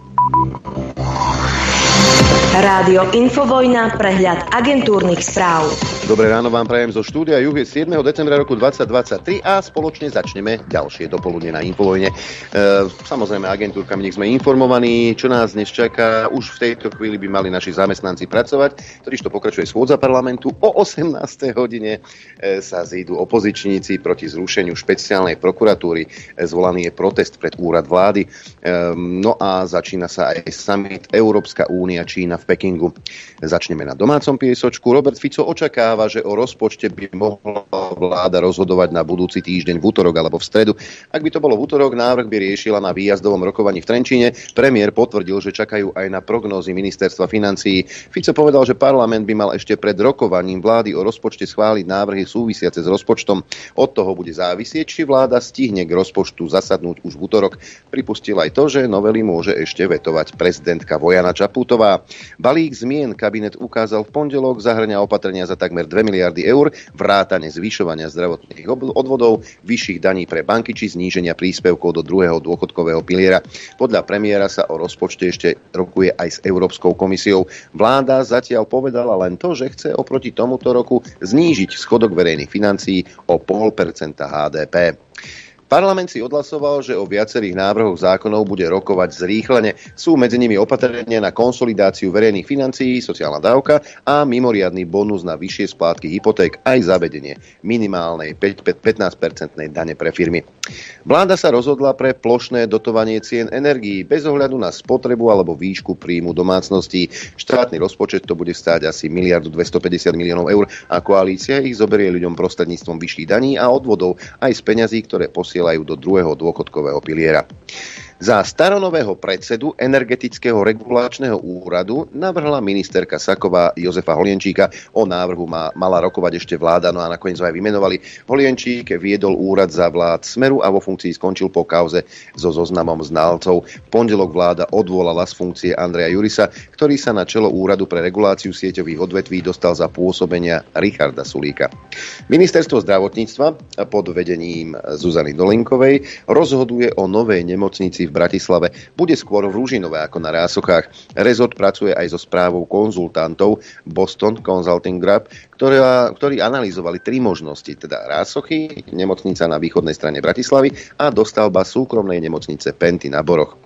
Rádio Infovojna, prehľad agentúrnych správ. Dobré ráno vám prajem zo štúdia Juh. Je 7. decembra roku 2023 a spoločne začneme ďalšie dopoludne na Infovojne. Samozrejme, agentúrkami nech sme informovaní, čo nás dnes čaká. Už v tejto chvíli by mali naši zamestnanci pracovať, totiž to pokračuje schôdza parlamentu. O 18. hodine sa zídu opozičníci proti zrušeniu špeciálnej prokuratúry. Zvolaný je protest pred úrad vlády. No a začína sa aj summit Európska únia Čína v Pekingu. Začneme na domácom piesočku. Robert Fico očakáva, že o rozpočte by mohla vláda rozhodovať na budúci týždeň v utorok alebo v stredu. Ak by to bolo v utorok, návrh by riešila na výjazdovom rokovaní v Trenčíne. Premiér potvrdil, že čakajú aj na prognózy ministerstva financií. Fico povedal, že parlament by mal ešte pred rokovaním vlády o rozpočte schváliť návrhy súvisiace s rozpočtom. Od toho bude závisieť, či vláda stihne k rozpočtu zasadnúť už v utorok. Pripustil aj to, že novely môže ešte vetovať prezidentka Vojana Čaputová. Balík zmien kabinet ukázal v pondelok, zahŕňa opatrenia za takmer 2 miliardy eur, vrátane zvyšovania zdravotných odvodov, vyšších daní pre banky či zníženia príspevkov do druhého dôchodkového piliera. Podľa premiéra sa o rozpočte ešte rokuje aj s Európskou komisiou. Vláda zatiaľ povedala len to, že chce oproti tomuto roku znížiť schodok verejných financií o 0,5% HDP. Parlament si odhlasoval, že o viacerých návrhoch zákonov bude rokovať zrýchlene. Sú medzi nimi opatrenia na konsolidáciu verejných financií, sociálna dávka a mimoriadny bonus na vyššie splátky hypoték aj zavedenie minimálnej 15% dane pre firmy. Vláda sa rozhodla pre plošné dotovanie cien energií bez ohľadu na spotrebu alebo výšku príjmu domácností. Štátny rozpočet to bude stáť asi 1 250 miliónov eur a koalícia ich zoberie ľuďom prostredníctvom vyšších daní a odvodov aj z peňazí, ktoré posielajú do druhého dôchodkového piliera. Za staronového predsedu Energetického regulačného úradu navrhla ministerka Saková Jozefa Holienčíka. O návrhu mala rokovať ešte vláda, no a nakoniec ho aj vymenovali. Holienčík viedol úrad za vlád Smeru a vo funkcii skončil po kauze so zoznamom znalcov. V pondelok vláda odvolala z funkcie Andreja Jurisa, ktorý sa na čelo úradu pre reguláciu sieťových odvetví dostal za pôsobenia Richarda Sulíka. Ministerstvo zdravotníctva pod vedením Zuzany Dolinkovej rozhoduje o novej nemocnici v Bratislave. Bude skôr v Ružinove ako na Rásochách. Rezort pracuje aj so správou konzultantov Boston Consulting Group, ktorí analyzovali 3 možnosti, teda Rásochy, nemocnica na východnej strane Bratislavy a dostavba súkromnej nemocnice Penty na Boroch.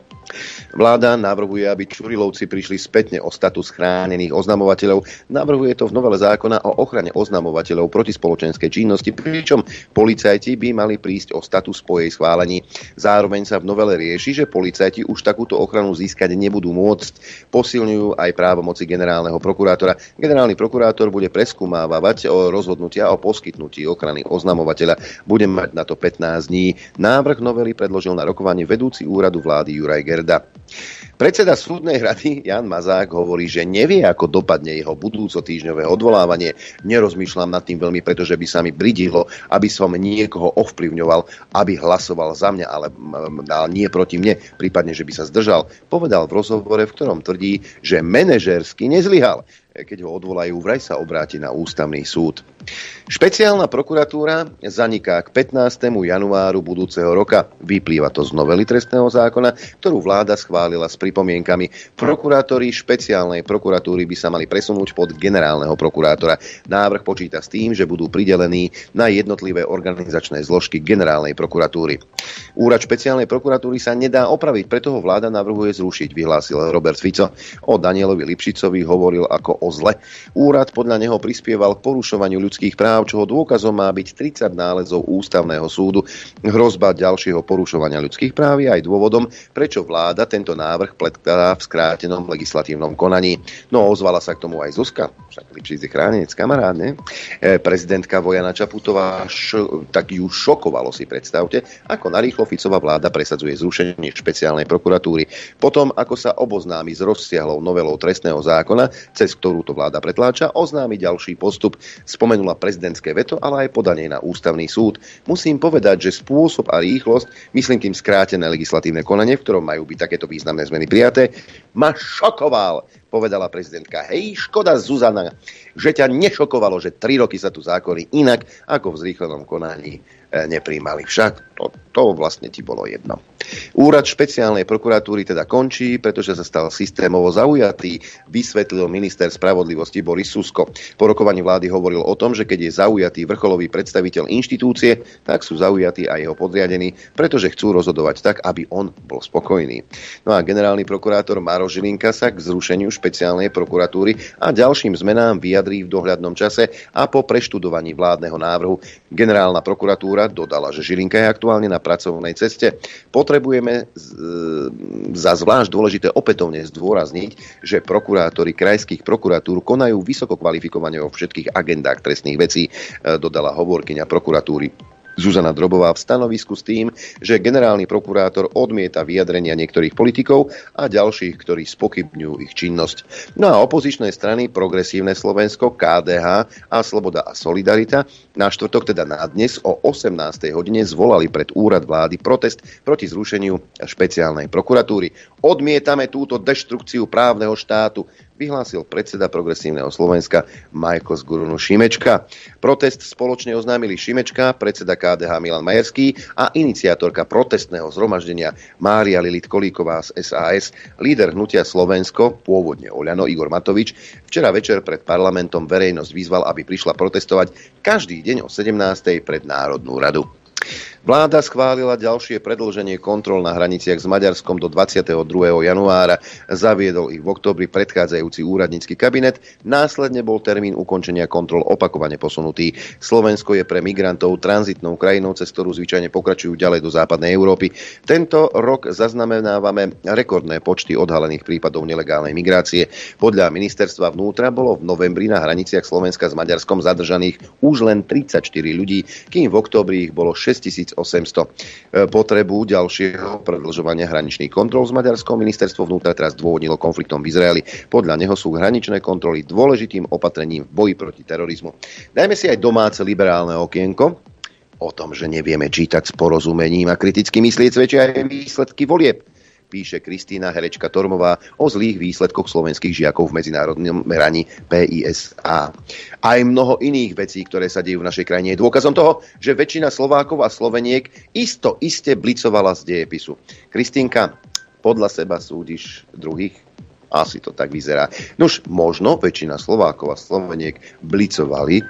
Vláda navrhuje, aby Čurilovci prišli spätne o status chránených oznamovateľov. Navrhuje to v novele zákona o ochrane oznamovateľov proti spoločenskej činnosti, pričom policajti by mali prísť o status po jej schválení. Zároveň sa v novele rieši, že policajti už takúto ochranu získať nebudú môcť. Posilňujú aj právomoci generálneho prokurátora. Generálny prokurátor bude preskúmávať rozhodnutia o poskytnutí ochrany oznamovateľa. Bude mať na to 15 dní. Návrh novely predložil na rokovanie vedúci úradu vlády Juraj Gerda. Predseda súdnej rady Jan Mazák hovorí, že nevie, ako dopadne jeho budúco týždňové odvolávanie. Nerozmýšľam nad tým veľmi, pretože by sa mi bridilo, aby som niekoho ovplyvňoval, aby hlasoval za mňa, ale nie proti mne, prípadne, že by sa zdržal. Povedal v rozhovore, v ktorom tvrdí, že manažérsky nezlyhal. Keď ho odvolajú, vraj sa obráti na ústavný súd. Špeciálna prokuratúra zaniká k 15. januáru budúceho roka. Vyplýva to z novely trestného zákona, ktorú vláda schválila s pripomienkami. Prokurátori špeciálnej prokuratúry by sa mali presunúť pod generálneho prokurátora. Návrh počíta s tým, že budú pridelení na jednotlivé organizačné zložky generálnej prokuratúry. Úrad špeciálnej prokuratúry sa nedá opraviť, preto ho vláda navrhuje zrušiť, vyhlásil Robert Fico. O Danielovi Lipšicovi hovoril ako o zle. Úrad podľa neho prispieval k porušovaniu ľudských práv, čoho dôkazom má byť 30 nálezov ústavného súdu. Hrozba ďalšieho porušovania ľudských práv je aj dôvodom, prečo vláda tento návrh predkladá v skrátenom legislatívnom konaní. No ozvala sa k tomu aj Zuzka, však Lipšic je chránenec, kamarád, ne? Prezidentka Vojana Čaputová, tak ju šokovalo, si predstavte, ako narýchlo Ficová vláda presadzuje zrušenie špeciálnej prokuratúry. Potom, ako sa oboznámi s rozsiahlou novelou trestného zákona, cez ktorú to vláda pretláča, oznámi ďalší postup. Spomenula prezidentské veto, ale aj podanie na ústavný súd. Musím povedať, že spôsob a rýchlosť, myslím tým skrátené legislatívne konanie, v ktorom majú byť takéto významné zmeny prijaté, ma šokoval, povedala prezidentka. Hej, škoda, Zuzana, že ťa nešokovalo, že 3 roky sa tu zákony inak ako v zrýchlenom konaní nepríjmali. Však to vlastne ti bolo jedno. Úrad špeciálnej prokuratúry teda končí, pretože sa stal systémovo zaujatý, vysvetlil minister spravodlivosti Boris Susko. Po rokovaní vlády hovoril o tom, že keď je zaujatý vrcholový predstaviteľ inštitúcie, tak sú zaujatí aj jeho podriadení, pretože chcú rozhodovať tak, aby on bol spokojný. No a generálny prokurátor Máro Žilinka sa k zrušeniu špeciálnej prokuratúry a ďalším zmenám vyjadrí v dohľadnom čase a po preštudovaní vládneho návrhu. Generálna prokuratúra dodala, že Žilinka je aktuálne na pracovnej ceste. Potrebujeme za zvlášť dôležité opätovne zdôrazniť, že prokurátori krajských prokuratúr konajú vysoko kvalifikovane vo všetkých agendách trestných vecí, dodala hovorkyňa prokuratúry Zuzana Drobová v stanovisku s tým, že generálny prokurátor odmieta vyjadrenia niektorých politikov a ďalších, ktorí spochybňujú ich činnosť. No a opozičné strany Progresívne Slovensko, KDH a Sloboda a Solidarita na štvrtok, teda na dnes o 18. hodine zvolali pred úrad vlády protest proti zrušeniu špeciálnej prokuratúry. Odmietame túto deštrukciu právneho štátu, vyhlásil predseda Progresívneho Slovenska Majko z Gurunu Šimečka. Protest spoločne oznámili Šimečka, predseda KDH Milan Majerský a iniciátorka protestného zhromaždenia Mária Lilit Kolíková z SAS, líder hnutia Slovensko, pôvodne Oľano Igor Matovič, včera večer pred parlamentom verejnosť vyzval, aby prišla protestovať každý deň o 17. pred Národnú radu. Vláda schválila ďalšie predĺženie kontrol na hraniciach s Maďarskom do 22. januára. Zaviedol ich v októbri predchádzajúci úradnícky kabinet. Následne bol termín ukončenia kontrol opakovane posunutý. Slovensko je pre migrantov tranzitnou krajinou, cez ktorú zvyčajne pokračujú ďalej do západnej Európy. Tento rok zaznamenávame rekordné počty odhalených prípadov nelegálnej migrácie. Podľa ministerstva vnútra bolo v novembri na hraniciach Slovenska s Maďarskom zadržaných už len 34 ľudí, kým v októbri ich bolo 6800. Potrebu ďalšieho predĺžovania hraničných kontrol s Maďarskom ministerstvo vnútra teraz dôvodnilo konfliktom v Izraeli. Podľa neho sú hraničné kontroly dôležitým opatrením v boji proti terorizmu. Dajme si aj domáce liberálne okienko. O tom, že nevieme čítať s porozumením a kriticky myslieť, svedčia aj výsledky volieb. Píše Kristína Herečka Tormová o zlých výsledkoch slovenských žiakov v medzinárodnom meraní PISA. Aj mnoho iných vecí, ktoré sa dejú v našej krajine, je dôkazom toho, že väčšina Slovákov a Sloveniek iste blicovala z dejepisu. Kristínka, podľa seba súdiš druhých? Asi to tak vyzerá. Nož možno väčšina Slovákov a Sloveniek blicovali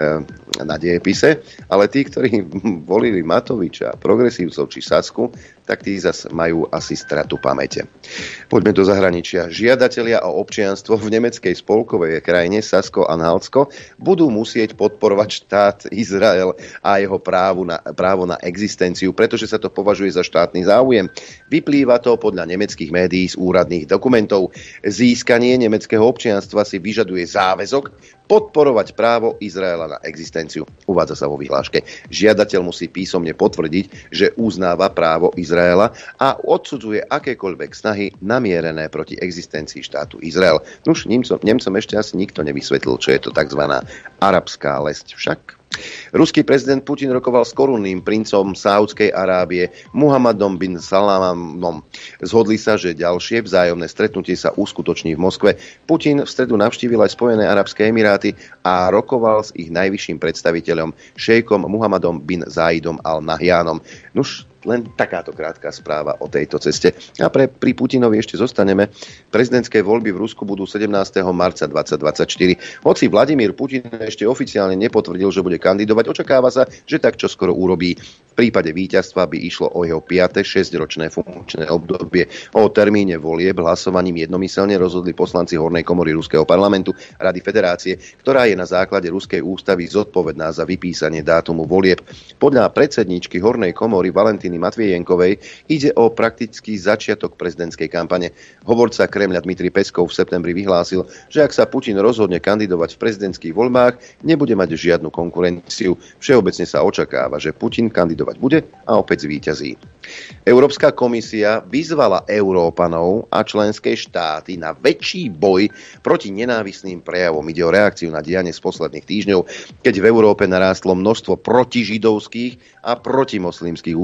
na dejepise, ale tí, ktorí volili Matoviča, progresívcov či Sacku, tak tí zase majú asi stratu pamäte. Poďme do zahraničia. Žiadatelia o občianstvo v nemeckej spolkovej krajine Sasko-Anhaltsko budú musieť podporovať štát Izrael a jeho právo na existenciu, pretože sa to považuje za štátny záujem. Vyplýva to podľa nemeckých médií z úradných dokumentov. Získanie nemeckého občianstva si vyžaduje záväzok podporovať právo Izraela na existenciu. Uvádza sa vo vyhláške. Žiadateľ musí písomne potvrdiť, že uznáva právo Izraela a odsudzuje akékoľvek snahy namierené proti existencii štátu Izrael. Už Nemcom ešte asi nikto nevysvetlil, čo je to tzv. Arabská lesť však. Ruský prezident Putin rokoval s korunným princom Saúdskej Arábie Muhammadom bin Salamom. Zhodli sa, že ďalšie vzájomné stretnutie sa uskutoční v Moskve. Putin v stredu navštívil aj Spojené arabské emiráty a rokoval s ich najvyšším predstaviteľom šejkom Muhammadom bin Záidom al-Nahjánom. Nuž, len takáto krátka správa o tejto ceste. A pri Putinovi ešte zostaneme. Prezidentské voľby v Rusku budú 17. marca 2024. Hoci Vladimír Putin ešte oficiálne nepotvrdil, že bude kandidovať, očakáva sa, že tak čoskoro urobí. V prípade víťazstva by išlo o jeho 5. 6-ročné funkčné obdobie. O termíne volieb hlasovaním jednomyselne rozhodli poslanci Hornej komory Ruského parlamentu Rady Federácie, ktorá je na základe Ruskej ústavy zodpovedná za vypísanie dátumu volieb. Podľa predsedníčky Hornej komory Valentíny Matvijenkovej ide o praktický začiatok prezidentskej kampane. Hovorca Kremľa Dmitrij Peskov v septembri vyhlásil, že ak sa Putin rozhodne kandidovať v prezidentských voľbách, nebude mať žiadnu konkurenciu. Všeobecne sa očakáva, že Putin kandidovať bude a opäť zvíťazí. Európska komisia vyzvala Európanov a členské štáty na väčší boj proti nenávistným prejavom. Ide o reakciu na dianie z posledných týždňov, keď v Európe narástlo množstvo protižidovských a protimoslimských útokov v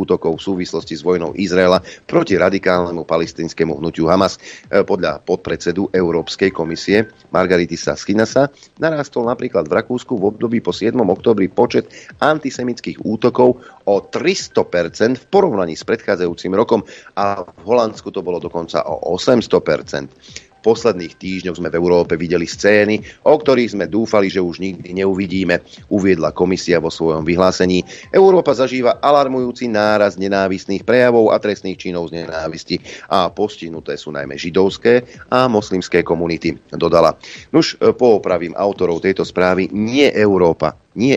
v súvislosti s vojnou Izraela proti radikálnemu palestínskému hnutiu Hamas. Podľa podpredsedu Európskej komisie Margaritisa Schinnasa narástol napríklad v Rakúsku v období po 7. októbri počet antisemických útokov o 300% v porovnaní s predchádzajúcim rokom a v Holandsku to bolo dokonca o 800%. V posledných týždňoch sme v Európe videli scény, o ktorých sme dúfali, že už nikdy neuvidíme, uviedla komisia vo svojom vyhlásení. Európa zažíva alarmujúci nárast nenávistných prejavov a trestných činov z nenávisti a postihnuté sú najmä židovské a moslimské komunity, dodala. Nuž, poopravím autorov tejto správy, nie Európa,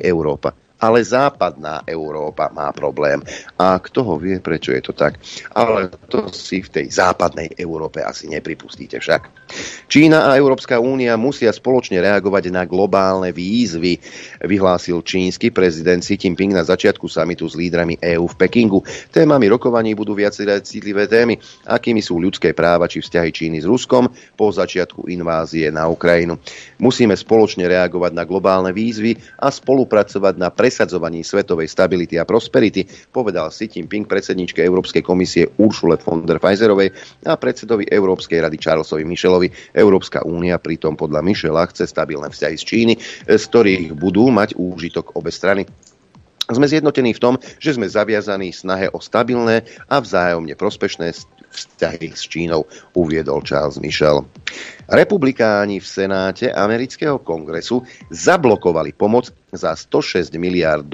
ale západná Európa má problém. A kto ho vie, prečo je to tak? Ale to si v tej západnej Európe asi nepripustíte však. Čína a Európska únia musia spoločne reagovať na globálne výzvy, vyhlásil čínsky prezident Xi Jinping na začiatku samitu s lídrami EÚ v Pekingu. Témami rokovaní budú viaceré citlivé témy, akými sú ľudské práva či vzťahy Číny s Ruskom po začiatku invázie na Ukrajinu. Musíme spoločne reagovať na globálne výzvy a spolupracovať na presadzovaní svetovej stability a prosperity, povedal Xi Jinping predsedničke Európskej komisie Ursule von der Leyenovej a predsedovi Európskej rady Charlesovi Michelovi. Európska únia pritom podľa Michela chce stabilné vzťahy z Číny, z ktorých budú mať úžitok obe strany. Sme zjednotení v tom, že sme zaviazaní snahe o stabilné a vzájomne prospešné vzťahy s Čínou, uviedol Charles Michel. Republikáni v Senáte amerického kongresu zablokovali pomoc za $106 miliárd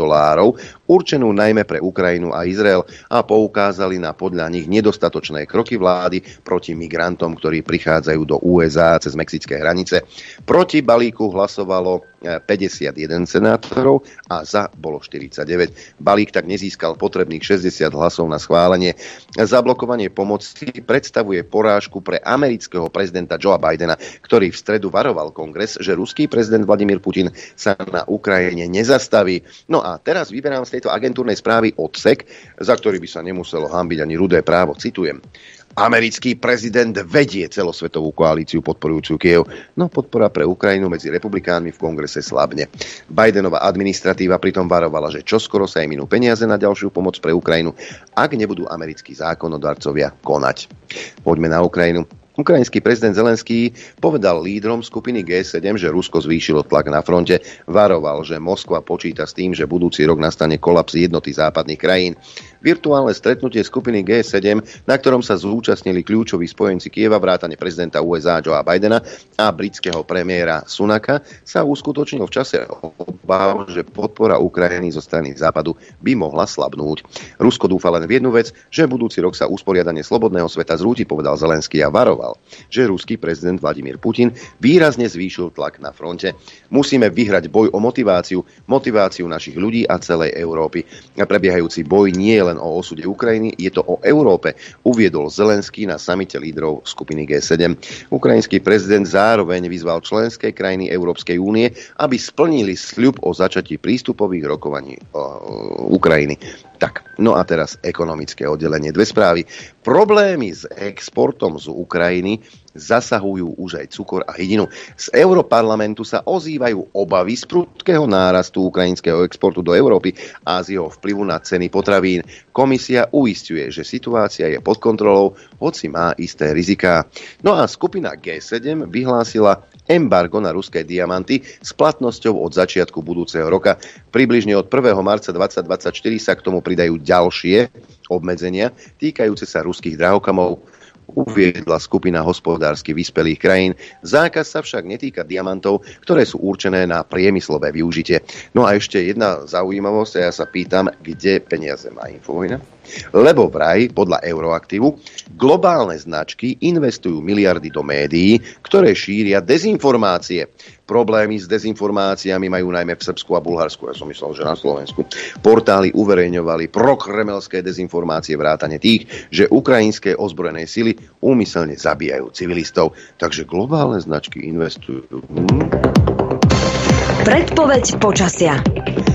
určenú najmä pre Ukrajinu a Izrael a poukázali na podľa nich nedostatočné kroky vlády proti migrantom, ktorí prichádzajú do USA cez mexické hranice. Proti balíku hlasovalo 51 senátorov a za bolo 49. Balík tak nezískal potrebných 60 hlasov na schválenie. Zablokovanie pomoci predstavuje porážku pre amerického prezidenta Joea Bidena, ktorý v stredu varoval kongres, že ruský prezident Vladimír Putin sa na Ukrajine nezastaví. No a teraz vyberám z tejto agentúrnej správy odsek, za ktorý by sa nemuselo hanbiť ani rudé právo. Citujem. Americký prezident vedie celosvetovú koalíciu podporujúcu Kyjev, no podpora pre Ukrajinu medzi republikánmi v kongrese slabne. Bidenová administratíva pritom varovala, že čoskoro sa im minú peniaze na ďalšiu pomoc pre Ukrajinu, ak nebudú americkí zákonodarcovia konať. Poďme na Ukrajinu. Ukrajinský prezident Zelenský povedal lídrom skupiny G7, že Rusko zvýšilo tlak na fronte. Varoval, že Moskva počíta s tým, že budúci rok nastane kolaps jednoty západných krajín. Virtuálne stretnutie skupiny G7, na ktorom sa zúčastnili kľúčoví spojenci Kyjeva vrátane prezidenta USA Joea Bidena a britského premiéra Sunaka, sa uskutočnil v čase obáv, že podpora Ukrajiny zo strany západu by mohla slabnúť. Rusko dúfa len v jednu vec, že budúci rok sa usporiadanie slobodného sveta zrúti, povedal Zelenský a varoval, že ruský prezident Vladimír Putin výrazne zvýšil tlak na fronte. Musíme vyhrať boj o motiváciu našich ľudí a celej Európy. Prebiehajúci boj nie je len o osude Ukrajiny, je to o Európe, uviedol Zelenský na samite lídrov skupiny G7. Ukrajinský prezident zároveň vyzval členské krajiny Európskej únie, aby splnili sľub o začatí prístupových rokovaní Ukrajiny. Tak, no a teraz ekonomické oddelenie. Dve správy. Problémy s exportom z Ukrajiny zasahujú už aj cukor a hydinu. Z Europarlamentu sa ozývajú obavy z prudkého nárastu ukrajinského exportu do Európy a z jeho vplyvu na ceny potravín. Komisia uisťuje, že situácia je pod kontrolou, hoci má isté riziká. No a skupina G7 vyhlásila embargo na ruské diamanty s platnosťou od začiatku budúceho roka. Približne od 1. marca 2024 sa k tomu pridajú ďalšie obmedzenia týkajúce sa ruských drahokamov, uviedla skupina hospodársky vyspelých krajín. Zákaz sa však netýka diamantov, ktoré sú určené na priemyslové využitie. No a ešte jedna zaujímavosť, a ja sa pýtam, kde peniaze má Infovojna? Lebo vraj, podľa Euroaktivu, globálne značky investujú miliardy do médií, ktoré šíria dezinformácie. Problémy s dezinformáciami majú najmä v Srbsku a Bulharsku. Ja som myslel, že na Slovensku. Portály uverejňovali prokremelské dezinformácie vrátane tých, že ukrajinské ozbrojené sily úmyselne zabíjajú civilistov. Takže globálne značky investujú. Predpoveď počasia.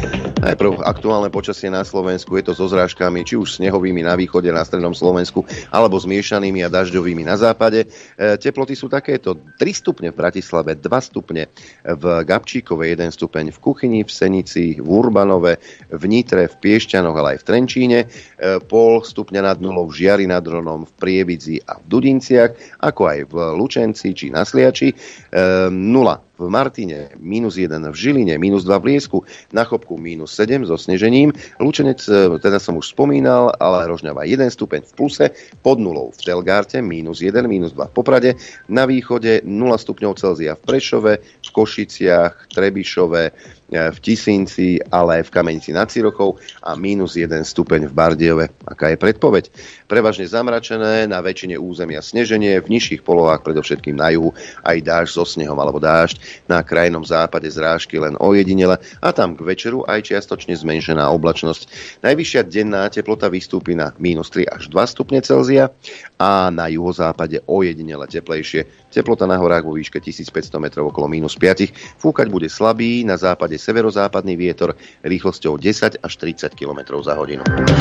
Najprv aktuálne počasie na Slovensku, je to so zrážkami, či už snehovými na východe, na strednom Slovensku, alebo zmiešanými a dažďovými na západe. Teploty sú takéto: 3 stupne v Bratislave, 2 stupne v Gabčíkove, 1 stupeň v Kuchyni, v Senici, v Urbanove, v Nitre, v Piešťanoch, ale aj v Trenčíne, 0,5 stupňa nad nulou v Žiari nad Hronom, v Prievidzi a v Dudinciach, ako aj v Lučenci či na Sliači, 0 v Martine, -1 v Žiline, -2 v Liesku, na Chopku -7 so snežením. Lučenec, teda som už spomínal, ale Rožňava 1 stupeň v pluse, pod nulou v Telgárte, -1, -2 v Poprade, na východe 0 stupňov Celzia v Prešove, v Košiciach, Trebišove, v Tisínci, ale aj v Kamenici nad Cirochou a -1 stupeň v Bardejove. Aká je predpoveď? Prevažne zamračené, na väčšine územia sneženie, v nižších polohách, predovšetkým na juhu, aj dážď so snehom alebo dážď, na krajnom západe zrážky len ojedinele a tam k večeru aj čiastočne zmenšená oblačnosť. Najvyššia denná teplota vystúpi na -3 až 2 stupne Celzia a na juhozápade ojedinele teplejšie. Teplota na horách vo výške 1500 metrov okolo -5. Fúkať bude slabý, na západe severozápadný vietor rýchlosťou 10 až 30 km za hodinu.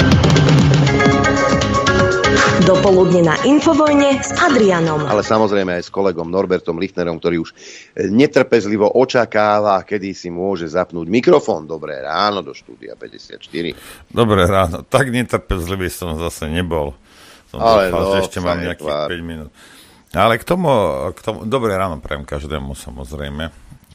Dopoludne na Infovojne s Adrianom. Ale samozrejme aj s kolegom Norbertom Lichtnerom, ktorý už netrpezlivo očakáva, kedy si môže zapnúť mikrofón. Dobré ráno do štúdia 54. Dobré ráno. Tak netrpezlivý som zase nebol. Ale dúfal, že ešte mám nejakých 5 minút. Ale k tomu dobré ráno prajem každému, samozrejme.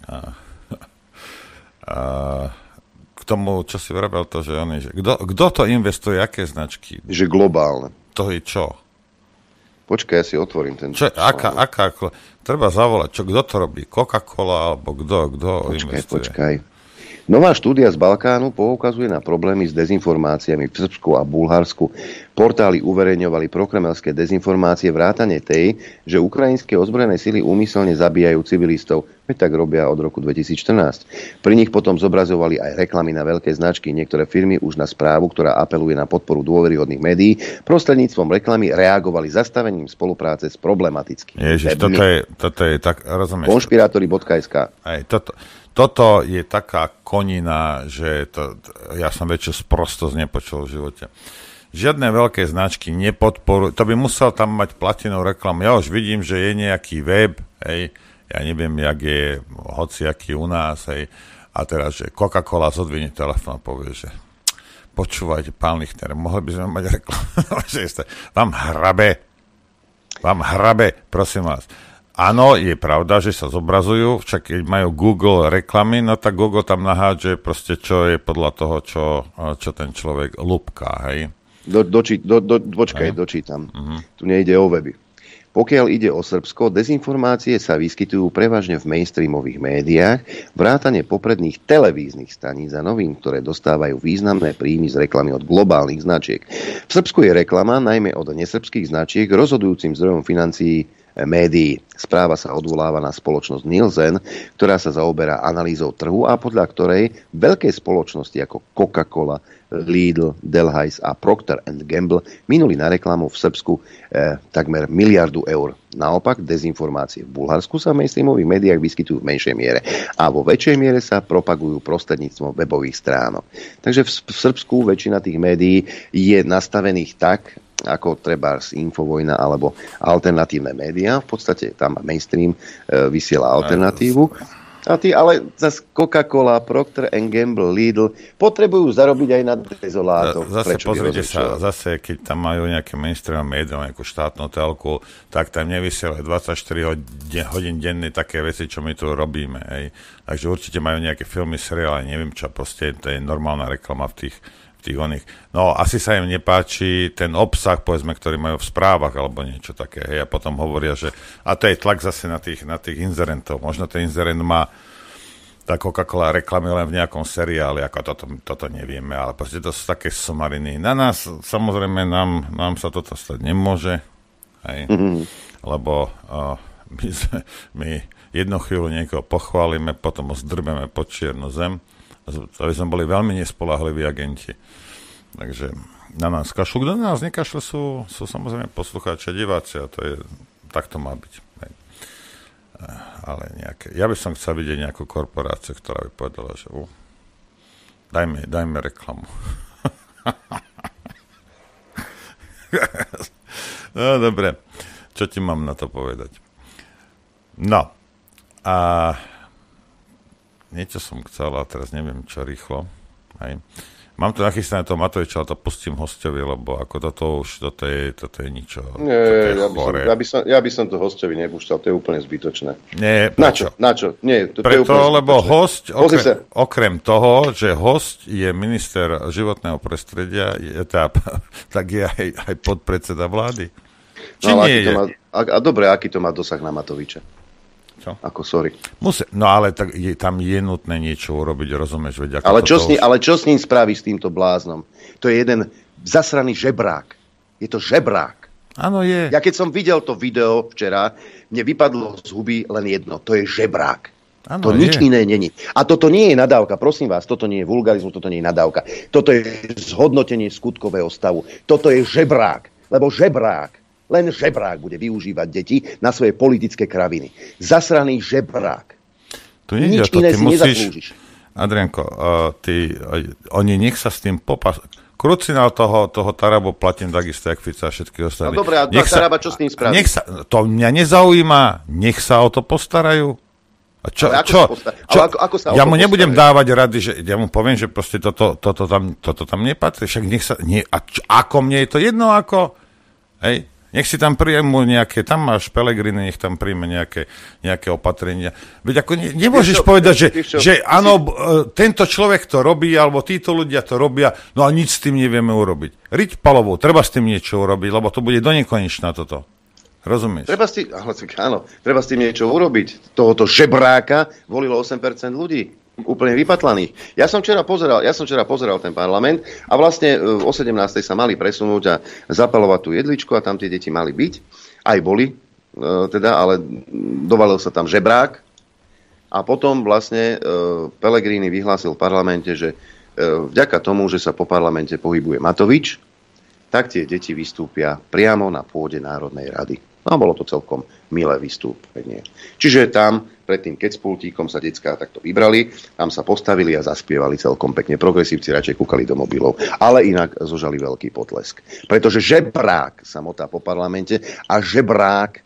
K tomu, čo si vravel to, že kto to investuje, aké značky? Že globálne. To je čo? Počkaj, ja si otvorím ten... Aká, treba zavolať, kto to robí? Coca-Cola, alebo kto investuje? Počkaj. Nová štúdia z Balkánu poukazuje na problémy s dezinformáciami v Srbsku a Bulharsku. Portály uverejňovali prokremelské dezinformácie vrátane tej, že ukrajinské ozbrojené sily úmyselne zabíjajú civilistov. Veď tak robia od roku 2014. Pri nich potom zobrazovali aj reklamy na veľké značky. Niektoré firmy už na správu, ktorá apeluje na podporu dôveryhodných médií, prostredníctvom reklamy reagovali zastavením spolupráce s problematickými. Ježiš, toto je tak, rozumieš? Konšpirátori.sk. Toto je taká konina, že ja som väčšiu sprostosť nepočul v živote. Žiadne veľké značky nepodporujú. To by musel tam mať platinou reklamu. Ja už vidím, že je nejaký web, hej, ja neviem, jak je hociaký u nás, hej, a teraz, že Coca-Cola zodvinie telefón a povie, že počúvajte, pán Lichtner, mohli by sme mať reklamu. Vám hrabe, prosím vás. Áno, je pravda, že sa zobrazujú, však keď majú Google reklamy, no tak Google tam nahádže proste, čo je podľa toho, čo ten človek lupká, hej? Dočítam. Tu nejde o weby. Pokiaľ ide o Srbsko, dezinformácie sa vyskytujú prevažne v mainstreamových médiách, vrátane popredných televíznych staníc a novín, ktoré dostávajú významné príjmy z reklamy od globálnych značiek. V Srbsku je reklama, najmä od nesrbských značiek, rozhodujúcim zdrojom financií médií. Správa sa odvoláva na spoločnosť Nielsen, ktorá sa zaoberá analýzou trhu a podľa ktorej veľké spoločnosti ako Coca-Cola, Lidl, Delhaize a Procter & Gamble minuli na reklamu v Srbsku takmer 1 miliardu eur. Naopak, dezinformácie v Bulharsku sa v mainstreamových médiách vyskytujú v menšej miere a vo väčšej miere sa propagujú prostredníctvom webových stránok. Takže v Srbsku väčšina tých médií je nastavených tak, ako trebárs Infovojna alebo alternatívne médiá. V podstate tam mainstream vysiela alternatívu. A tí ale zase Coca-Cola, Procter & Gamble, Lidl potrebujú zarobiť aj na dezolátoch. Zase pozrite sa, keď tam majú nejaké mainstream médiá, nejakú štátnu telku, tak tam nevysielajú 24 hodín denne také veci, čo my tu robíme. Hej. Takže určite majú nejaké filmy, seriály, neviem čo, proste to je normálna reklama v tých oných. No, asi sa im nepáči ten obsah, povedzme, ktorý majú v správach alebo niečo také. Hej, a potom hovoria, že a to je tlak zase na tých inzerentov. Možno ten inzerent má tá Coca-Cola reklamy len v nejakom seriáli, ako toto nevieme, ale proste to sú také somariny. Na nás, samozrejme, nám sa toto stať nemôže, hej, lebo my jednu chvíľu niekoho pochválime, potom ho zdrbeme pod čiernu zem. To by sme boli veľmi nespoľahliví agenti. Takže na nás kašľú. Kto na nás nekašľú, sú samozrejme poslucháči a diváci a tak to má byť. Ale nejaké. Ja by som chcel vidieť nejakú korporáciu, ktorá by povedala, že Dajme reklamu. No, dobre. Čo ti mám na to povedať? No. A niečo som chcel, a teraz neviem, čo rýchlo. Hej. Mám tu nachystané toho Matoviča, ale to pustím hostovi, lebo ako toto je ničo. Nie, ja by som to hostovi nepúšťal, to je úplne zbytočné. Nie, prečo? Na čo? Nie, to preto, je úplne lebo zbytočné. host, okrem toho, že host je minister životného prostredia, tak je aj podpredseda vlády. Či no, nie je? Dobre, aký to má dosah na Matoviča? Čo? Ako, sorry. No ale tak tam je nutné niečo urobiť, rozumieš? Veď, ale čo s ním spraví, s týmto bláznom? To je jeden zasraný žebrák. Je to žebrák. Áno, je. Ja keď som videl to video včera, mne vypadlo z huby len jedno. To je žebrák. Ano, to nič iné není. A toto nie je nadávka, prosím vás, toto nie je vulgarizmus, toto nie je nadávka. Toto je zhodnotenie skutkového stavu. Toto je žebrák. Lebo žebrák, len žebrák bude využívať deti na svoje politické kraviny. Zasraný žebrák. Nič iné si nezaslúžiš. Adrianko, oni nech sa s tým Krucinál toho Tarabu platím takisto, jak Fica a všetky ostatní. No dobré, a Taraba čo s tým spraví? To mňa nezaujíma, nech sa o to postarajú. A ako sa ja mu nebudem dávať rady, že ja mu poviem, že proste toto tam nepatrí. Však nech sa... Ako mne je to jedno, ako... Hej? Nech si tam príjmu nejaké, tam máš Pellegrini, nech tam príjme nejaké opatrenia. Veď ako nemôžeš povedať, že áno, tento človek to robí, alebo títo ľudia to robia, no a nič s tým nevieme urobiť. Riť palovou, treba s tým niečo urobiť, lebo to bude donekonečná toto. Rozumieš? Treba s tým niečo urobiť. Tohoto žebráka volilo 8% ľudí. Úplne vypatlaných. Ja som včera pozeral ten parlament a vlastne o 17. sa mali presunúť a zapalovať tú jedličku a tam tie deti mali byť. Aj boli, ale dovalil sa tam žebrák a potom vlastne Pellegrini vyhlásil v parlamente, že vďaka tomu, že sa po parlamente pohybuje Matovič, tak tie deti vystúpia priamo na pôde Národnej rady. No bolo to celkom milé vystúpenie. Čiže tam pred tým kecpultíkom sa decká takto vybrali, tam sa postavili a zaspievali celkom pekne. Progresívci radšej kúkali do mobilov, ale inak zožali veľký potlesk. Pretože žebrák sa motá po parlamente a žebrák,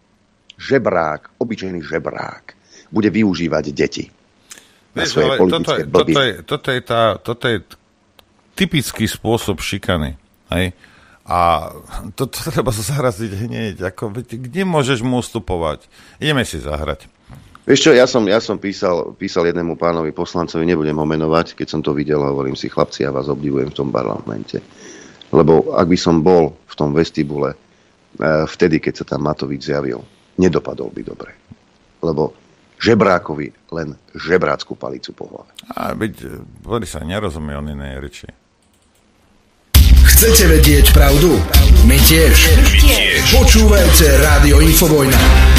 obyčajný žebrák, bude využívať deti na svoje politické blby. Toto je typický spôsob šikany. Hej? A to treba zahraziť hneď. Kde môžeš mu ustupovať? Ideme si zahrať. Vieš čo, ja som písal jednému pánovi poslancovi, nebudem ho menovať, keď som to videl, hovorím si, chlapci, ja vás obdivujem v tom parlamente. Lebo ak by som bol v tom vestibule vtedy, keď sa tam Matovič zjavil, nedopadol by dobre. Lebo žebrákovi len žebrácku palicu po hlave. A byť, sa nerozumie on inej reči. Chcete vedieť pravdu? My tiež. Počúvajte Rádio Infovojna.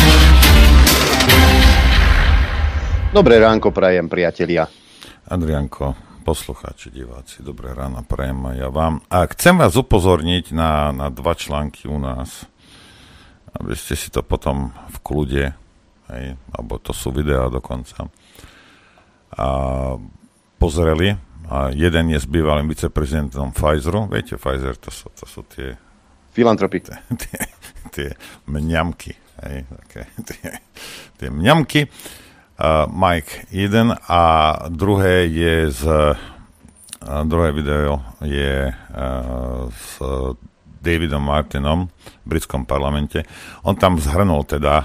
Dobré ránko prajem, priatelia. Adrianko, poslucháči, diváci, dobré ráno prajem aj ja vám. A chcem vás upozorniť na 2 články u nás, aby ste si to potom v kľude, alebo to sú videá dokonca, a pozreli. A jeden je s bývalým viceprezidentom Pfizeru. Viete, Pfizer, to sú tie... Filantropy. Tie mňamky. Tie mňamky. Mike Eden a druhé video je s Davidom Martinom v britskom parlamente. On tam zhrnul teda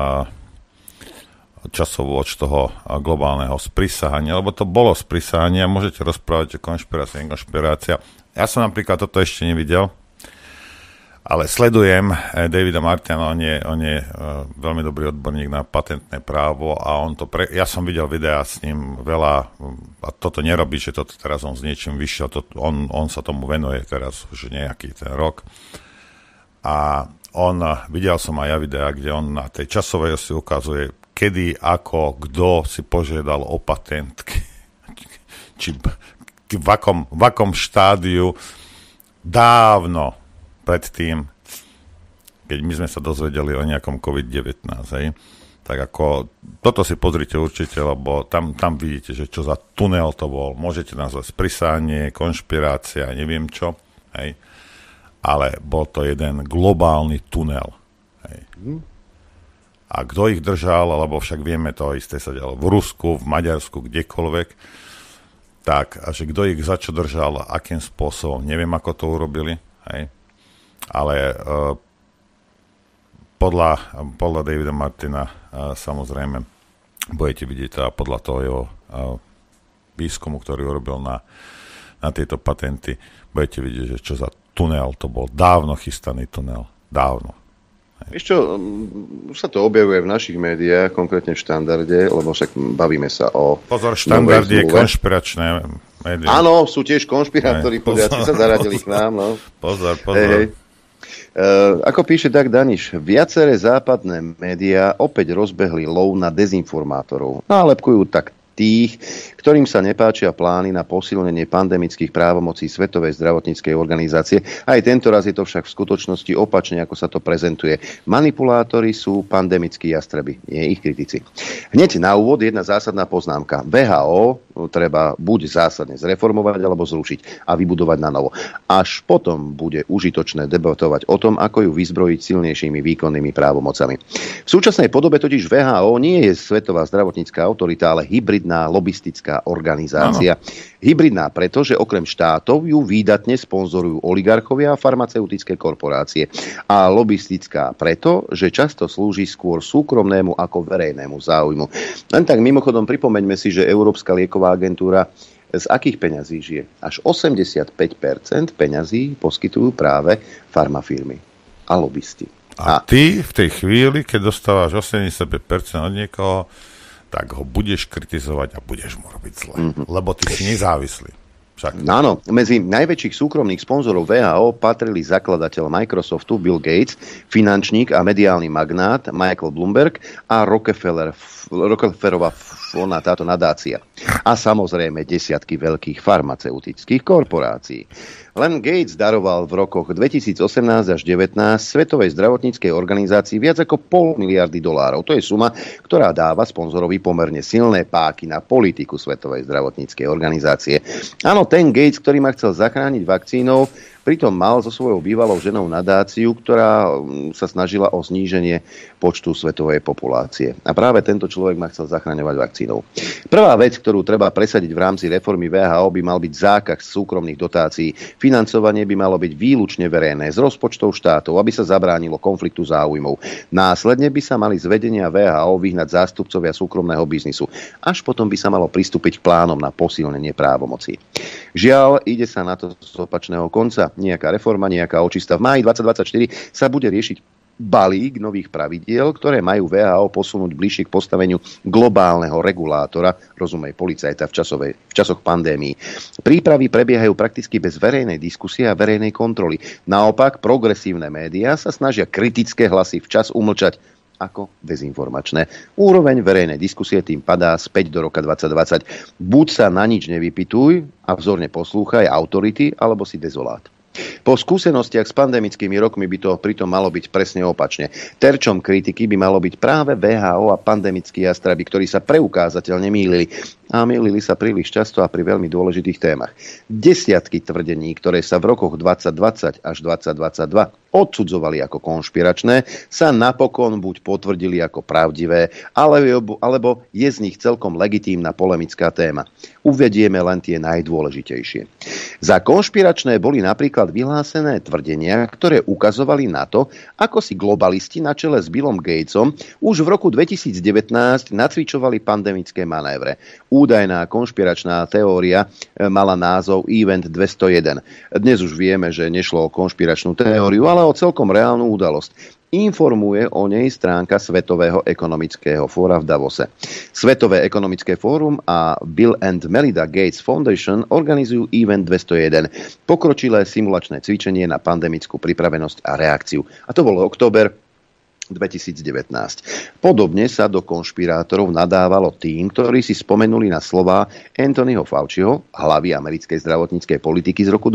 časovú od toho globálneho sprisahania, lebo to bolo sprisahanie, môžete rozprávať o konšpirácia. Ja som napríklad toto ešte nevidel, ale sledujem Davida Martina, on je veľmi dobrý odborník na patentné právo a ja som videl videá s ním veľa a toto nerobí, že toto teraz on s niečím vyšiel, on sa tomu venuje teraz už nejaký ten rok a videl som aj ja videá, kde on na tej časovej osi ukazuje, kedy, ako, kto si požiadal o patent, či v akom štádiu dávno predtým, keď my sme sa dozvedeli o nejakom COVID-19. Hej. Tak ako, toto si pozrite určite, lebo tam vidíte, že čo za tunel to bol. Môžete nazvať sprisanie, konšpirácia, neviem čo, hej. Ale bol to jeden globálny tunel, hej. A kto ich držal, lebo však vieme, to isté sa dialo v Rusku, v Maďarsku, kdekoľvek, tak, a že kto ich za čo držal, akým spôsobom, neviem, ako to urobili, hej. Ale podľa Davida Martina samozrejme budete vidieť podľa toho jeho výskumu, ktorý urobil na tieto patenty, budete vidieť, že čo za tunel to bol. Dávno chystaný tunel. Dávno. Vieš čo, už sa to objavuje v našich médiách, konkrétne v Štandarde, lebo však bavíme sa o... Pozor, Štandard je konšpiračné médiá. Áno, sú tiež konšpirátori, podiaci sa zaradili k nám. No. Pozor. Hej. Ako píše Dag Daniš, viaceré západné médiá opäť rozbehli lov na dezinformátorov. Nálepkujú tak tých, ktorým sa nepáčia plány na posilnenie pandemických právomocí Svetovej zdravotníckej organizácie. Aj tento raz je to však v skutočnosti opačne, ako sa to prezentuje. Manipulátori sú pandemickí jastreby, nie ich kritici. Hneď na úvod jedna zásadná poznámka. WHO treba buď zásadne zreformovať, alebo zrušiť a vybudovať na novo. Až potom bude užitočné debatovať o tom, ako ju vyzbrojiť silnejšími výkonnými právomocami. V súčasnej podobe totiž WHO nie je Svetová zdravotnícka autorita, ale hybridná lobistická organizácia. Ano. Hybridná preto, že okrem štátov ju výdatne sponzorujú oligarchovia a farmaceutické korporácie. A lobistická preto, že často slúži skôr súkromnému ako verejnému záujmu. Len tak mimochodom pripomeňme si, že Európska lieková agentúra z akých peňazí žije? Až 85% peňazí poskytujú práve farmafirmy a lobisti. A ty v tej chvíli, keď dostávaš 85% od niekoho, tak ho budeš kritizovať a budeš mu robiť zle. Lebo ty si nezávislý. Však. Áno, medzi najväčších súkromných sponzorov WHO patrili zakladateľ Microsoftu Bill Gates, finančník a mediálny magnát Michael Bloomberg a Rockefellerova táto nadácia. A samozrejme desiatky veľkých farmaceutických korporácií. Len Gates daroval v rokoch 2018 až 2019 Svetovej zdravotníckej organizácii viac ako $500 miliardy. To je suma, ktorá dáva sponzorovi pomerne silné páky na politiku Svetovej zdravotníckej organizácie. Áno, ten Gates, ktorý ma chcel zachrániť vakcínou, pritom mal so svojou bývalou ženou nadáciu, ktorá sa snažila o zníženie počtu svetovej populácie. A práve tento človek ma chcel zachraňovať vakcínou. Prvá vec, ktorú treba presadiť v rámci reformy WHO, by mal byť zákaz súkromných dotácií. Financovanie by malo byť výlučne verejné z rozpočtov štátov, aby sa zabránilo konfliktu záujmov. Následne by sa mali z vedenia WHO vyhnať zástupcovia súkromného biznisu. Až potom by sa malo pristúpiť k plánom na posilnenie právomocí. Žiaľ, ide sa na to z opačného konca. Nejaká reforma, nejaká očista. V máji 2024 sa bude riešiť balík nových pravidiel, ktoré majú WHO posunúť bližšie k postaveniu globálneho regulátora, rozumej policajta v časoch pandémií. Prípravy prebiehajú prakticky bez verejnej diskusie a verejnej kontroly. Naopak, progresívne médiá sa snažia kritické hlasy včas umlčať ako dezinformačné. Úroveň verejnej diskusie tým padá späť do roka 2020. Buď sa na nič nevypytuj a vzorne poslúchaj autority, alebo si dezolát. Po skúsenostiach s pandemickými rokmi by to pritom malo byť presne opačne. Terčom kritiky by malo byť práve WHO a pandemickí jastraby, ktorí sa preukázateľne mýlili. A mýlili sa príliš často a pri veľmi dôležitých témach. Desiatky tvrdení, ktoré sa v rokoch 2020 až 2022 odsudzovali ako konšpiračné, sa napokon buď potvrdili ako pravdivé, alebo je z nich celkom legitímna polemická téma. Uvedieme len tie najdôležitejšie. Za konšpiračné boli napríklad vyhlásené tvrdenia, ktoré ukazovali na to, ako si globalisti na čele s Billom Gatesom už v roku 2019 nacvičovali pandemické manévre. Údajná konšpiračná teória mala názov Event 201. Dnes už vieme, že nešlo o konšpiračnú teóriu, ale o celkom reálnu udalosť. Informuje o nej stránka Svetového ekonomického fóra v Davose. Svetové ekonomické fórum a Bill and Melinda Gates Foundation organizujú Event 201, pokročilé simulačné cvičenie na pandemickú pripravenosť a reakciu. A to bolo október 2019. Podobne sa do konšpirátorov nadávalo tým, ktorí si spomenuli na slová Anthonyho Fauciho, hlavy americkej zdravotníckej politiky z roku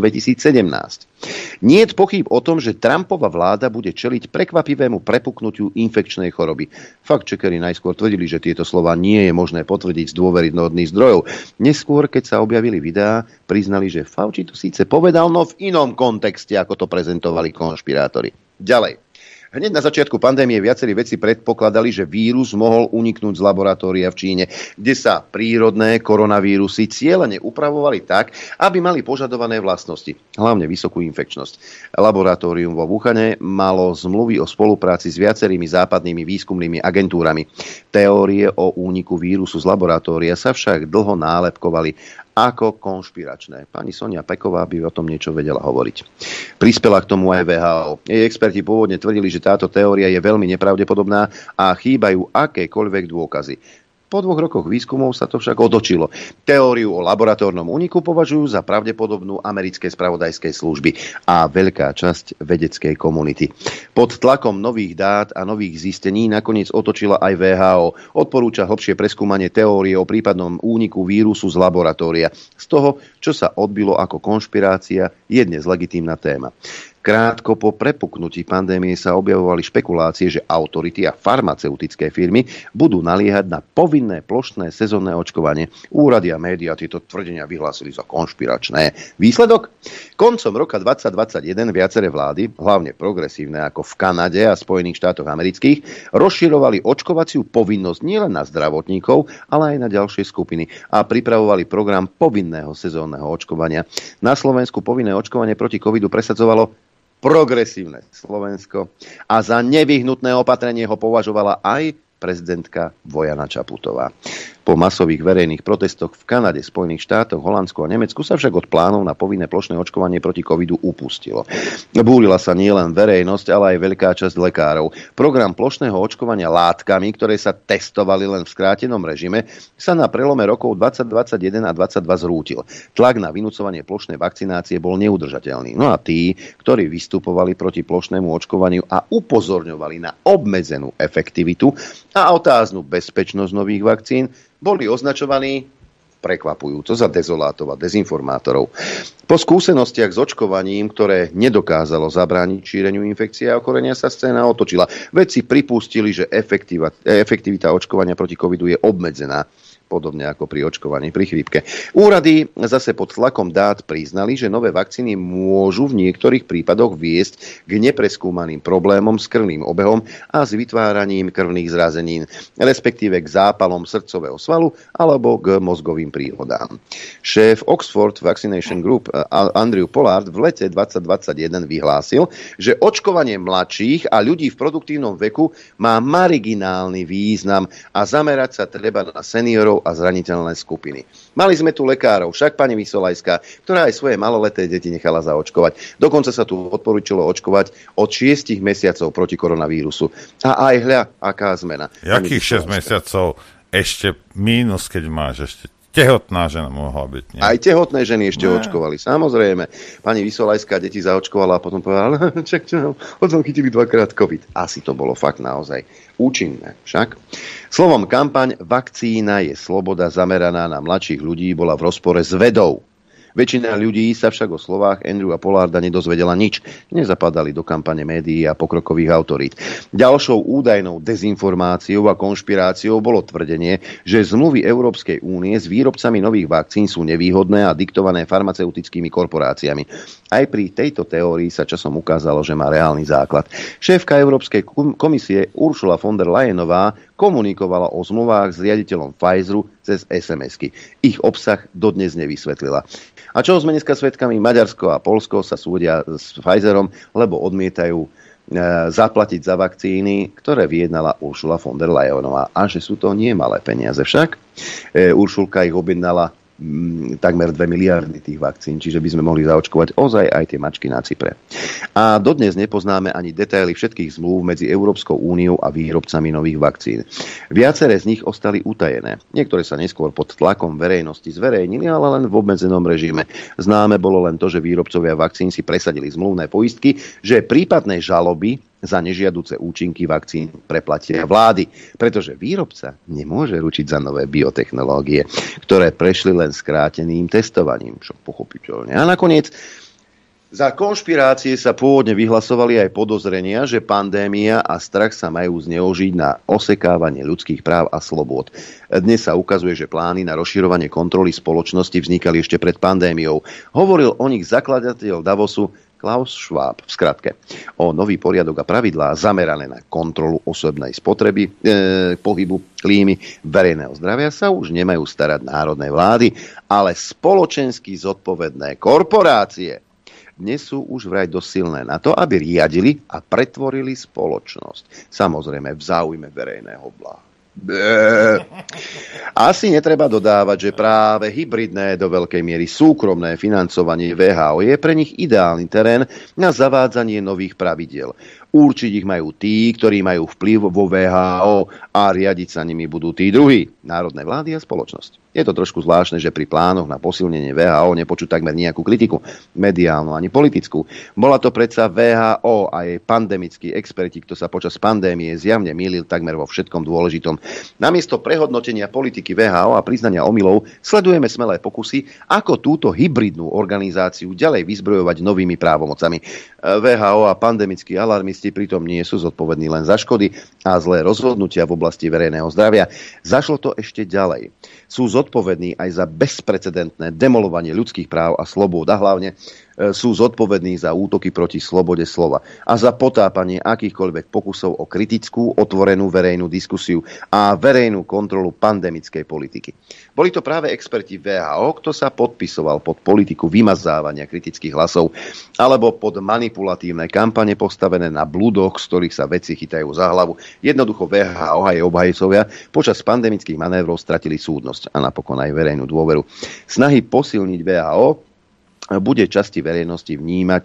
2017. Niet pochýb o tom, že Trumpova vláda bude čeliť prekvapivému prepuknutiu infekčnej choroby. Fact-checkeri najskôr tvrdili, že tieto slová nie je možné potvrdiť z dôveryhodných zdrojov. Neskôr, keď sa objavili videá, priznali, že Fauci to síce povedal, no v inom kontexte, ako to prezentovali konšpirátori. Ďalej. Hneď na začiatku pandémie viacerí vedci predpokladali, že vírus mohol uniknúť z laboratória v Číne, kde sa prírodné koronavírusy cielene upravovali tak, aby mali požadované vlastnosti, hlavne vysokú infekčnosť. Laboratórium vo Wuhane malo zmluvy o spolupráci s viacerými západnými výskumnými agentúrami. Teórie o úniku vírusu z laboratória sa však dlho nálepkovali ako konšpiračné. Pani Sonia Peková by o tom niečo vedela hovoriť. Prispela k tomu aj VHO. Jej experti pôvodne tvrdili, že táto teória je veľmi nepravdepodobná a chýbajú akékoľvek dôkazy. Po 2 rokoch výskumov sa to však otočilo. Teóriu o laboratórnom úniku považujú za pravdepodobnú americké spravodajskej služby a veľká časť vedeckej komunity. Pod tlakom nových dát a nových zistení nakoniec otočila aj VHO. Odporúča hlbšie preskúmanie teórie o prípadnom úniku vírusu z laboratória. Z toho, čo sa odbilo ako konšpirácia, je dnes legitímna téma. Krátko po prepuknutí pandémie sa objavovali špekulácie, že autority a farmaceutické firmy budú naliehať na povinné plošné sezónne očkovanie. Úrady a médiá tieto tvrdenia vyhlásili za konšpiračné. Výsledok? Koncom roka 2021 viaceré vlády, hlavne progresívne ako v Kanade a Spojených štátoch amerických, rozširovali očkovaciu povinnosť nielen na zdravotníkov, ale aj na ďalšie skupiny a pripravovali program povinného sezónneho očkovania. Na Slovensku povinné očkovanie proti covidu presadzovalo progresívne Slovensko a za nevyhnutné opatrenie ho považovala aj prezidentka Vojana Čaputová. Po masových verejných protestoch v Kanade, Spojených štátoch, Holandsku a Nemecku sa však od plánov na povinné plošné očkovanie proti covidu upustilo. Búrila sa nielen verejnosť, ale aj veľká časť lekárov. Program plošného očkovania látkami, ktoré sa testovali len v skrátenom režime, sa na prelome rokov 2021 a 2022 zrútil. Tlak na vynúcovanie plošnej vakcinácie bol neudržateľný. No a tí, ktorí vystupovali proti plošnému očkovaniu a upozorňovali na obmedzenú efektivitu a otáznu bezpečnosť nových vakcín, boli označovaní prekvapujúco za dezolátov a dezinformátorov. Po skúsenostiach s očkovaním, ktoré nedokázalo zabrániť šíreniu infekcie a ochorenia, sa scéna otočila. Vedci pripustili, že efektivita očkovania proti covidu je obmedzená, podobne ako pri očkovaní pri chrípke. Úrady zase pod tlakom dát priznali, že nové vakcíny môžu v niektorých prípadoch viesť k nepreskúmaným problémom s krvným obehom a s vytváraním krvných zrazenín, respektíve k zápalom srdcového svalu alebo k mozgovým príhodám. Šéf Oxford Vaccination Group Andrew Pollard v lete 2021 vyhlásil, že očkovanie mladších a ľudí v produktívnom veku má marginálny význam a zamerať sa treba na seniorov a zraniteľné skupiny. Mali sme tu lekárov, však pani Vysolajská, ktorá aj svoje maloleté deti nechala zaočkovať. Dokonca sa tu odporúčilo očkovať od 6 mesiacov proti koronavírusu. A aj hľa, aká zmena. Jakých 6 mesiacov? Ešte mínus, keď máš ešte. Tehotná žena mohla byť. Nie? Aj tehotné ženy ešte očkovali. Samozrejme. Pani Vysolajská deti zaočkovala a potom povedala, potom chytili 2-krát COVID. Asi to bolo fakt naozaj účinné. Však? Slovom kampaň vakcína je sloboda zameraná na mladších ľudí bola v rozpore s vedou. Väčšina ľudí sa však o slovách Andrewa Pollarda nedozvedela nič. Nezapadali do kampane médií a pokrokových autorít. Ďalšou údajnou dezinformáciou a konšpiráciou bolo tvrdenie, že zmluvy Európskej únie s výrobcami nových vakcín sú nevýhodné a diktované farmaceutickými korporáciami. Aj pri tejto teórii sa časom ukázalo, že má reálny základ. Šéfka Európskej komisie Ursula von der Leyenová komunikovala o zmluvách s riaditeľom Pfizeru cez SMS-ky. Ich obsah dodnes nevysvetlila. A čo sme dneska svedkami? Maďarsko a Poľsko sa súdia s Pfizerom, lebo odmietajú zaplatiť za vakcíny, ktoré vyjednala Ursula von der Leyenová. A že sú to nie malé peniaze však. Uršulka ich objednala takmer 2 miliardy tých vakcín, čiže by sme mohli zaočkovať ozaj aj tie mačky na Cypre. A dodnes nepoznáme ani detaily všetkých zmluv medzi Európskou úniou a výrobcami nových vakcín. Viaceré z nich ostali utajené. Niektoré sa neskôr pod tlakom verejnosti zverejnili, ale len v obmedzenom režime. Známe bolo len to, že výrobcovia vakcín si presadili zmluvné poistky, že prípadné žaloby za nežiaduce účinky vakcín preplatia vlády, pretože výrobca nemôže ručiť za nové biotechnológie, ktoré prešli len skráteným testovaním, čo pochopiteľne. A nakoniec za konšpirácie sa pôvodne vyhlasovali aj podozrenia, že pandémia a strach sa majú zneužiť na osekávanie ľudských práv a slobôd. Dnes sa ukazuje, že plány na rozširovanie kontroly spoločnosti vznikali ešte pred pandémiou. Hovoril o nich zakladateľ Davosu Klaus Schwab, v skratke. O nový poriadok a pravidlá zamerané na kontrolu osobnej spotreby, pohybu, klímy, verejného zdravia sa už nemajú starať národné vlády, ale spoločensky zodpovedné korporácie. Dnes sú už vraj dosť silné na to, aby riadili a pretvorili spoločnosť. Samozrejme v záujme verejného bláha. Asi netreba dodávať, že práve hybridné, do veľkej miery súkromné financovanie WHO je pre nich ideálny terén na zavádzanie nových pravidiel. Určiť ich majú tí, ktorí majú vplyv vo WHO a riadiť sa nimi budú tí druhí, národné vlády a spoločnosť. Je to trošku zvláštne, že pri plánoch na posilnenie WHO nepočuť takmer nejakú kritiku, mediálnu ani politickú. Bola to predsa WHO a jej pandemickí experti, kto sa počas pandémie zjavne mýlil takmer vo všetkom dôležitom. Namiesto prehodnotenia politiky WHO a priznania omylov sledujeme smelé pokusy, ako túto hybridnú organizáciu ďalej vyzbrojovať novými právomocami. WHO a pandemickí alarmisti pritom nie sú zodpovední len za škody a zlé rozhodnutia v oblasti verejného zdravia. Zašlo to ešte ďalej. Sú zodpovední aj za bezprecedentné demolovanie ľudských práv a slobôd a hlavne sú zodpovední za útoky proti slobode slova a za potápanie akýchkoľvek pokusov o kritickú, otvorenú verejnú diskusiu a verejnú kontrolu pandemickej politiky. Boli to práve experti WHO, kto sa podpisoval pod politiku vymazávania kritických hlasov alebo pod manipulatívne kampane postavené na blúdoch, z ktorých sa veci chytajú za hlavu. Jednoducho WHO a jej obhajcovia počas pandemických manévrov stratili súdnosť a napokon aj verejnú dôveru. Snahy posilniť WHO bude časti verejnosti vnímať,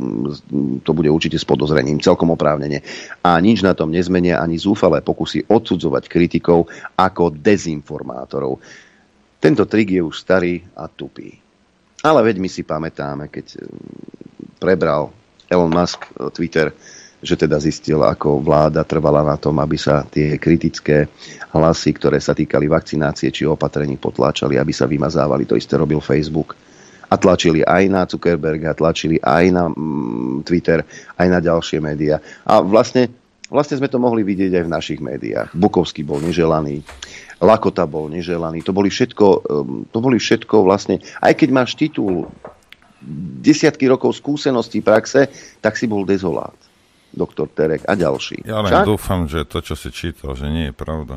to bude určite s podozrením, celkom oprávnene. A nič na tom nezmenia ani zúfalé pokusy odsudzovať kritikov ako dezinformátorov. Tento trik je už starý a tupý. Ale veď my si pamätáme, keď prebral Elon Musk Twitter, že teda zistil, ako vláda trvala na tom, aby sa tie kritické hlasy, ktoré sa týkali vakcinácie či opatrení, potláčali, aby sa vymazávali. To isté robil Facebook. A tlačili aj na Zuckerberga, tlačili aj na Twitter, aj na ďalšie médiá. A vlastne sme to mohli vidieť aj v našich médiách. Bukovský bol neželaný, Lakota bol neželaný. To boli všetko vlastne, aj keď máš titul desiatky rokov skúseností praxe, tak si bol dezolát. Doktor Terek a ďalší. Ja len dúfam, že to, čo si čítal, že nie je pravda.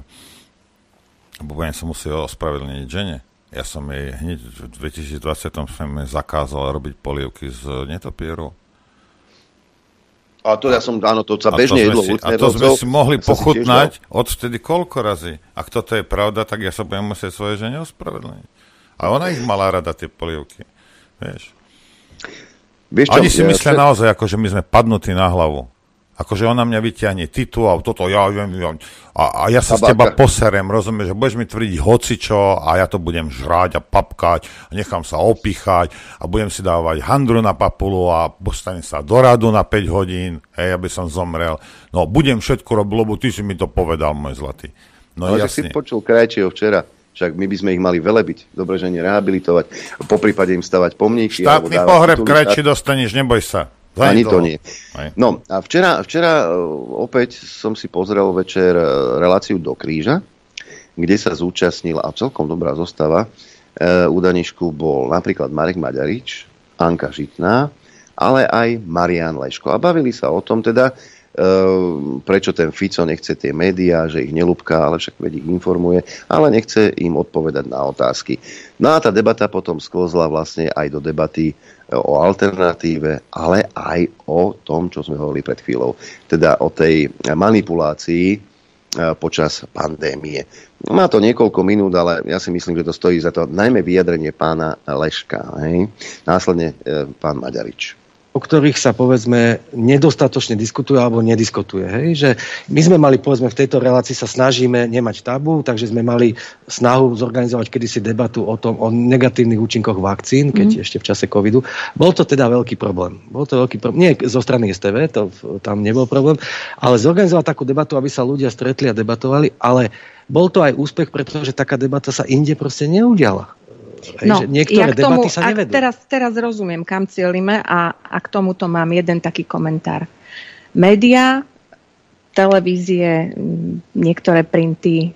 Lebo budem sa musieť ospravedlniť žene. Ja som jej hneď v 2020 zakázal robiť polievky z netopierov. A to ja som, áno, to sa bežne jedlo. A to sme si mohli pochutnať odvtedy koľko razy. Ak toto je pravda, tak ja sa budem musieť svoje žene ospravedlniť. A ona ich mala rada, tie polievky. Vieš Oni si myslia naozaj, ako že my sme padnutí na hlavu. Akože ona mňa vyťahne titul a toto ja ja sa z teba poserem, rozumieš, že budeš mi tvrdiť hocičo a ja to budem žrať a papkať a nechám sa opichať a budem si dávať handru na papulu a postanem sa do radu na 5 hodín, aby som zomrel. No, budem všetko robiť, lebo ty si mi to povedal, môj zlatý. No, ale jasne. Si počul Krajčieho včera. Však my by sme ich mali velebiť, dobre, že nerehabilitovať, poprípade im stavať pomníky. Štátny pohreb Krajčí dostaneš, neboj sa. Ani to nie. No a včera opäť som si pozrel večer reláciu Do kríža, kde sa zúčastnila, a celkom dobrá zostava, u Danišku bol napríklad Marek Maďarič, Anka Žitná, ale aj Marián Leško. A bavili sa o tom teda, prečo ten Fico nechce tie médiá, že ich nelúbka, ale však veď ich informuje, ale nechce im odpovedať na otázky. No a tá debata potom sklzla vlastne aj do debaty o alternatíve, ale aj o tom, čo sme hovorili pred chvíľou. Teda o tej manipulácii počas pandémie. Má to niekoľko minút, ale ja si myslím, že to stojí za to najmä vyjadrenie pána Leška. Hej? Následne pán Maďarič. o ktorých sa, povedzme, nedostatočne diskutuje alebo nediskutuje. Hej? Že my sme mali, povedzme, v tejto relácii sa snažíme nemať tabu, takže sme mali snahu zorganizovať kedysi debatu o negatívnych účinkoch vakcín, keď ešte v čase covidu. Bol to teda veľký problém. Nie zo strany STV, tam nebol problém, ale zorganizovať takú debatu, aby sa ľudia stretli a debatovali, ale bol to aj úspech, pretože taká debata sa inde proste neudiala. No, niektoré debaty sa nevedú. Teraz rozumiem, kam cielime a k tomuto mám jeden taký komentár. Média, televízie, niektoré printy,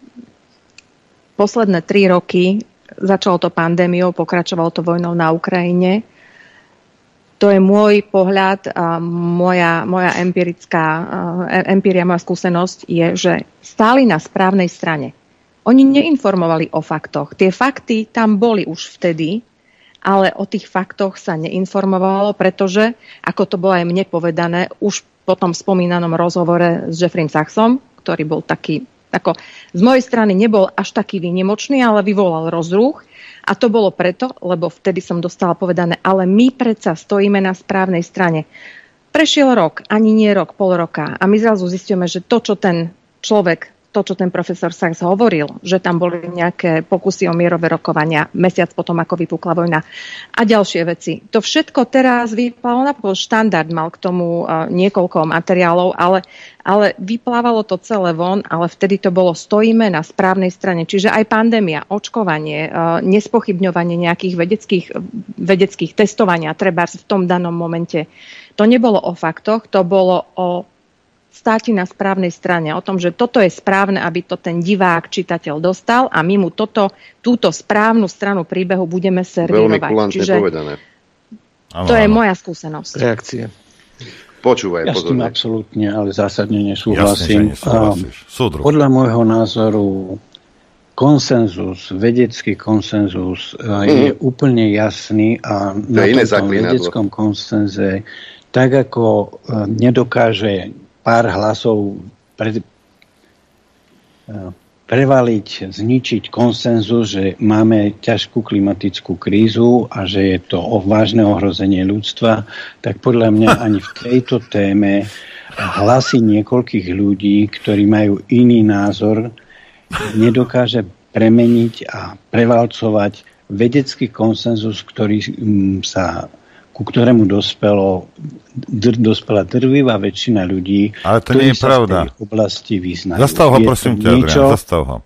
posledné 3 roky, začalo to pandémiou, pokračovalo to vojnou na Ukrajine. To je môj pohľad, moja empíria, moja skúsenosť je, že stáli na správnej strane. Oni neinformovali o faktoch. Tie fakty tam boli už vtedy, ale o tých faktoch sa neinformovalo, pretože, ako to bolo aj mne povedané, už po tom spomínanom rozhovore s Jeffrey Sachsom, ktorý bol taký, z mojej strany nebol až taký výnimočný, ale vyvolal rozruch. A to bolo preto, lebo vtedy som dostala povedané, ale my predsa stojíme na správnej strane. Prešiel rok, ani nie rok, pol roka a my zrazu zistíme, že to, čo ten človek, to, čo ten profesor Sachs hovoril, že tam boli nejaké pokusy o mierové rokovania mesiac potom, ako vypukla vojna a ďalšie veci. To všetko teraz vyplávalo, napríklad štandard mal k tomu niekoľko materiálov, ale vyplávalo to celé von, ale vtedy to bolo stojíme na správnej strane. Čiže aj pandémia, očkovanie, nespochybňovanie nejakých vedeckých testovania, treba v tom danom momente. To nebolo o faktoch, to bolo o státi na správnej strane, o tom, že toto je správne, aby to ten divák, čitateľ dostal a my mu túto správnu stranu príbehu budeme servírovať. Veľmi kulantne povedané. To je moja skúsenosť. Reakcie. Počúvaj, ja s tým absolútne, ale zásadne nesúhlasím. Podľa môjho názoru vedecký konsenzus je úplne jasný a na tom vedeckom konsenze, tak ako nedokáže pár hlasov prevaliť, zničiť konsenzus, že máme ťažkú klimatickú krízu a že je to vážne ohrozenie ľudstva, tak podľa mňa ani v tejto téme hlasy niekoľkých ľudí, ktorí majú iný názor, nedokáže premeniť a prevalcovať vedecký konsenzus, ku ktorému dospela drvivá väčšina ľudí. Ale to nie je pravda. V oblasti význajú. Zastav ho, prosím ťa, Adrián, zastav ho.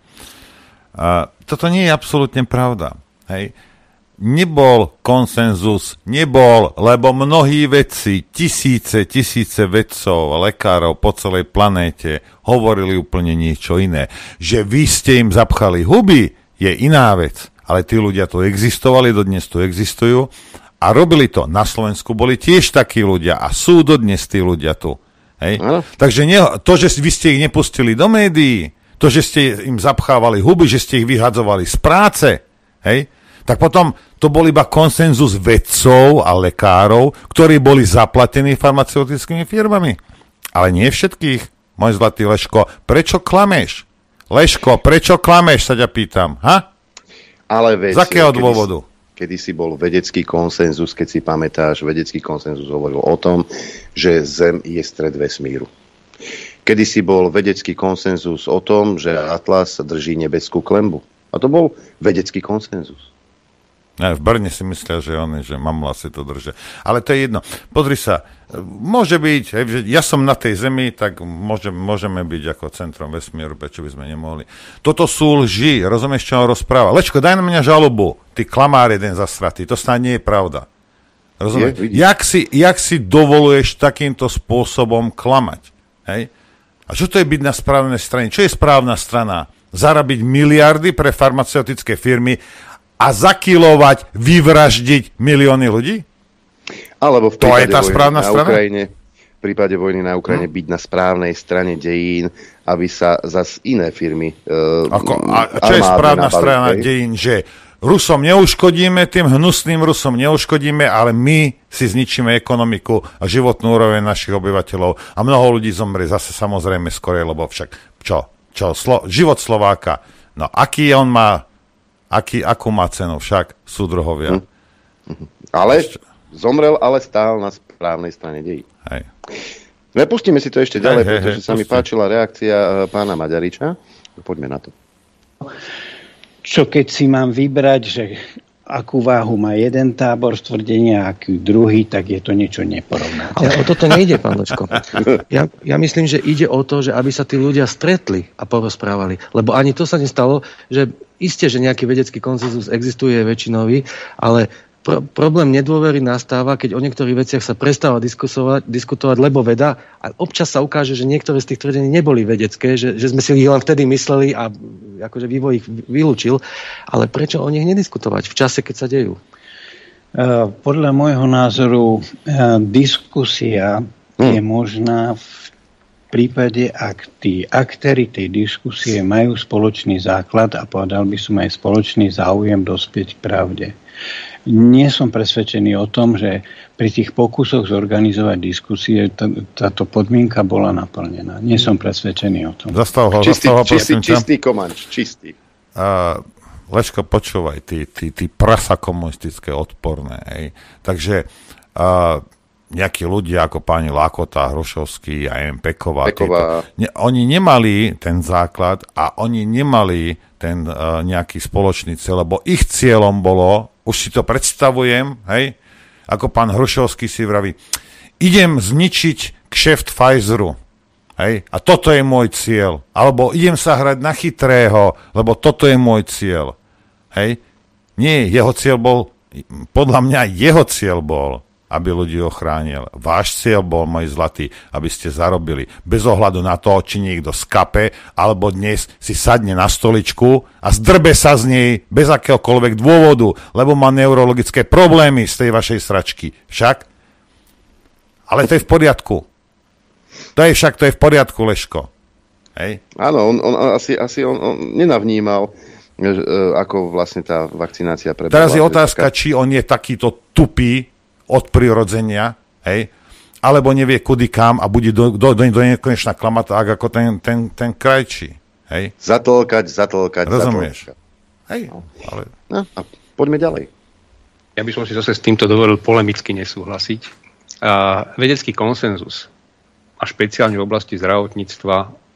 Toto nie je absolútne pravda. Hej. Nebol konsenzus, lebo mnohí vedci, tisíce vedcov, lekárov po celej planéte hovorili úplne niečo iné. Že vy ste im zapchali huby, je iná vec. Ale tí ľudia tu existovali, dodnes tu existujú. A robili to. Na Slovensku boli tiež takí ľudia a sú dodnes tí ľudia tu. Hej? Takže to, že vy ste ich nepustili do médií, to, že ste im zapchávali huby, že ste ich vyhadzovali z práce, hej? Tak potom to bol iba konsenzus vedcov a lekárov, ktorí boli zaplatení farmaceutickými firmami. Ale nie všetkých. Môj zlatý Leško, prečo klameš? Leško, prečo klameš, sa ťa pýtam. Ha? Ale veď, z akého dôvodu? Kedysi bol vedecký konsenzus, keď si pamätáš, vedecký konsenzus hovoril o tom, že Zem je stred vesmíru. Kedysi bol vedecký konsenzus o tom, že Atlas drží nebeskú klembu. A to bol vedecký konsenzus. Ja, v Brne si myslia, že mamla si to držia. Ale to je jedno. Pozri sa, môže byť, že ja som na tej Zemi, tak môžeme byť ako centrom vesmíru, prečo by sme nemohli. Toto sú lži, rozumieš, čo on rozpráva. Lečko, daj na mňa žalobu, ty klamár jeden zasratý, to snad nie je pravda. Rozumieš? Jak si dovoluješ takýmto spôsobom klamať? Hej? A čo to je byť na správnej strane? Čo je správna strana? Zarabiť miliardy pre farmaceutické firmy a zakilovať, vyvraždiť milióny ľudí? Alebo v prípade vojny na Ukrajine byť na správnej strane dejín, aby sa zas iné firmy... čo je správna strana dejín? Že Rusom neuškodíme, tým hnusným Rusom neuškodíme, ale my si zničíme ekonomiku a životnú úroveň našich obyvateľov a mnoho ľudí zomrie zase samozrejme skorej, lebo však život Slováka, no aký on má, akú má cenu však súdruhovia. Ale zomrel, ale stál na správnej strane dejí. Hej. Nepustíme si to ešte ďalej, pretože sa mi páčila reakcia pána Maďariča. Poďme na to. Čo keď si mám vybrať, že akú váhu má jeden tábor tvrdenia a aký druhý, tak je to niečo neporovnateľné. Ale o toto nejde, pán Lečko. Ja myslím, že ide o to, že aby sa tí ľudia stretli a porozprávali. Lebo ani to sa nestalo, že isté, že nejaký vedecký konsenzus existuje väčšinový, ale problém nedôvery nastáva, keď o niektorých veciach sa prestáva diskutovať, lebo veda, a občas sa ukáže, že niektoré z tých tvrdení neboli vedecké, že sme si ich len vtedy mysleli a akože vývoj ich vylúčil, ale prečo o nich nediskutovať v čase, keď sa dejú? Podľa môjho názoru diskusia je možná v prípade, ak tí aktéri tej diskusie majú spoločný základ a povedal by som aj spoločný záujem dospieť k pravde. Nie som presvedčený o tom, že pri tých pokusoch zorganizovať diskusie táto podmienka bola naplnená. Nie som presvedčený o tom. Čistý Komanč, čistý. Lečko, počúvaj, ty prasa komunistické odporné. Hej. Takže nejakí ľudia ako páni Lakota, Hrošovský a Peková. Oni nemali ten základ a oni nemali ten nejaký spoločný cieľ, lebo ich cieľom bolo, už si to predstavujem, hej, ako pán Hrošovský si vraví, idem zničiť kšeft Pfizeru, hej, a toto je môj cieľ. Alebo idem sa hrať na chytrého, lebo toto je môj cieľ. Hej. Nie, jeho cieľ bol, podľa mňa jeho cieľ bol, aby ľudí ochránil. Váš cieľ bol, môj zlatý, aby ste zarobili. Bez ohľadu na to, či niekto skape, alebo dnes si sadne na stoličku a zdrbe sa z nej bez akéhokoľvek dôvodu, lebo má neurologické problémy z tej vašej sračky. Však? Ale to je v poriadku. To je v poriadku, Leško. Hej? Áno, on asi nenavnímal, ako vlastne tá vakcinácia prebehla. Teraz je otázka, či on je takýto tupý od prirodzenia, hej, alebo nevie kudy kam a bude do nekonečna klamať tak, ako ten krajčí. Hej? Zatlkať. Rozumieš? Hej, ale... No, a poďme ďalej. Ja by som si zase s týmto dovolil polemicky nesúhlasiť. Vedecký konsenzus a špeciálne v oblasti zdravotníctva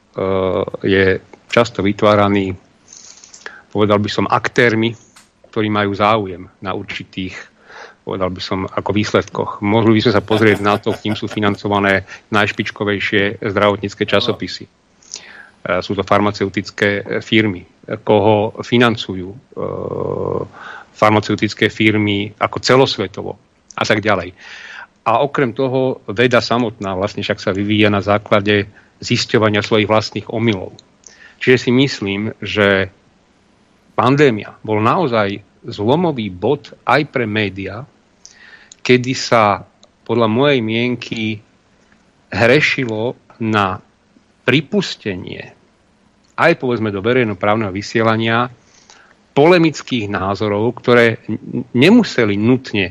je často vytváraný, povedal by som, aktérmi, ktorí majú záujem na určitých, povedal by som, ako výsledkoch. Mohli by sme sa pozrieť na to, kým sú financované najšpičkovejšie zdravotnícke časopisy. Sú to farmaceutické firmy. Koho financujú farmaceutické firmy ako celosvetovo a tak ďalej. A okrem toho veda samotná vlastne však sa vyvíja na základe zisťovania svojich vlastných omylov. Čiže si myslím, že pandémia bol naozaj zlomový bod aj pre médiá, kedy sa podľa mojej mienky hrešilo na pripustenie aj povedzme do verejnoprávneho vysielania polemických názorov, ktoré nemuseli nutne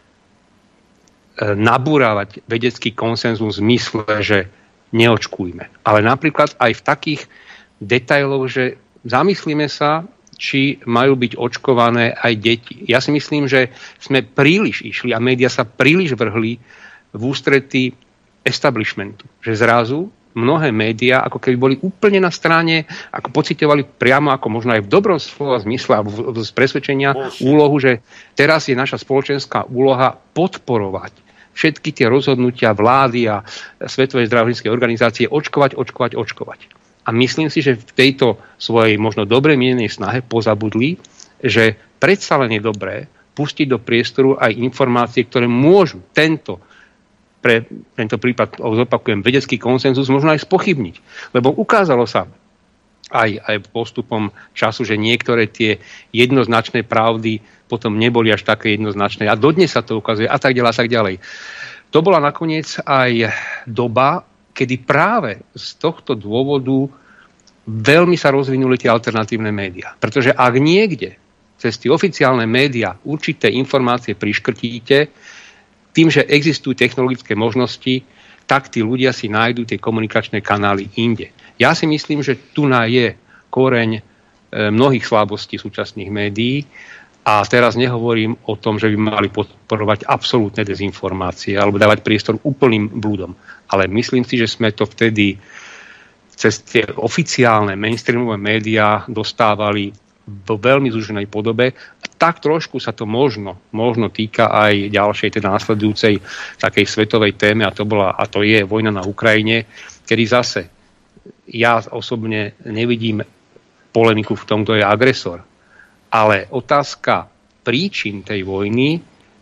nabúravať vedecký konsenzus v zmysle, že neočkujme. Ale napríklad aj v takých detailoch, že zamyslíme sa, či majú byť očkované aj deti. Ja si myslím, že sme príliš išli a médiá sa príliš vrhli v ústrety establishmentu. Že zrazu mnohé médiá ako keby boli úplne na strane, ako pocitovali priamo ako možno aj v dobrom slova zmysle a z presvedčenia úlohu, že teraz je naša spoločenská úloha podporovať všetky tie rozhodnutia vlády a Svetovej zdravotníckej organizácie očkovať. A myslím si, že v tejto svojej možno dobre mienenej snahe pozabudli, že predsa len je dobré pustiť do priestoru aj informácie, ktoré môžu pre tento prípad, zopakujem, vedecký konsenzus možno aj spochybniť. Lebo ukázalo sa aj postupom času, že niektoré tie jednoznačné pravdy potom neboli až také jednoznačné. A dodnes sa to ukazuje a tak ďalej. To bola nakoniec aj doba, kedy práve z tohto dôvodu veľmi sa rozvinuli tie alternatívne médiá. Pretože ak niekde cez tie oficiálne médiá určité informácie priškrtíte, tým, že existujú technologické možnosti, tak tí ľudia si nájdú tie komunikačné kanály inde. Ja si myslím, že tu je koreň mnohých slabostí súčasných médií A teraz nehovorím o tom, že by mali podporovať absolútne dezinformácie alebo dávať priestor úplným blúdom. Ale myslím si, že sme to vtedy cez tie oficiálne mainstreamové médiá dostávali vo veľmi zúženej podobe. Tak trošku sa to možno týka aj ďalšej, teda následujúcej takej svetovej téme, a to je vojna na Ukrajine, kedy zase ja osobne nevidím polemiku v tom, kto je agresor. Ale otázka príčin tej vojny,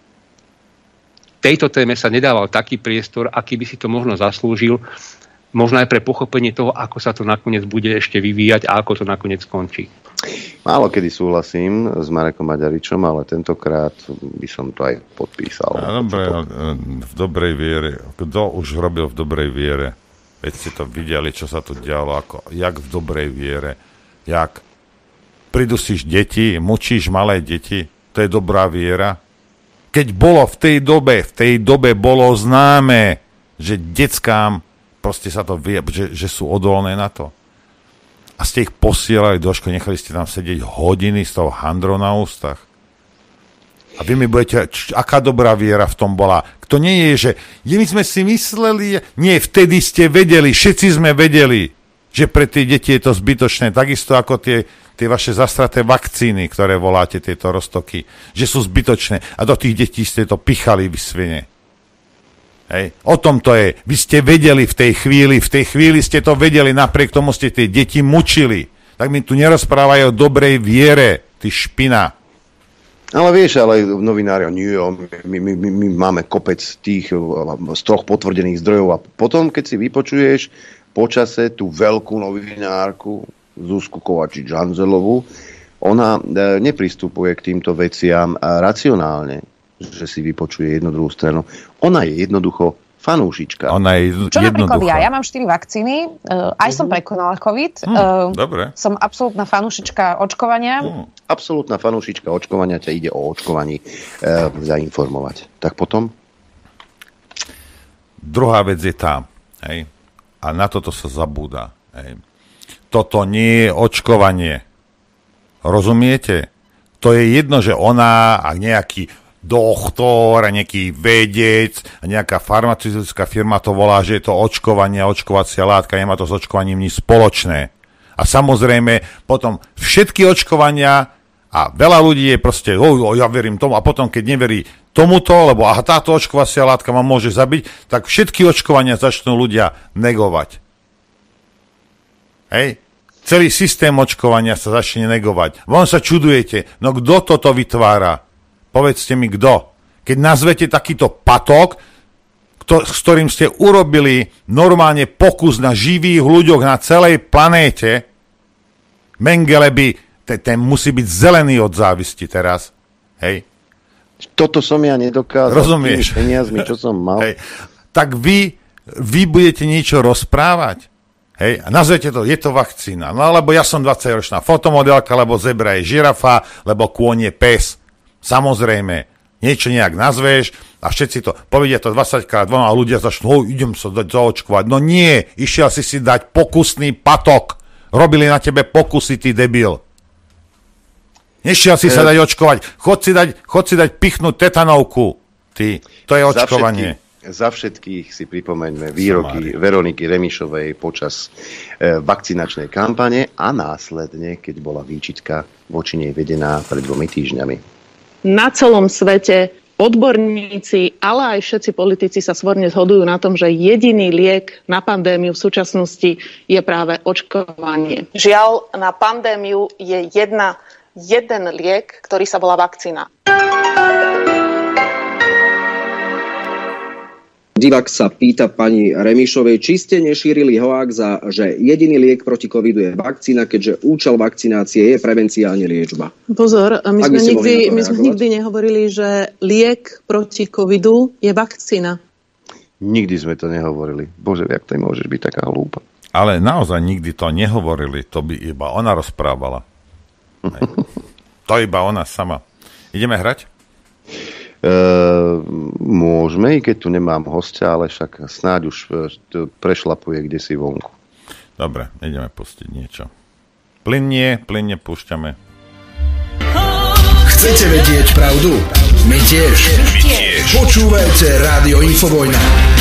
tejto téme sa nedával taký priestor, aký by si to možno zaslúžil, možno aj pre pochopenie toho, ako sa to nakoniec bude ešte vyvíjať a ako to nakoniec skončí. Málo kedy súhlasím s Marekom Maďaričom, ale tentokrát by som to aj podpísal. Dobre, v dobrej viere. Kto už robil v dobrej viere? Veď ste to videli, čo sa tu dialo, jak v dobrej viere, jak pridusíš deti, mučíš malé deti, to je dobrá viera. Keď bolo v tej dobe bolo známe, že deckám proste sa to vie, že sú odolné na to. A ste ich posielali do školy, nechali ste tam sedieť hodiny s tou handrou na ústach. A vy mi budete, aká dobrá viera v tom bola. To nie je, že my sme si mysleli, nie, vtedy ste vedeli, všetci sme vedeli, že pre tie deti je to zbytočné, takisto ako tie vaše zastraté vakcíny, ktoré voláte, tieto roztoky, že sú zbytočné. A do tých detí ste to pichali, vy svine. Hej. O tom to je. Vy ste vedeli v tej chvíli ste to vedeli, napriek tomu ste tie deti mučili. Tak mi tu nerozprávajú o dobrej viere, ty špina. Ale vieš, ale novinári, my máme kopec tých z 3 potvrdených zdrojov a potom, keď si vypočuješ počase tú veľkú novinárku Zuzku Kovačič-Hanzelovú, ona nepristupuje k týmto veciam racionálne, že si vypočuje jednu druhú stranu. Ona je jednoducho fanúšička. Čo napríklad ja mám 4 vakcíny, aj som prekonala COVID. Dobre. Som absolútna fanúšička očkovania. Absolútna fanúšička očkovania, ťa ide o očkovaní zainformovať. Tak potom? Druhá vec je tá, hej, a na toto sa zabúda. Hej. Toto nie je očkovanie. Rozumiete? To je jedno, že ona a nejaký doktor a nejaký vedec a nejaká farmaceutická firma to volá, že je to očkovanie, očkovacia látka, nemá to s očkovaním nič spoločné. A samozrejme potom všetky očkovania a veľa ľudí je proste, ja verím tomu, a potom keď neverí tomuto, lebo táto očkovacia látka ma môže zabiť, tak všetky očkovania začnú ľudia negovať. Hej? Celý systém očkovania sa začne negovať. Von sa čudujete, no kto toto vytvára? Povedzte mi, kto? Keď nazvete takýto patok, s ktorým ste urobili normálne pokus na živých ľuďoch na celej planéte, Mengele by, ten musí byť zelený od závisti teraz. Hej? Toto som ja nedokázal. Rozumieš? Peniazmi, čo som mal. Hej. Tak vy budete niečo rozprávať. Hej, a nazvete to, je to vakcína. No alebo ja som 20-ročná fotomodelka, lebo zebra je žirafa, lebo kôň je pes. Samozrejme, niečo nejak nazveš a všetci to povedia to 20-krát von a ľudia začnú, idem sa dať zaočkovať. No nie, išiel si dať pokusný patok. Robili na tebe pokusy, ty debil. Nešiel si sa dať očkovať. Chod si dať pichnúť tetanovku. Ty, to je očkovanie. Za všetkých si pripomeňme výroky Veroniky Remišovej počas vakcinačnej kampane a následne, keď bola výčitka voči nej vedená pred 2 týždňami. Na celom svete odborníci, ale aj všetci politici sa svorne zhodujú na tom, že jediný liek na pandémiu v súčasnosti je práve očkovanie. Žiaľ, na pandémiu je jeden liek, ktorý sa volá vakcína. Divák sa pýta pani Remišovej, či ste nešírili hoax, že jediný liek proti covidu je vakcína, keďže účel vakcinácie je prevencia a nie liečba. Pozor, my sme nikdy nehovorili, že liek proti covidu je vakcína. Nikdy sme to nehovorili. Bože, jak to môžeš byť taká hlúpa. Ale naozaj nikdy to nehovorili, to by iba ona rozprávala. To iba ona sama. Ideme hrať? Môžeme, i keď tu nemám hostia, ale však snáď už prešlapuje kdesi vonku. Dobre, ideme pustiť niečo. Plynne púšťame. Chcete vedieť pravdu? My tiež. Počúvajte Rádio Infovojna.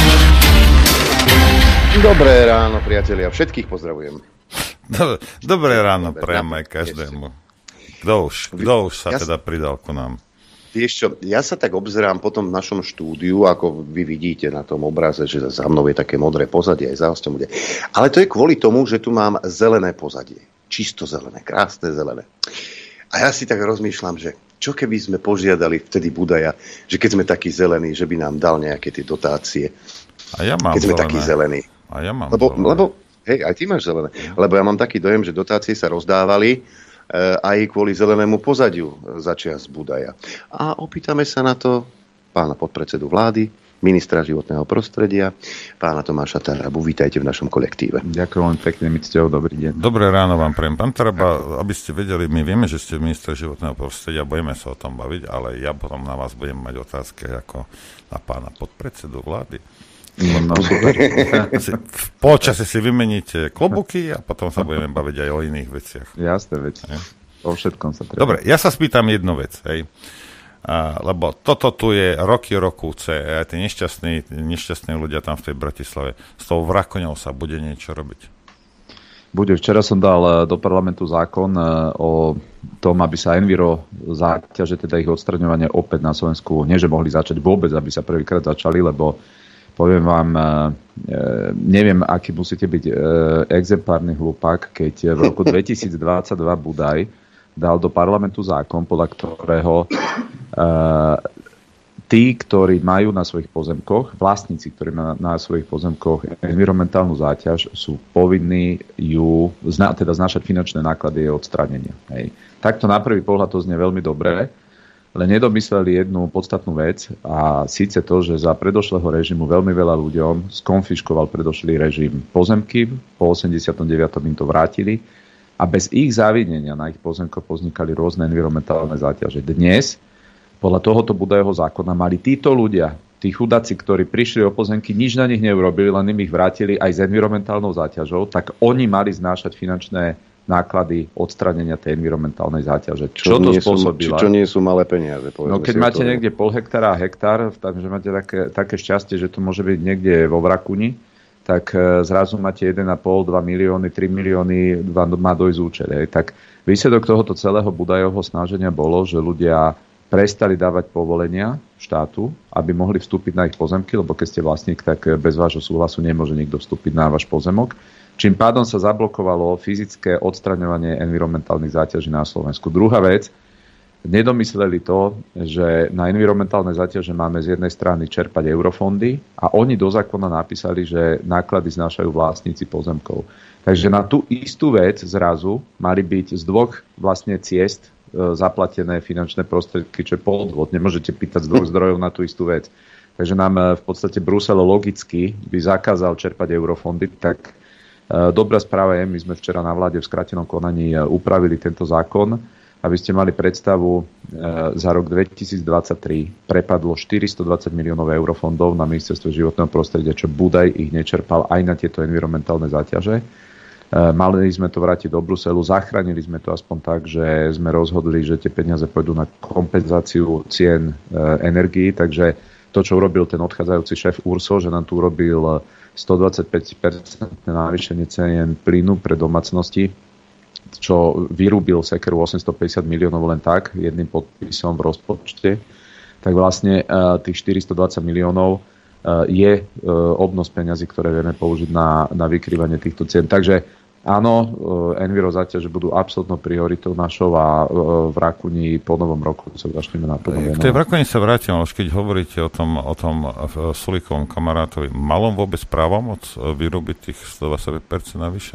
Dobré ráno, priatelia. Všetkých pozdravujem. Dobré ráno, priamo aj každému. Kto už sa teda pridal ku nám? Vieš čo, ja sa tak obzerám potom v našom štúdiu, ako vy vidíte na tom obraze, že za mnou je také modré pozadie, aj za hostom bude. Ale to je kvôli tomu, že tu mám zelené pozadie. Čisto zelené, krásne zelené. A ja si tak rozmýšľam, že čo keby sme požiadali vtedy Budaja, že keď sme takí zelení, že by nám dal nejaké tie dotácie. A ja mám keď sme takí zelení. A ja mám lebo hej, aj ty máš zelené. Lebo ja mám taký dojem, že dotácie sa rozdávali aj kvôli zelenému pozadiu za čias Budaja. A opýtame sa na to pána podpredsedu vlády, ministra životného prostredia, pána Tomáša Tarabu. Vítajte v našom kolektíve. Ďakujem veľmi pekne, mi cťou, dobrý deň. Dobré ráno vám prajem. Pán Taraba, aby ste vedeli, my vieme, že ste minister životného prostredia, budeme sa o tom baviť, ale ja potom na vás budem mať otázky ako na pána podpredsedu vlády. No, super. V polčase si vymeníte klobuky a potom sa budeme baviť aj o iných veciach. Jasné veci. O všetkom sa treba. Dobre, ja sa spýtam jednu vec, hej. Lebo toto tu je roky rokúce a tí nešťastní ľudia tam v tej Bratislave. S tou Vrakoňou sa bude niečo robiť? Bude. Včera som dal do parlamentu zákon o tom, aby sa enviro záťaže, teda ich odstraňovanie opäť na Slovensku, nie že mohli začať vôbec, aby sa prvýkrát začali, lebo poviem vám, neviem, aký musíte byť exemplárny hlupák, keď v roku 2022 Budaj dal do parlamentu zákon, podľa ktorého tí, ktorí majú na svojich pozemkoch, vlastníci, ktorí majú na svojich pozemkoch environmentálnu záťaž, sú povinní ju teda znášať finančné náklady jej odstránenia. Hej. Takto na prvý pohľad to znie veľmi dobre, ale nedomysleli jednu podstatnú vec a síce to, že za predošlého režimu veľmi veľa ľuďom skonfiškoval predošlý režim pozemky, po 89. im to vrátili a bez ich závidenia na ich pozemkoch vznikali rôzne environmentálne záťaže. Dnes, podľa tohoto Budajovho zákona, mali títo ľudia, tí chudáci, ktorí prišli o pozemky, nič na nich neurobili, len im ich vrátili aj s environmentálnou záťažou, tak oni mali znášať finančné náklady odstránenia tej environmentálnej záťaže. Čo to spôsobilo? Čo nie sú malé peniaze. No keď máte niekde pol hektára a hektár, takže máte také šťastie, že to môže byť niekde vo Vrakuni, tak zrazu máte 1,5, 2 milióny, 3 milióny, má dojsť účet. Tak výsledok tohoto celého Budajovho snaženia bolo, že ľudia prestali dávať povolenia štátu, aby mohli vstúpiť na ich pozemky, lebo keď ste vlastník, tak bez vášho súhlasu nemôže nikto vstúpiť na váš pozemok. Čím pádom sa zablokovalo fyzické odstraňovanie environmentálnych záťaží na Slovensku. Druhá vec, nedomysleli to, že na environmentálne záťaže máme z jednej strany čerpať eurofondy a oni do zákona napísali, že náklady znášajú vlastníci pozemkov. Takže na tú istú vec zrazu mali byť z dvoch vlastne ciest zaplatené finančné prostriedky, čo je podvod. Nemôžete pýtať z dvoch zdrojov na tú istú vec. Takže nám v podstate Brusel logicky by zakázal čerpať eurofondy, tak dobrá správa je, my sme včera na vláde v skrátenom konaní upravili tento zákon, aby ste mali predstavu, za rok 2023 prepadlo 420 miliónov eurofondov na ministerstve životného prostredia, čo Budaj ich nečerpal aj na tieto environmentálne záťaže. Mali sme to vrátiť do Bruselu, zachránili sme to aspoň tak, že sme rozhodli, že tie peniaze pôjdu na kompenzáciu cien energií, takže to, čo urobil ten odchádzajúci šéf URSO, že nám tu urobil 125% navýšenie cien plynu pre domácnosti, čo vyrúbil sekeru 850 miliónov len tak, jedným podpisom v rozpočte, tak vlastne tých 420 miliónov je obnos peňazí, ktoré vieme použiť na vykrývanie týchto cien. Takže áno, enviro záťaže budú absolútnou prioritou našou a v Rakuni po novom roku sa začneme naplno venovať. V tej Rakuni sa vrátim, už keď hovoríte o tom Sulíkovom kamarátovi, malom vôbec právomoc vyrobiť tých 125% navyše?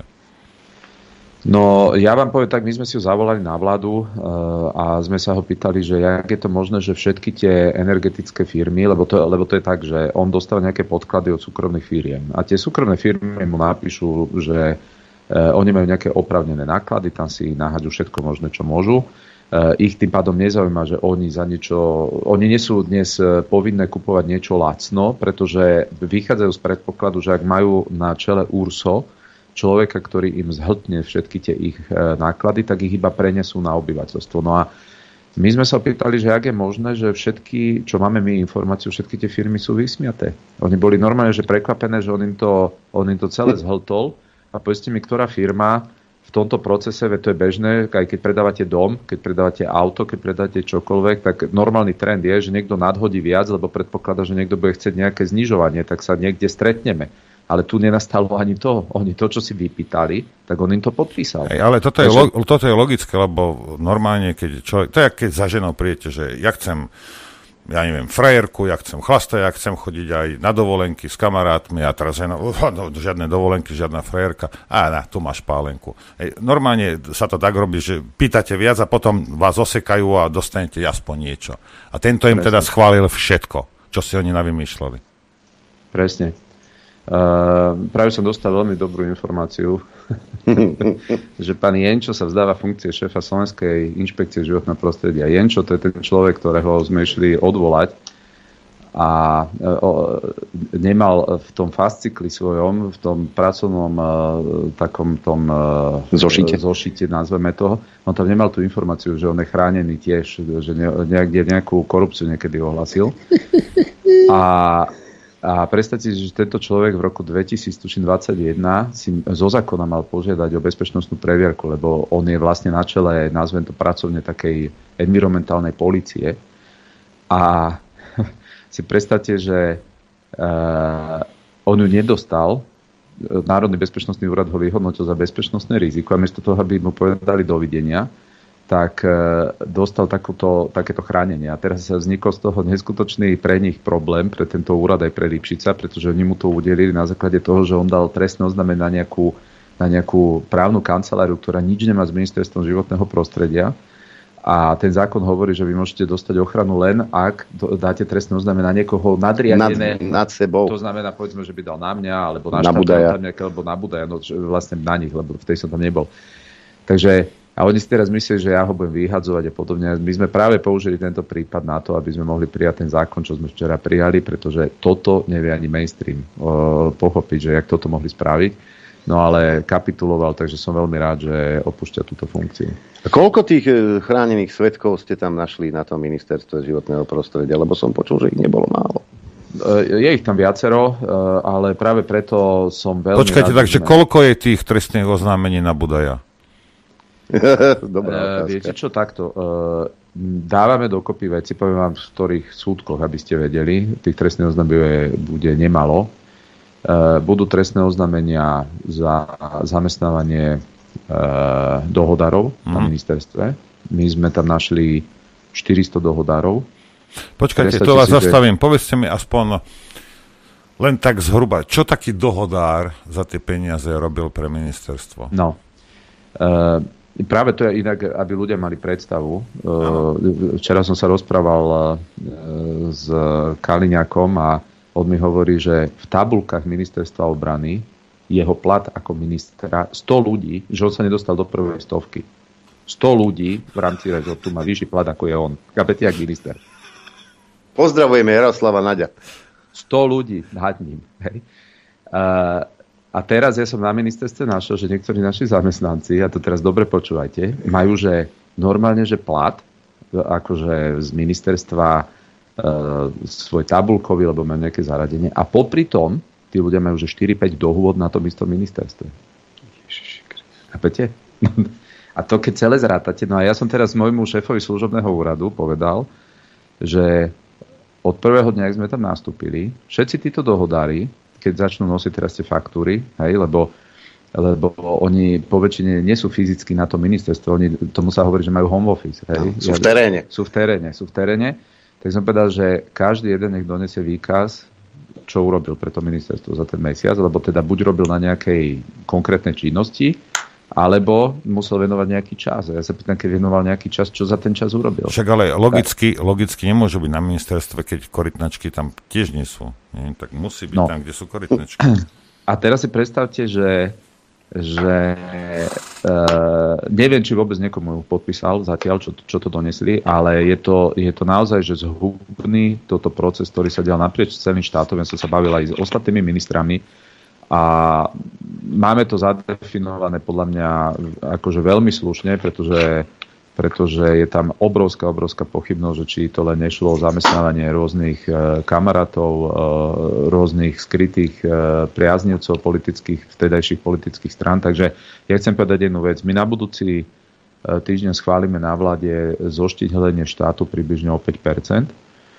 No, ja vám poviem tak, my sme si ho zavolali na vládu a sme sa ho pýtali, že jak je to možné, že všetky tie energetické firmy, lebo to je tak, že on dostal nejaké podklady od súkromných firiem a tie súkromné firmy mu napíšu, že oni majú nejaké oprávnené náklady, tam si nahádžu všetko možné, čo môžu. Ich tým pádom nezaujíma, že oni nie sú dnes povinné kupovať niečo lacno, pretože vychádzajú z predpokladu, že ak majú na čele URSO človeka, ktorý im zhltne všetky tie ich náklady, tak ich iba prenesú na obyvateľstvo. No a My sme sa opýtali, že ak je možné, že všetky, čo máme my informáciu, všetky tie firmy sú vysmiaté. Oni boli normálne že prekvapené, že on im to celé zhltol. A povedzte mi, ktorá firma v tomto procese, veď to je bežné, aj keď predávate dom, keď predávate auto, keď predávate čokoľvek, tak normálny trend je, že niekto nadhodí viac, lebo predpokladá, že niekto bude chcieť nejaké znižovanie, tak sa niekde stretneme. Ale tu nenastalo ani to. Oni to, čo si vypýtali, tak on im to podpísal. Ale toto je logické, lebo normálne, keď človek, to je, keď za ženou príjete, že ja chcem, ja neviem, frajerku, ja chcem chlasta, ja chcem chodiť aj na dovolenky s kamarátmi a teraz žiadne dovolenky, žiadna frajerka. Tu máš pálenku. Normálne sa to tak robí, že pýtate viac a potom vás osekajú a dostanete aspoň niečo. A tento im teda schválil všetko, čo si oni navymýšľali. Presne. Práve som dostal veľmi dobrú informáciu, že pán Jenčo sa vzdáva funkcie šéfa Slovenskej inšpekcie životného prostredia. Jenčo, to je ten človek, ktorého sme išli odvolať a nemal v tom fascikli svojom, v tom pracovnom takom tom zošite, nazveme toho, on tam nemal tú informáciu, že on je chránený tiež, že nejakú korupciu niekedy ohlasil. A predstavte si, že tento človek v roku 2021 si zo zákona mal požiadať o bezpečnostnú previerku, lebo on je vlastne na čele, nazvem to pracovne, takej environmentálnej polície. A si predstavte, že on ju nedostal, Národný bezpečnostný úrad ho vyhodnotil za bezpečnostné riziko a miesto toho, aby mu povedali dovidenia, tak dostal takéto chránenie. A teraz vznikol z toho neskutočný pre nich problém, pre tento úrad aj pre Lipšica, pretože oni mu to udelili na základe toho, že on dal trestné oznámenie na nejakú právnu kanceláriu, ktorá nič nemá s ministerstvom životného prostredia. A ten zákon hovorí, že vy môžete dostať ochranu len, ak dáte trestné oznámenie na niekoho nadriadené. Nad sebou. To znamená, povedzme, že by dal na mňa, alebo na Budaja. Alebo na Budaja, no vlastne na nich, lebo v tej som tam nebol. Takže a oni si teraz myslia, že ja ho budem vyhadzovať a podobne. My sme práve použili tento prípad na to, aby sme mohli prijať ten zákon, čo sme včera prijali, pretože toto nevie ani mainstream pochopiť, že jak toto mohli spraviť. No ale kapituloval, takže som veľmi rád, že opúšťa túto funkciu. A koľko tých chránených svedkov ste tam našli na tom ministerstve životného prostredia? Lebo som počul, že ich nebolo málo. Je ich tam viacero, ale práve preto som veľmi Počkajte, takže koľko je tých trestných oznámení na Budaja? Viete čo, takto dávame dokopy veci, poviem vám v ktorých súdkoch, aby ste vedeli, tých trestných oznámení bude nemalo. Budú trestné oznámenia za zamestnávanie dohodárov na ministerstve. My sme tam našli 400 dohodárov. Počkajte, to vás zastavím. Povedzte mi aspoň len tak zhruba, čo taký dohodár za tie peniaze robil pre ministerstvo? No, práve to je inak, aby ľudia mali predstavu. Včera som sa rozprával s Kaliňakom a on mi hovorí, že v tabuľkách ministerstva obrany jeho plat ako ministra 100 ľudí, že on sa nedostal do prvej stovky. 100 ľudí v rámci rezortu má vyšší plat ako je on. Chápete, jak minister. Pozdravujeme Jaroslava Naďa. 100 ľudí nad ním. Hej. A teraz ja som na ministerstve našiel, že niektorí naši zamestnanci, a to teraz dobre počúvajte, majú, že normálne, že plat, akože z ministerstva svoj tabulkový, lebo majú nejaké zaradenie. A popri tom, tí ľudia majú, že 4-5 dohôd na tom istom ministerstve. Chápete? A to, keď celé zrátate, no a ja som teraz môjmu šéfovi služobného úradu povedal, že od prvého dňa, ak sme tam nastúpili, všetci títo dohodári, keď začnú nosiť teraz tie faktúry, hej, lebo oni po väčšine nie sú fyzicky na tom ministerstve, oni tomu sa hovorí, že majú home office. Hej. Sú v teréne. Sú v teréne. Tak som povedal, že každý jeden nech donesie výkaz, čo urobil pre to ministerstvo za ten mesiac, lebo teda buď robil na nejakej konkrétnej činnosti, alebo musel venovať nejaký čas. A ja sa pýtam, keď venoval nejaký čas, čo za ten čas urobil. Však ale logicky nemôže byť na ministerstve, keď korytnačky tam tiež nie sú. Nie? Tak musí byť tam, kde sú korytnačky. A teraz si predstavte, že neviem, či vôbec niekomu podpísal zatiaľ, čo to donesli, ale je to naozaj, že zhubný toto proces, ktorý sa dial naprieč celým štátom. Ja som sa bavil aj s ostatnými ministrami a máme to zadefinované podľa mňa akože veľmi slušne, pretože pretože je tam obrovská pochybnosť, že či to len nešlo o zamestnávanie rôznych kamarátov, rôznych skrytých priaznivcov vtedajších politických strán. Takže ja chcem povedať jednu vec. My na budúci týždeň schválime na vláde zoštihľadenie štátu približne o 5%.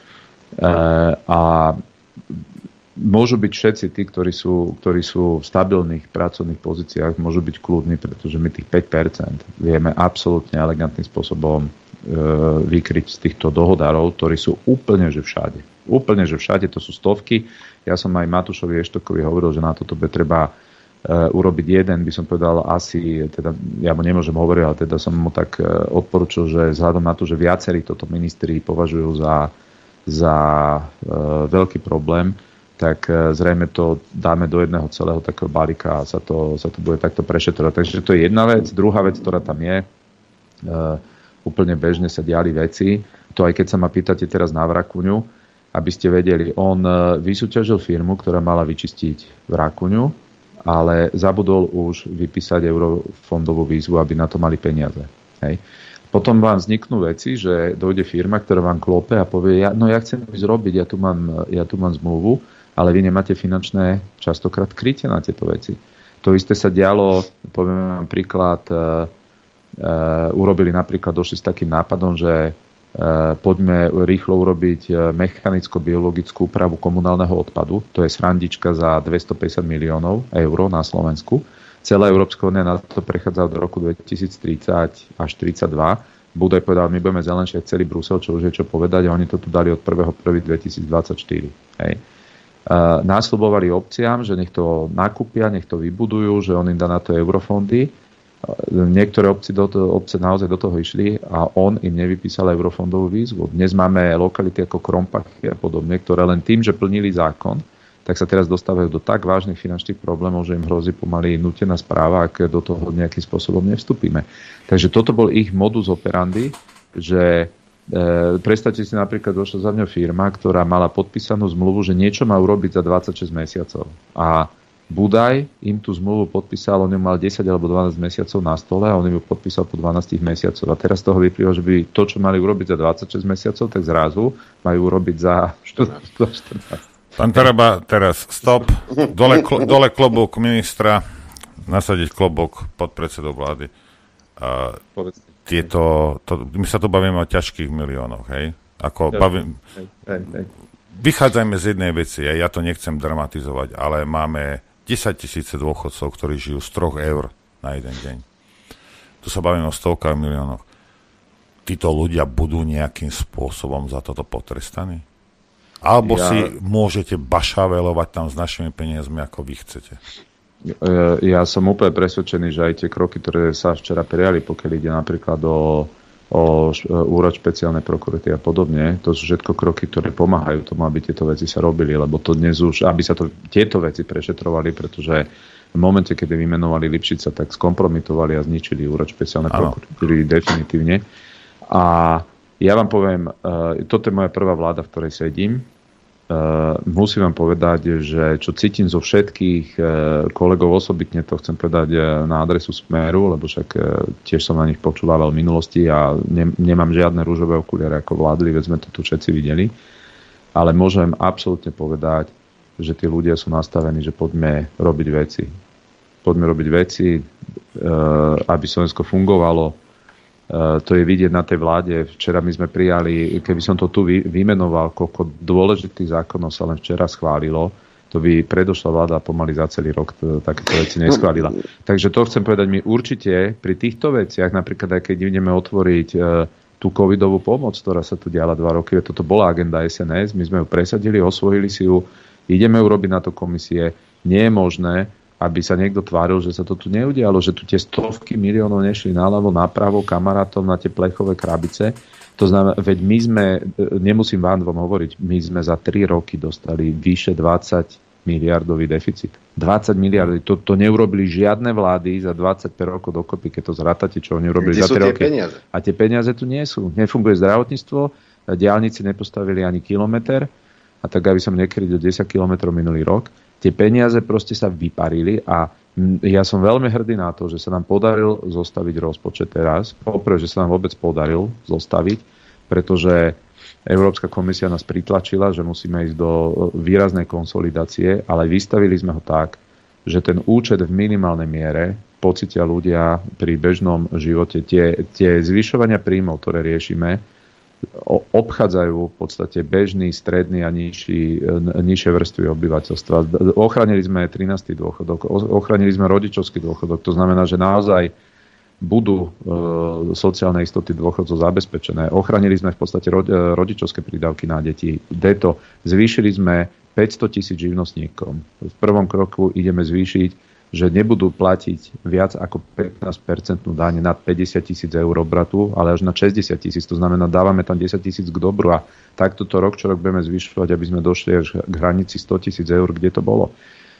A môžu byť všetci tí, ktorí sú v stabilných pracovných pozíciách, môžu byť kľudní, pretože my tých 5% vieme absolútne elegantným spôsobom vykryť z týchto dohodárov, ktorí sú úplne že všade. Úplne že všade, to sú stovky. Ja som aj Matúšovi Eštokovi hovoril, že na toto by treba urobiť jeden, by som povedal asi, teda ja mu nemôžem hovoriť, ale teda som mu tak odporučil, že vzhľadom na to, že viacerí toto ministri považujú za veľký problém, tak zrejme to dáme do jedného celého takého balíka a sa to bude takto prešetrovať. Takže to je jedna vec. Druhá vec, ktorá tam je, úplne bežne sa diali veci. To aj keď sa ma pýtate teraz na Vrakuňu, aby ste vedeli, on vysúťažil firmu, ktorá mala vyčistiť Vrakuňu, ale zabudol už vypísať eurofondovú výzvu, aby na to mali peniaze. Hej. Potom vám vzniknú veci, že dojde firma, ktorá vám klope a povie, ja chcem ísť robiť, ja tu mám zmluvu, ale vy nemáte finančné častokrát krytie na tieto veci. To isté sa dialo, poviem vám príklad, došli s takým nápadom, že poďme rýchlo urobiť mechanicko-biologickú úpravu komunálneho odpadu. To je srandička za 250 miliónov eur na Slovensku. Celá Európska únia na to prechádza do roku 2030 až 32. Budaj povedal, my budeme zelenšie celý Brusel, čo už je čo povedať, a oni to tu dali od 1.1.2024. Hej. Nasľubovali obciam, že nech to nakúpia, nech to vybudujú, že on im dá na to eurofondy. Niektoré obce naozaj do toho išli a on im nevypísal eurofondovú výzvu. Dnes máme lokality ako Krompachy a podobne, ktoré len tým, že plnili zákon, tak sa teraz dostávajú do tak vážnych finančných problémov, že im hrozí pomaly nútená správa, ak do toho nejakým spôsobom nevstúpime. Takže toto bol ich modus operandi, že predstavte si, napríklad došla za mňa firma, ktorá mala podpísanú zmluvu, že niečo má urobiť za 26 mesiacov. A Budaj im tú zmluvu podpísal, on ju mal 10 alebo 12 mesiacov na stole a on ju podpísal po 12 mesiacov. A teraz z toho vyplýva, že by to, čo mali urobiť za 26 mesiacov, tak zrazu majú urobiť za 14. Pán Taraba, teraz stop. Dole klobúk ministra, nasadiť klobúk podpredsedov vlády. My sa tu bavíme o ťažkých miliónoch, hej? Vychádzajme z jednej veci, ja to nechcem dramatizovať, ale máme 10 000 dôchodcov, ktorí žijú z 3 eur na jeden deň. Tu sa bavíme o stovkách miliónoch. Títo ľudia budú nejakým spôsobom za toto potrestaní? Alebo si môžete bašavelovať tam s našimi peniazmi, ako vy chcete? Ja som úplne presvedčený, že aj tie kroky, ktoré sa včera prijali, pokiaľ ide napríklad o úrad špeciálnej prokuratúry a podobne, to sú všetko kroky, ktoré pomáhajú tomu, aby tieto veci sa robili, lebo to dnes už, aby sa tieto veci prešetrovali, pretože v momente, kedy vymenovali Lipšica, tak skompromitovali a zničili úrad špeciálnej prokuratúry definitívne. A ja vám poviem, toto je moja prvá vláda, v ktorej sedím. Musím vám povedať, že čo cítim zo všetkých kolegov osobitne, to chcem povedať na adresu Smeru, lebo však tiež som na nich počúval v minulosti a nemám žiadne rúžové okuliare ako vládli, veď sme to tu všetci videli. Ale môžem absolútne povedať, že tí ľudia sú nastavení, že poďme robiť veci. Poďme robiť veci, aby Slovensko fungovalo. To je vidieť na tej vláde. Včera my sme prijali, keby som to tu vymenoval, koľko dôležitých zákonov sa len včera schválilo, to by predošla vláda pomaly za celý rok takéto veci neschválila. Takže to chcem povedať, my určite pri týchto veciach, napríklad aj keď ideme otvoriť tú covidovú pomoc, ktorá sa tu diala 2 roky, toto bola agenda SNS, my sme ju presadili, osvojili si ju, ideme urobiť na to komisie. Nie je možné, aby sa niekto tváril, že sa to tu neudialo, že tu tie stovky miliónov nešli naľavo, napravo kamarátom na tie plechové krabice. To znamená, veď my sme, nemusím vám hovoriť, my sme za 3 roky dostali vyše 20 miliardový deficit. 20 miliard, to neurobili žiadne vlády za 25 rokov dokopy, keď to zrátate, čo oni urobili za 3 roky. Peniaze? A tie peniaze tu nie sú. Nefunguje zdravotníctvo, diaľnici nepostavili ani kilometr, a tak aby som nekryl do 10 kilometrov minulý rok. Tie peniaze proste sa vyparili a Ja som veľmi hrdý na to, že sa nám podaril zostaviť rozpočet teraz. Poprvé, že sa nám vôbec podaril zostaviť, pretože Európska komisia nás pritlačila, že musíme ísť do výraznej konsolidácie, ale vystavili sme ho tak, že ten účet v minimálnej miere pocítia ľudia pri bežnom živote. Tie zvyšovania príjmov, ktoré riešime, obchádzajú v podstate bežný, stredný a nižšie vrstvy obyvateľstva. Ochránili sme 13. dôchodok, ochránili sme rodičovský dôchodok, to znamená, že naozaj budú sociálne istoty dôchodcov zabezpečené. Ochránili sme v podstate rodičovské prídavky na deti. Zvýšili sme 500 000 živnostníkom. V prvom kroku ideme zvýšiť, že nebudú platiť viac ako 15% daň nad 50 000 eur obratu, ale až na 60 000. To znamená, dávame tam 10 000 k dobru a takto to rok čo rok budeme zvyšovať, aby sme došli až k hranici 100 000 eur, kde to bolo.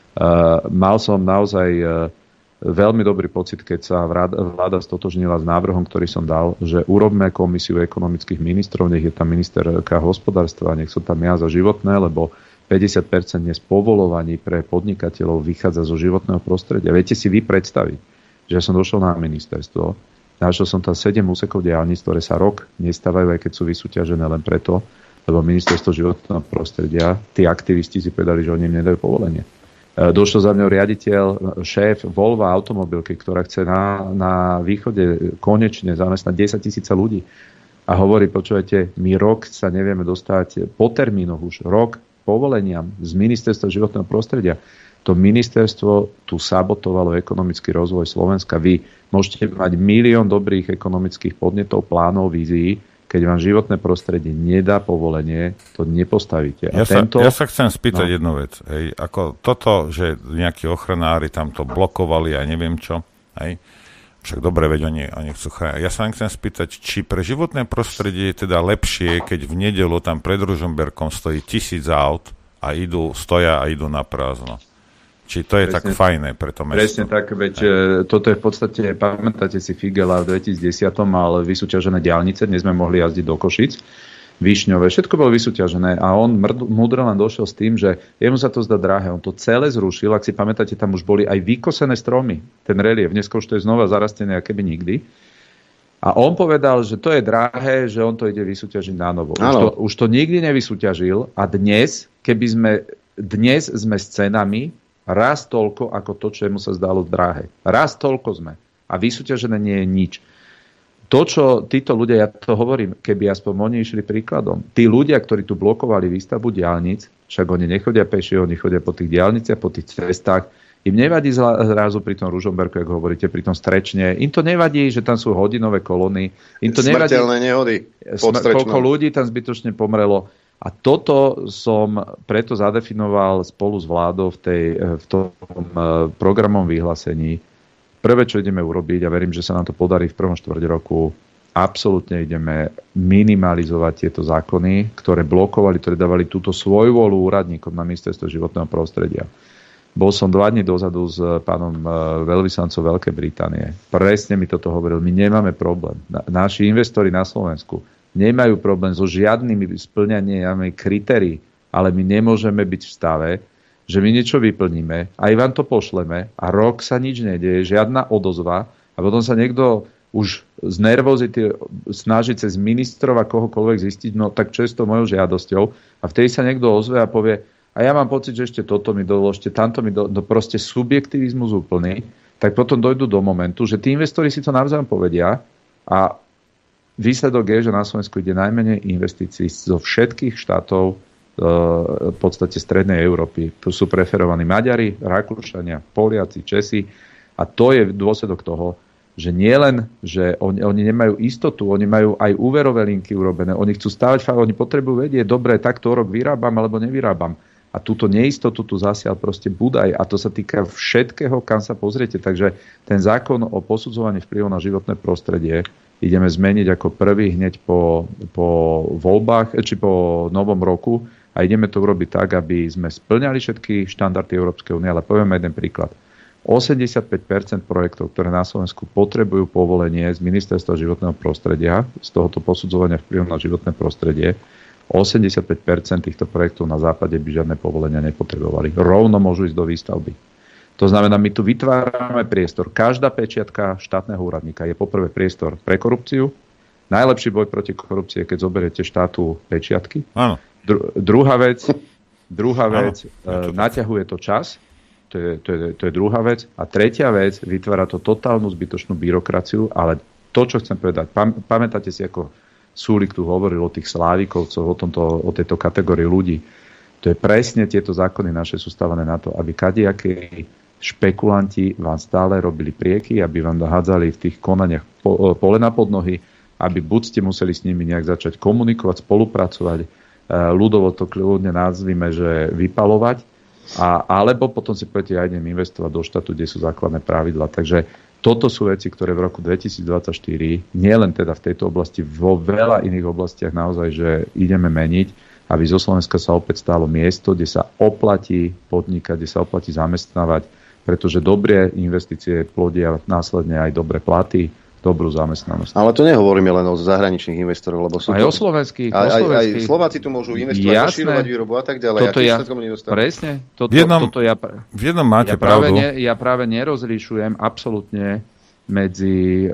Mal som naozaj veľmi dobrý pocit, keď sa vláda stotožnila s návrhom, ktorý som dal, že urobme komisiu ekonomických ministrov, nech je tam ministerka hospodárstva, nech som tam ja za životné, lebo 50% dnes povolovaní pre podnikateľov vychádza zo životného prostredia. Viete si vy predstaviť, že ja som došiel na ministerstvo, našiel som tam 7 úsekov diaľnic, ktoré sa rok nestávajú, aj keď sú vysúťažené len preto, lebo ministerstvo životného prostredia, tí aktivisti si povedali, že oni im nedajú povolenie. Došiel za mňou riaditeľ, šéf Volvo automobilky, ktorá chce na východe konečne zamestnať 10 000 ľudí. A hovorí, počujete, my rok sa nevieme dostať po termínoch už, rok povoleniam z ministerstva životného prostredia. To ministerstvo tu sabotovalo ekonomický rozvoj Slovenska. Vy môžete mať 1 000 000 dobrých ekonomických podnetov, plánov, vízií, keď vám životné prostredie nedá povolenie, to nepostavíte. Ja sa chcem spýtať jednu vec. Hej, ako toto, že nejakí ochranári tam to blokovali a neviem čo, hej, však dobre, veď oni chcú chrániť. Ja sa len chcem spýtať, či pre životné prostredie je teda lepšie, keď v nedeľu tam pred Ružomberkom stojí 1000 aut a stoja a idú na prázdno. Či to je presne, tak fajné pre to mesto. Presne tak, veď toto je v podstate, pamätáte si Figela v 2010 mal vysúťažené diaľnice, dnes sme mohli jazdiť do Košic, Višňové, všetko bolo vysúťažené a on múdro len došiel s tým, že jemu sa to zdá drahé, on to celé zrušil, ak si pamätáte, tam už boli aj vykosené stromy, ten relief, dneska už to je znova zarastené, aké by nikdy. A on povedal, že to je drahé, že on to ide vysúťažiť na novo. Už to nikdy nevysúťažil a dnes sme s cenami raz toľko, ako to, čo mu sa zdalo drahé. Raz toľko sme. A vysúťažené nie je nič. To, čo títo ľudia, ja to hovorím, keby aspoň oni išli príkladom. Tí ľudia, ktorí tu blokovali výstavbu diaľnic, však oni nechodia peši, oni chodia po tých diaľniciach, po tých cestách. Im nevadí zrazu pri tom Ružomberku, ako hovoríte, pri tom Strečne. Im to nevadí, že tam sú hodinové kolóny. Im to nevadí. Smrteľné nehody. Koľko ľudí tam zbytočne pomrelo. A toto som preto zadefinoval spolu s vládou v tom programovom vyhlásení. Prvé, čo ideme urobiť, a verím, že sa nám to podarí v prvom štvrť roku, absolútne ideme minimalizovať tieto zákony, ktoré blokovali, ktoré dávali túto svojvôľu úradníkom na ministerstvo životného prostredia. Bol som 2 dní dozadu s pánom veľvyslancom Veľkej Británie. Presne mi toto hovoril. My nemáme problém. Naši investori na Slovensku nemajú problém so žiadnymi splňaniami kritérií, ale my nemôžeme byť v stave, že my niečo vyplníme, aj vám to pošleme a rok sa nič nedieje, žiadna odozva a potom sa niekto už z nervozity snaží cez ministrov a kohokoľvek zistiť, no tak čo je s tou mojou žiadosťou a vtedy sa niekto ozve a povie, a ja mám pocit, že ešte toto mi doložte, tamto mi proste subjektivizmus úplný, tak potom dojdú do momentu, že tí investori si to navzájom povedia a výsledok je, že na Slovensku ide najmenej investícií zo všetkých štátov v podstate strednej Európy. Tu sú preferovaní Maďari, Rakúšania, Poliaci, Česi a to je dôsledok toho, že nie len, že oni nemajú istotu, oni majú aj úverové linky urobené, oni chcú stávať, oni potrebujú vedieť, dobre, takto rok vyrábam alebo nevyrábam. A túto neistotu tu zasiaľ proste budaj a to sa týka všetkého, kam sa pozriete. Takže ten zákon o posudzovaní vplyvu na životné prostredie ideme zmeniť ako prvý hneď po voľbách, či po novom roku a ideme to urobiť tak, aby sme spĺňali všetky štandardy Európskej únie, ale povieme jeden príklad. 85% projektov, ktoré na Slovensku potrebujú povolenie z Ministerstva životného prostredia, z tohoto posudzovania vplyvu na životné prostredie, 85% týchto projektov na západe by žiadne povolenia nepotrebovali. Rovno môžu ísť do výstavby. To znamená, my tu vytvárame priestor. Každá pečiatka štátneho úradníka je poprvé priestor pre korupciu. Najlepší boj proti korupcii je, keď zoberiete štátu pečiatky. Áno. Druhá vec, naťahuje to čas. To je druhá vec. A tretia vec, vytvára to totálnu zbytočnú byrokraciu, ale to, čo chcem povedať, pamätáte si, ako Súlik tu hovoril o tých slávikovcoch, o tejto kategórii ľudí. To je presne tieto zákony naše sú stávané na to, aby kadejakí špekulanti vám stále robili prieky, aby vám dohádzali v tých konaniach polena pod nohy, aby buď ste museli s nimi nejak začať komunikovať, spolupracovať, ľudovo to kľudne nazvime, že vypalovať, alebo potom si poviete, ja idem investovať do štátu, kde sú základné pravidlá. Takže toto sú veci, ktoré v roku 2024, nielen teda v tejto oblasti, vo veľa iných oblastiach naozaj, že ideme meniť, aby zo Slovenska sa opäť stalo miesto, kde sa oplatí podnikať, kde sa oplatí zamestnávať, pretože dobré investície plodia následne aj dobré platy, dobrú zamestnanosť. Ale to nehovoríme len o zahraničných investorov, lebo sú aj o slovenských. Aj Slováci tu môžu investovať, rozširovať výrobu a tak ďalej. Presne. V jednom máte pravdu. Ja práve nerozlišujem absolútne medzi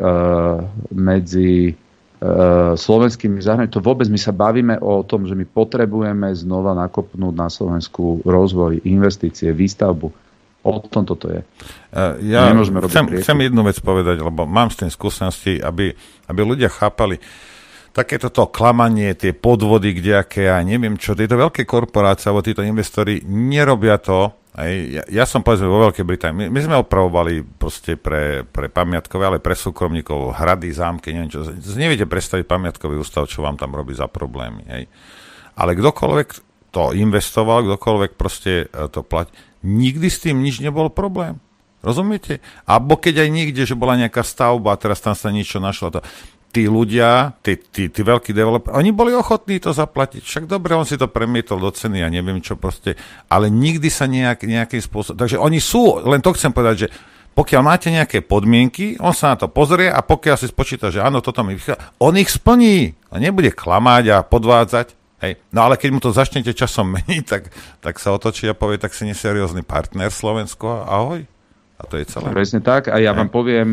slovenskými zahraničnými. To vôbec my sa bavíme o tom, že my potrebujeme znova nakopnúť na Slovensku rozvoj, investície, výstavbu. O tom toto je. Ja chcem jednu vec povedať, lebo mám s tým skúsenosti, aby ľudia chápali takéto to klamanie, tie podvody, kdejaké, ja neviem čo, tieto veľké korporácie alebo títo investori nerobia to. Ja som povedzme vo Veľkej Británii. My sme opravovali proste pre pamiatkové, ale pre súkromníkov hrady, zámky, neviem čo. Neviete predstaviť pamiatkový ústav, čo vám tam robí za problémy. Hej. Ale kdokoľvek to investoval, kdokoľvek proste to platí, nikdy s tým nič nebol problém. Rozumiete? Alebo keď aj niekde, že bola nejaká stavba a teraz tam sa niečo našlo. Tí ľudia, tí veľkí developeri, oni boli ochotní to zaplatiť. Však dobre, on si to premietol do ceny a neviem čo proste. Ale nikdy sa nejakým spôsobom... Takže oni sú, len to chcem povedať, že pokiaľ máte nejaké podmienky, on sa na to pozrie a pokiaľ si spočíta, že áno, toto mi vychádza, on ich splní. On nebude klamať a podvádzať. Hej. No ale keď mu to začnete časom meniť, tak sa otočí a povie, tak si neseriózny partner Slovensko, ahoj. A to je celé. Presne tak. A ja vám poviem,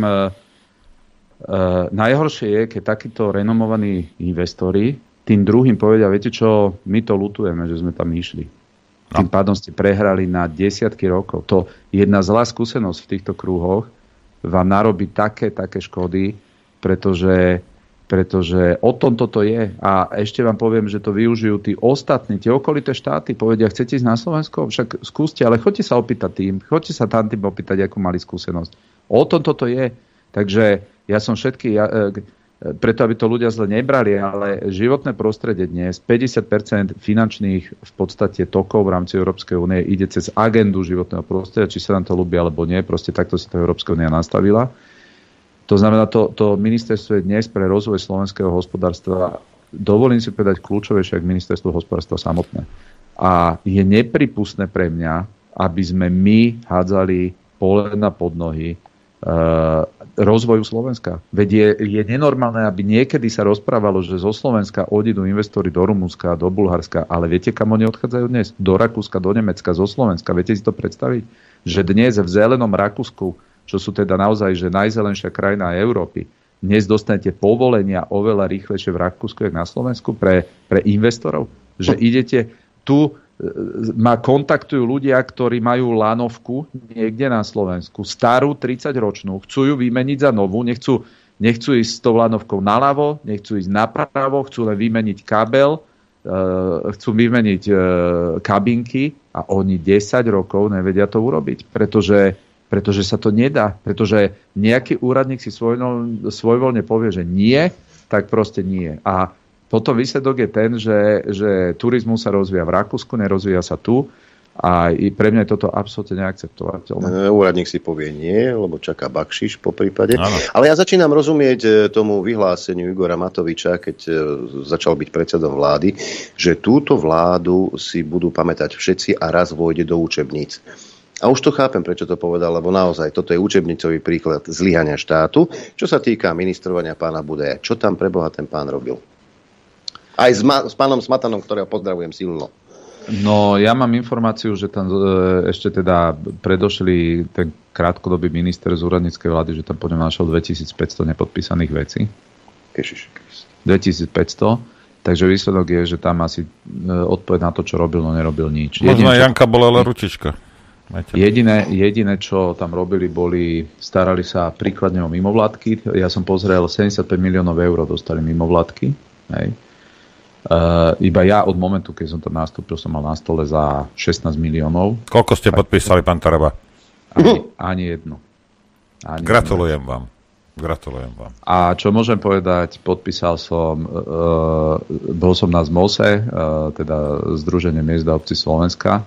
najhoršie je, keď takíto renomovaní investori tým druhým povedia, viete čo, my to ľutujeme, že sme tam išli. Tým pádom ste prehrali na desiatky rokov. To jedna zlá skúsenosť v týchto krúhoch vám narobí také škody, pretože o tom toto je. A ešte vám poviem, že to využijú tí ostatní, tie okolité štáty. Povedia, chcete ísť na Slovensko? Však skúste, ale choďte sa opýtať choďte sa tam tým opýtať, akú mali skúsenosť. O tom toto je. Takže ja som preto aby to ľudia zle nebrali, ale životné prostredie dnes, 50% finančných v podstate tokov v rámci Európskej únie ide cez agendu životného prostredia, či sa nám to ľúbi alebo nie, proste takto si to Európska únia nastavila. To znamená, to ministerstvo je dnes pre rozvoj slovenského hospodárstva, dovolím si povedať, kľúčovejšie ako ministerstvo hospodárstva samotné. A je nepripustné pre mňa, aby sme my hádzali polena pod nohy rozvoju Slovenska. Veď je nenormálne, aby niekedy sa rozprávalo, že zo Slovenska odídu investori do Rumunska, do Bulharska, ale viete, kam oni odchádzajú dnes? Do Rakúska, do Nemecka, zo Slovenska. Viete si to predstaviť? Že dnes v zelenom Rakúsku, čo sú teda naozaj že najzelenšia krajina Európy, dnes dostanete povolenia oveľa rýchlejšie v Rakúsku, ako na Slovensku pre investorov. Že idete tu, ma kontaktujú ľudia, ktorí majú lanovku niekde na Slovensku, starú 30-ročnú, chcú ju vymeniť za novú, nechcú ísť s tou lanovkou naľavo, nechcú ísť napravo, chcú len vymeniť kabel, chcú vymeniť kabinky a oni 10 rokov nevedia to urobiť, pretože sa to nedá, pretože nejaký úradník si svojvoľne povie, že nie, tak proste nie. A potom výsledok je ten, že turizmus sa rozvíja v Rakúsku, nerozvíja sa tu a pre mňa je toto absolútne neakceptovateľné. Úradník si povie nie, lebo čaká bakšiš po prípade. Áno. Ale ja začínam rozumieť tomu vyhláseniu Igora Matoviča, keď začal byť predsedom vlády, že túto vládu si budú pamätať všetci a raz vôjde do učebníc. A už to chápem, prečo to povedal, lebo naozaj toto je učebnicový príklad zlyhania štátu, čo sa týka ministrovania pána Budaja. Čo tam pre Boha ten pán robil? Aj s pánom Smatanom, ktorého pozdravujem silno. No, ja mám informáciu, že tam ešte teda predošli ten krátkodobý minister z úradníckej vlády, že tam po ňom našiel 2500 nepodpísaných vecí. Ježiš. 2500. Takže výsledok je, že tam asi odpoveď na to, čo robil, no nerobil nič. Možno Janka bola ručička. Jediné, čo tam robili, starali sa príkladne o mimovládky. Ja som pozrel, 75 miliónov eur dostali mimovládky. Hej. Iba ja od momentu, keď som tam nastúpil, som mal na stole za 16 miliónov. Koľko ste podpísali, pán Taraba? Ani jednu. Gratulujem vám. A čo môžem povedať, podpísal som, bol som na ZMOSE, teda Združenie miest a obcí Slovenska.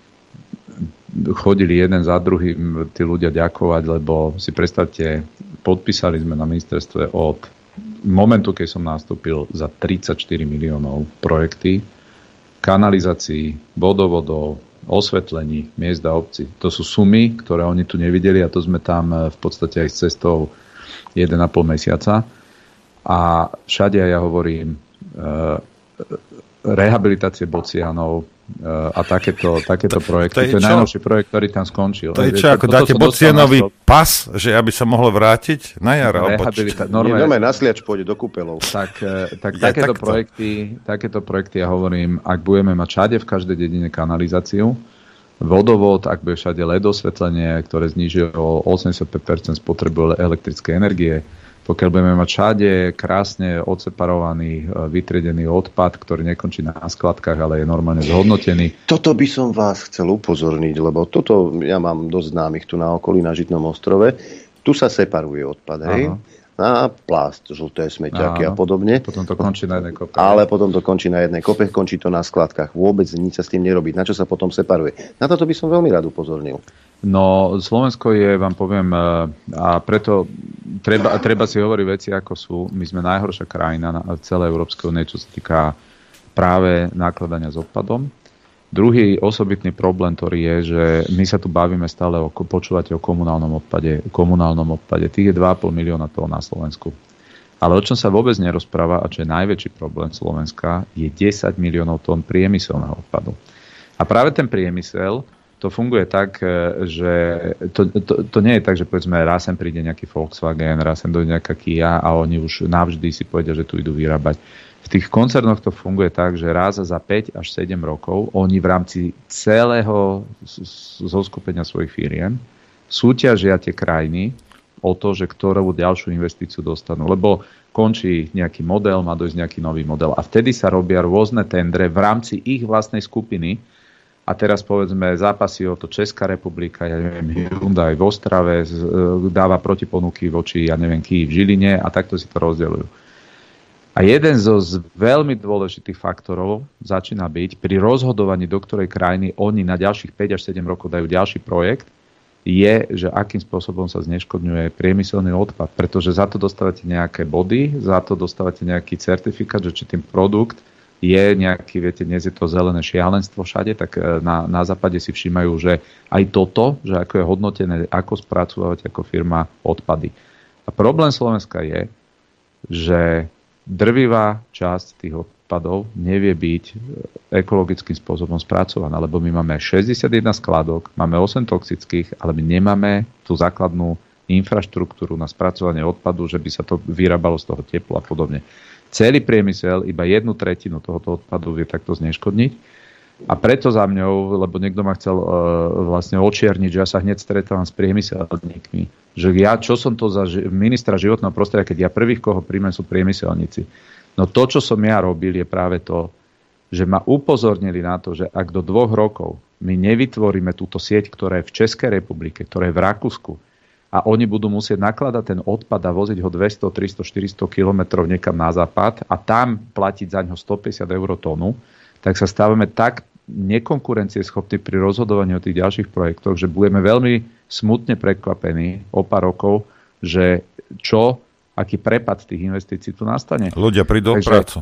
Chodili jeden za druhým tí ľudia ďakovať, lebo si predstavte, podpísali sme na ministerstve od momentu, keď som nastúpil, za 34 miliónov projekty, kanalizácií, vodovodov, osvetlení miest a obcí. To sú sumy, ktoré oni tu nevideli a to sme tam v podstate aj s cestou 1,5 mesiaca. A všade ja hovorím rehabilitácie bocianov a takéto projekty. To je najnovší projekt, ktorý tam skončil. To je čo, ako dáte bocianový pas, že aby sa mohlo vrátiť na jar? Normálne na sliač pôjde do kúpeľov. Tak takéto projekty, ja hovorím, ak budeme mať všade v každej dedine kanalizáciu, vodovod, ak bude všade LED osvetlenie, ktoré znižuje o 85% spotrebu elektrickej energie, pokiaľ budeme mať všade krásne odseparovaný, vytriedený odpad, ktorý nekončí na skladkách, ale je normálne zhodnotený. Toto by som vás chcel upozorniť, lebo toto ja mám dosť známych tu na okolí, na Žitnom ostrove. Tu sa separuje odpad, hej? Na plast, žlté smeťaky a podobne. Potom to končí na jednej kope. Ale potom to končí na jednej kope, končí to na skladkách. Vôbec nič sa s tým nerobí. Na čo sa potom separuje? Na toto by som veľmi rád upozornil. No, Slovensko je, vám poviem, a preto treba si hovoriť veci, ako sú. My sme najhoršia krajina v celej Európskej únie, čo sa týka práve nakladania s odpadom. Druhý osobitný problém, ktorý je, že my sa tu bavíme stále počúvate o komunálnom odpade. Tých je 2,5 milióna tón na Slovensku. Ale o čom sa vôbec nerozpráva, a čo je najväčší problém Slovenska, je 10 miliónov tón priemyselného odpadu. A práve ten priemysel, to funguje tak, že to nie je tak, že povedzme raz sem príde nejaký Volkswagen, raz sem dojde nejaká Kia a oni už navždy si povedia, že tu idú vyrábať. V tých koncernoch to funguje tak, že raz za 5 až 7 rokov oni v rámci celého zoskupenia svojich firiem súťažia tie krajiny o to, že ktorú ďalšiu investíciu dostanú. Lebo končí nejaký model, má dojsť nejaký nový model. A vtedy sa robia rôzne tendre v rámci ich vlastnej skupiny. A teraz povedzme zápasy o to Česká republika, ja neviem, Hyundai v Ostrave dáva protiponuky voči, ja neviem, Kyjev v Žiline a takto si to rozdeľujú. A jeden z veľmi dôležitých faktorov začína byť pri rozhodovaní, do ktorej krajiny oni na ďalších 5 až 7 rokov dajú ďalší projekt, je, že akým spôsobom sa zneškodňuje priemyselný odpad. Pretože za to dostávate nejaké body, za to dostávate nejaký certifikát, že či ten produkt je nejaký, viete, dnes je to zelené šialenstvo všade, tak na západe si všímajú, že aj toto, že ako je hodnotené, ako spracovať ako firma odpady. A problém Slovenska je, že drvivá časť tých odpadov nevie byť ekologickým spôsobom spracovaná, lebo my máme 61 skladok, máme 8 toxických, ale my nemáme tú základnú infraštruktúru na spracovanie odpadu, že by sa to vyrábalo z toho tepla a podobne. Celý priemysel, iba 1/3 tohoto odpadu vie takto zneškodniť. A preto za mňou, lebo niekto ma chcel vlastne očierniť, že ja sa hneď stretávam s priemyselníkmi. Že ja, čo som to za ministra životného prostredia, keď ja prvých, koho príjmem, sú priemyselníci. No to, čo som ja robil, je práve to, že ma upozornili na to, že ak do 2 rokov my nevytvoríme túto sieť, ktorá je v Českej republike, ktorá je v Rakúsku, a oni budú musieť nakladať ten odpad a voziť ho 200, 300, 400 kilometrov niekam na západ a tam platiť za ňo 150 eur tónu, tak sa stávame tak nekonkurencieschopní pri rozhodovaní o tých ďalších projektoch, že budeme veľmi smutne prekvapení o pár rokov, že aký prepad tých investícií tu nastane. Ľudia prídu o prácu.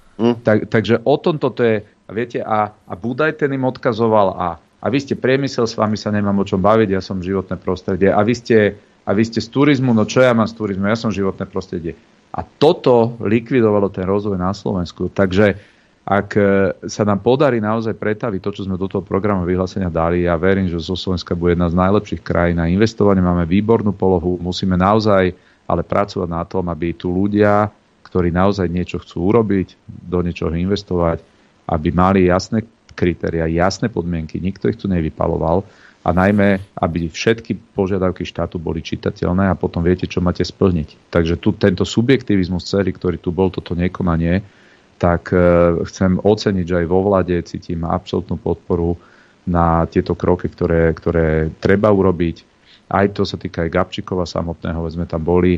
Takže o tom toto je, viete, a Budaj ten im odkazoval a vy ste priemysel, s vami sa nemám o čom baviť, ja som životné prostredie. A vy ste z turizmu, no čo ja mám z turizmu, ja som životné prostredie. A toto likvidovalo ten rozvoj na Slovensku. Takže ak sa nám podarí naozaj pretaviť to, čo sme do toho programu vyhlásenia dali, ja verím, že zo Slovenska bude jedna z najlepších krajín na investovanie, máme výbornú polohu, musíme naozaj ale pracovať na tom, aby tu ľudia, ktorí naozaj niečo chcú urobiť, do niečoho investovať, aby mali jasné kritériá, jasné podmienky, nikto ich tu nevypaloval a najmä, aby všetky požiadavky štátu boli čitateľné a potom viete, čo máte splniť. Takže tu tento subjektivizmus celý, ktorý tu bol, toto nekonanie, tak chcem oceniť, že aj vo vláde cítim absolútnu podporu na tieto kroky, ktoré treba urobiť. Aj to sa týka aj Gabčíkova samotného, veď sme tam boli.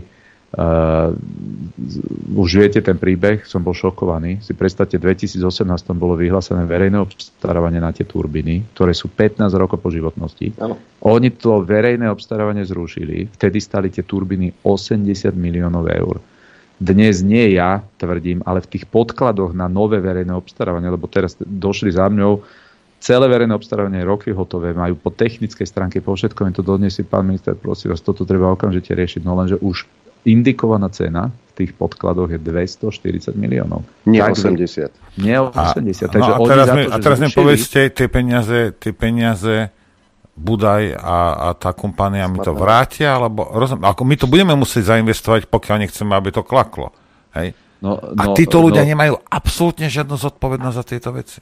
Už viete ten príbeh, som bol šokovaný. Si predstavte, v 2018 bolo vyhlásené verejné obstarávanie na tie turbíny, ktoré sú 15 rokov po životnosti. Ano. Oni to verejné obstarávanie zrušili, vtedy stali tie turbíny 80 miliónov eur. Dnes nie ja tvrdím, ale v tých podkladoch na nové verejné obstarávanie, lebo teraz došli za mňou, celé verejné obstarávanie roky hotové, majú po technickej stránke, po všetkom, to dodniesie pán minister, prosím vás, toto treba okamžite riešiť, no lenže už indikovaná cena v tých podkladoch je 240 miliónov. Nie 80. Nie 80. Takže a teraz mi povedzte, tie peniaze Budaj a tá kompánia mi to vrátia, alebo ako my to budeme musieť zainvestovať, pokiaľ nechceme, aby to klaklo. Hej? A títo ľudia nemajú absolútne žiadnu zodpovednosť za tieto veci.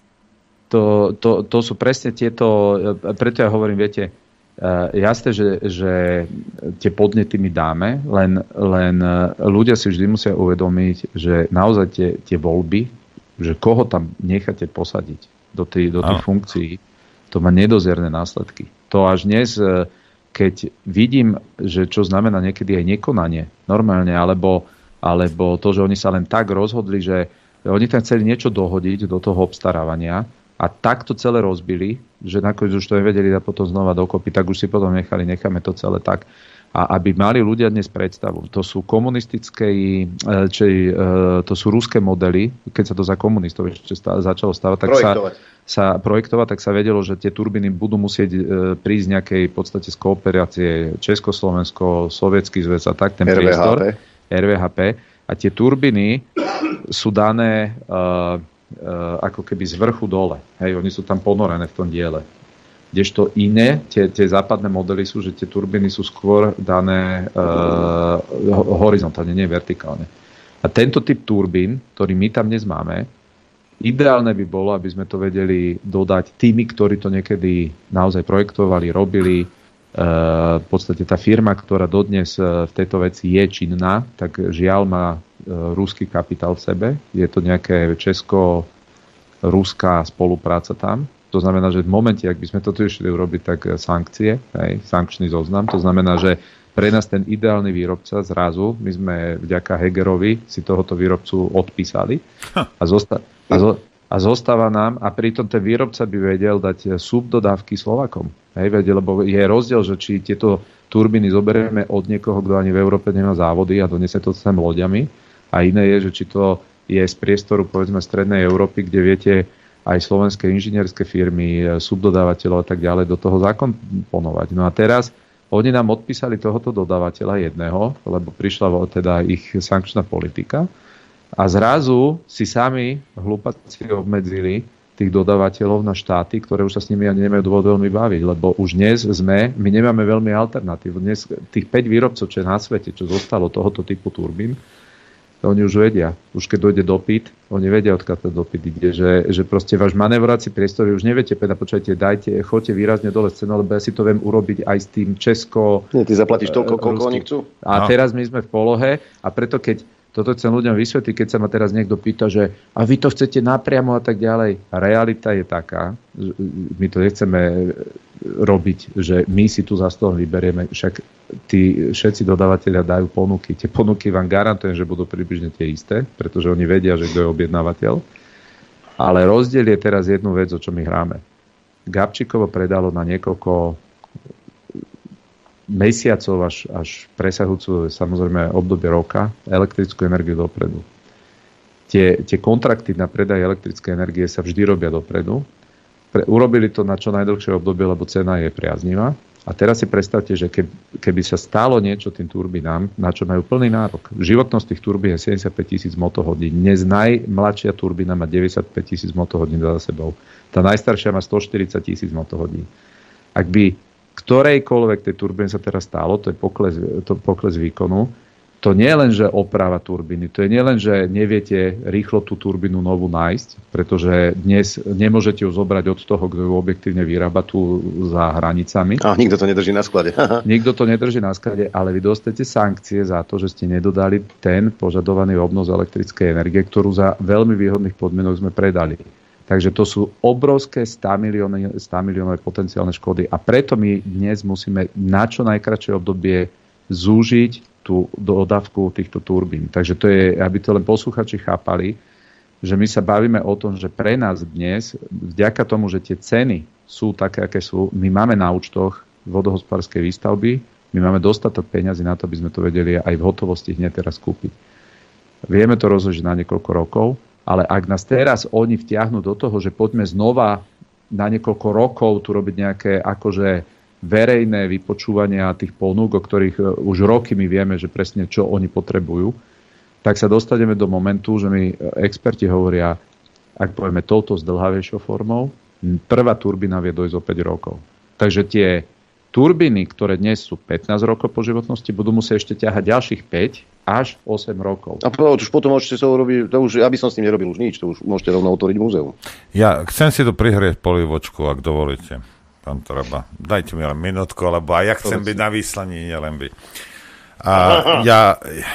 To sú presne tieto, preto ja hovorím, viete, jasné, že tie podnety my dáme, len ľudia si vždy musia uvedomiť, že naozaj tie voľby, že koho tam necháte posadiť do tých funkcií, to má nedozierne následky. To až dnes, keď vidím, že čo znamená niekedy aj nekonanie normálne, alebo to, že oni sa len tak rozhodli, že oni tam chceli niečo dohodiť do toho obstarávania a tak to celé rozbili, že nakoniec už to nevedeli dať potom znova dokopy, tak už si potom necháme to celé tak. A aby mali ľudia dnes predstavu, to sú komunistické, to sú ruské modely, keď sa to za komunistov ešte začalo stavať, tak sa projektovať, tak sa vedelo, že tie turbíny budú musieť prísť nejakej v podstate z kooperácie Československo, Sovietsky zväz a tak, ten priestor, RVHP. A tie turbíny sú dané ako keby z vrchu dole. Hej, oni sú tam ponorené v tom diele. Kdežto iné, tie západné modely sú, že tie turbíny sú skôr dané horizontálne, nie vertikálne. A tento typ turbín, ktorý my tam dnes máme, ideálne by bolo, aby sme to vedeli dodať tými, ktorí to niekedy naozaj projektovali, robili. V podstate tá firma, ktorá dodnes v tejto veci je činná, tak žiaľ má ruský kapitál v sebe. Je to nejaké česko-ruská spolupráca tam. To znamená, že v momente, ak by sme toto išli urobiť, tak sankcie, sankčný zoznam. To znamená, že pre nás ten ideálny výrobca zrazu, my sme vďaka Hegerovi si tohoto výrobcu odpísali a zostáva nám, a pritom ten výrobca by vedel dať subdodávky Slovakom. Lebo je rozdiel, že či tieto turbíny zoberieme od niekoho, kto ani v Európe nemá závody a donesie to sem loďami, a iné je, že či to je z priestoru povedzme strednej Európy, kde viete aj slovenské inžinierské firmy, subdodávateľov a tak ďalej do toho zakomponovať. No a teraz oni nám odpísali tohoto dodávateľa jedného, lebo prišla teda ich sankčná politika a zrazu si sami hlupáci obmedzili tých dodávateľov na štáty, ktoré už sa s nimi ani nemajú dôvod veľmi baviť, lebo už dnes my nemáme veľmi alternatív. Dnes tých 5 výrobcov, čo je na svete, čo zostalo tohoto typu turbín, oni už vedia. Už keď dojde dopyt, oni vedia, odkiaľ ten dopyt ide. Že proste váš manevrovací priestor, už neviete, počujete, choďte výrazne dole z cenu, lebo ja si to viem urobiť aj s tým Česko... Nie, ty zaplatíš toľko, koľko oni chcú. A teraz my sme v polohe a preto keď toto chcem ľuďom vysvetliť, keď sa ma teraz niekto pýta, že a vy to chcete napriamo a tak ďalej. A realita je taká, že my to nechceme robiť, že my si tu za stôl vyberieme, však tí všetci dodávateľia dajú ponuky. Tie ponuky vám garantujem, že budú približne tie isté, pretože oni vedia, že kto je objednávateľ. Ale rozdiel je teraz jednu vec, o čo my hráme. Gabčíkovo predalo na niekoľko mesiacov až presahujúcu samozrejme obdobie roka elektrickú energiu dopredu. Tie kontrakty na predaj elektrickej energie sa vždy robia dopredu. Urobili to na čo najdlhšie obdobie, lebo cena je priaznivá. A teraz si predstavte, že keby sa stalo niečo tým turbínám, na čo majú plný nárok. Životnosť tých turbín je 75 000 motohodín. Dnes najmladšia turbína má 95 000 motohodín za sebou. Tá najstaršia má 140 000 motohodín. Ak by ktorejkoľvek tej turbíne sa teraz stalo, to je pokles výkonu, to nie je len, že oprava turbíny, to je nie len, že neviete rýchlo tú turbínu novú nájsť, pretože dnes nemôžete ju zobrať od toho, kto ju objektívne vyrába tu za hranicami. A nikto to nedrží na sklade. Nikto to nedrží na sklade, ale vy dostanete sankcie za to, že ste nedodali ten požadovaný obnos elektrickej energie, ktorú za veľmi výhodných podmienok sme predali. Takže to sú obrovské 100 miliónové potenciálne škody a preto my dnes musíme na čo najkratšie obdobie zúžiť tú dodávku týchto turbín. Takže to je, aby to len posluchači chápali, že my sa bavíme o tom, že pre nás dnes, vďaka tomu, že tie ceny sú také, aké sú, my máme na účtoch vodohospodárskej výstavby, my máme dostatok peňazí na to, aby sme to vedeli aj v hotovosti hneď teraz kúpiť. Vieme to rozložiť na niekoľko rokov, ale ak nás teraz oni vtiahnu do toho, že poďme znova na niekoľko rokov tu robiť nejaké akože verejné vypočúvania tých ponúk, o ktorých už roky my vieme, že presne čo oni potrebujú, tak sa dostaneme do momentu, že mi experti hovoria, ak povieme touto zdĺhavejšou formou, prvá turbína vie dojsť o 5 rokov. Takže tie turbíny, ktoré dnes sú 15 rokov po životnosti, budú musieť ešte ťahať ďalších 5 až 8 rokov. A už potom môžete sa urobiť, to už, aby som s tým nerobil už nič, to už môžete rovno otvoriť múzeum. Ja chcem si tu prihrieť polivočku, ak dovolíte. Pán Taraba, dajte mi len minútku, lebo aj ja chcem byť na výslaní, nielen vy. A ja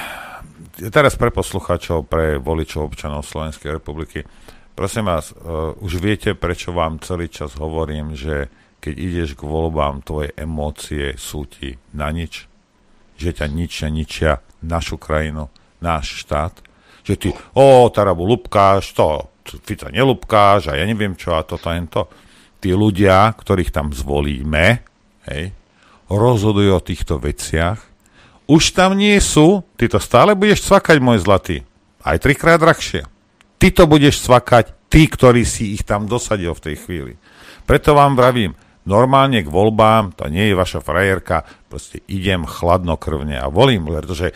teraz pre poslucháčov, pre voličov občanov Slovenskej republiky, prosím vás, už viete, prečo vám celý čas hovorím, že keď ideš k voľbám, tvoje emócie sú ti na nič? Že ťa ničia našu krajinu, náš štát? Že ty, Tarabu lupkáš, to Fica nelupkáš a ja neviem čo a toto jen to. Tí ľudia, ktorých tam zvolíme, rozhodujú o týchto veciach. Už tam nie sú, ty to stále budeš cvakať, môj zlatý. Aj 3-krát drahšie. Ty to budeš cvakať, ty, ktorý si ich tam dosadil v tej chvíli. Preto vám vravím, normálne k voľbám, to nie je vaša frajerka, proste idem chladnokrvne a volím, pretože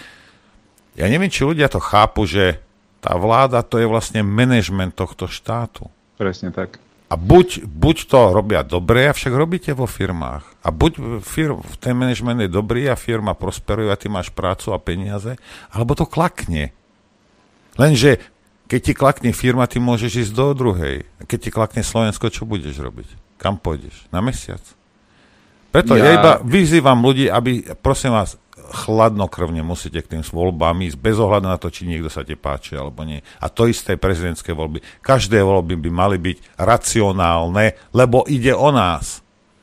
ja neviem, či ľudia to chápu, že tá vláda to je vlastne manažment tohto štátu. Presne tak. A buď to robia dobre, avšak robíte vo firmách. A buď ten manažment je dobrý a firma prosperuje a ty máš prácu a peniaze, alebo to klakne. Lenže keď ti klakne firma, ty môžeš ísť do druhej. Keď ti klakne Slovensko, čo budeš robiť? Kam pôjdeš? Na mesiac? Preto ja iba vyzývam ľudí, aby, prosím vás, chladnokrvne musíte k tým voľbám ísť, bez ohľadu na to, či niekto sa ti páči alebo nie. A to isté prezidentské voľby. Každé voľby by mali byť racionálne, lebo ide o nás.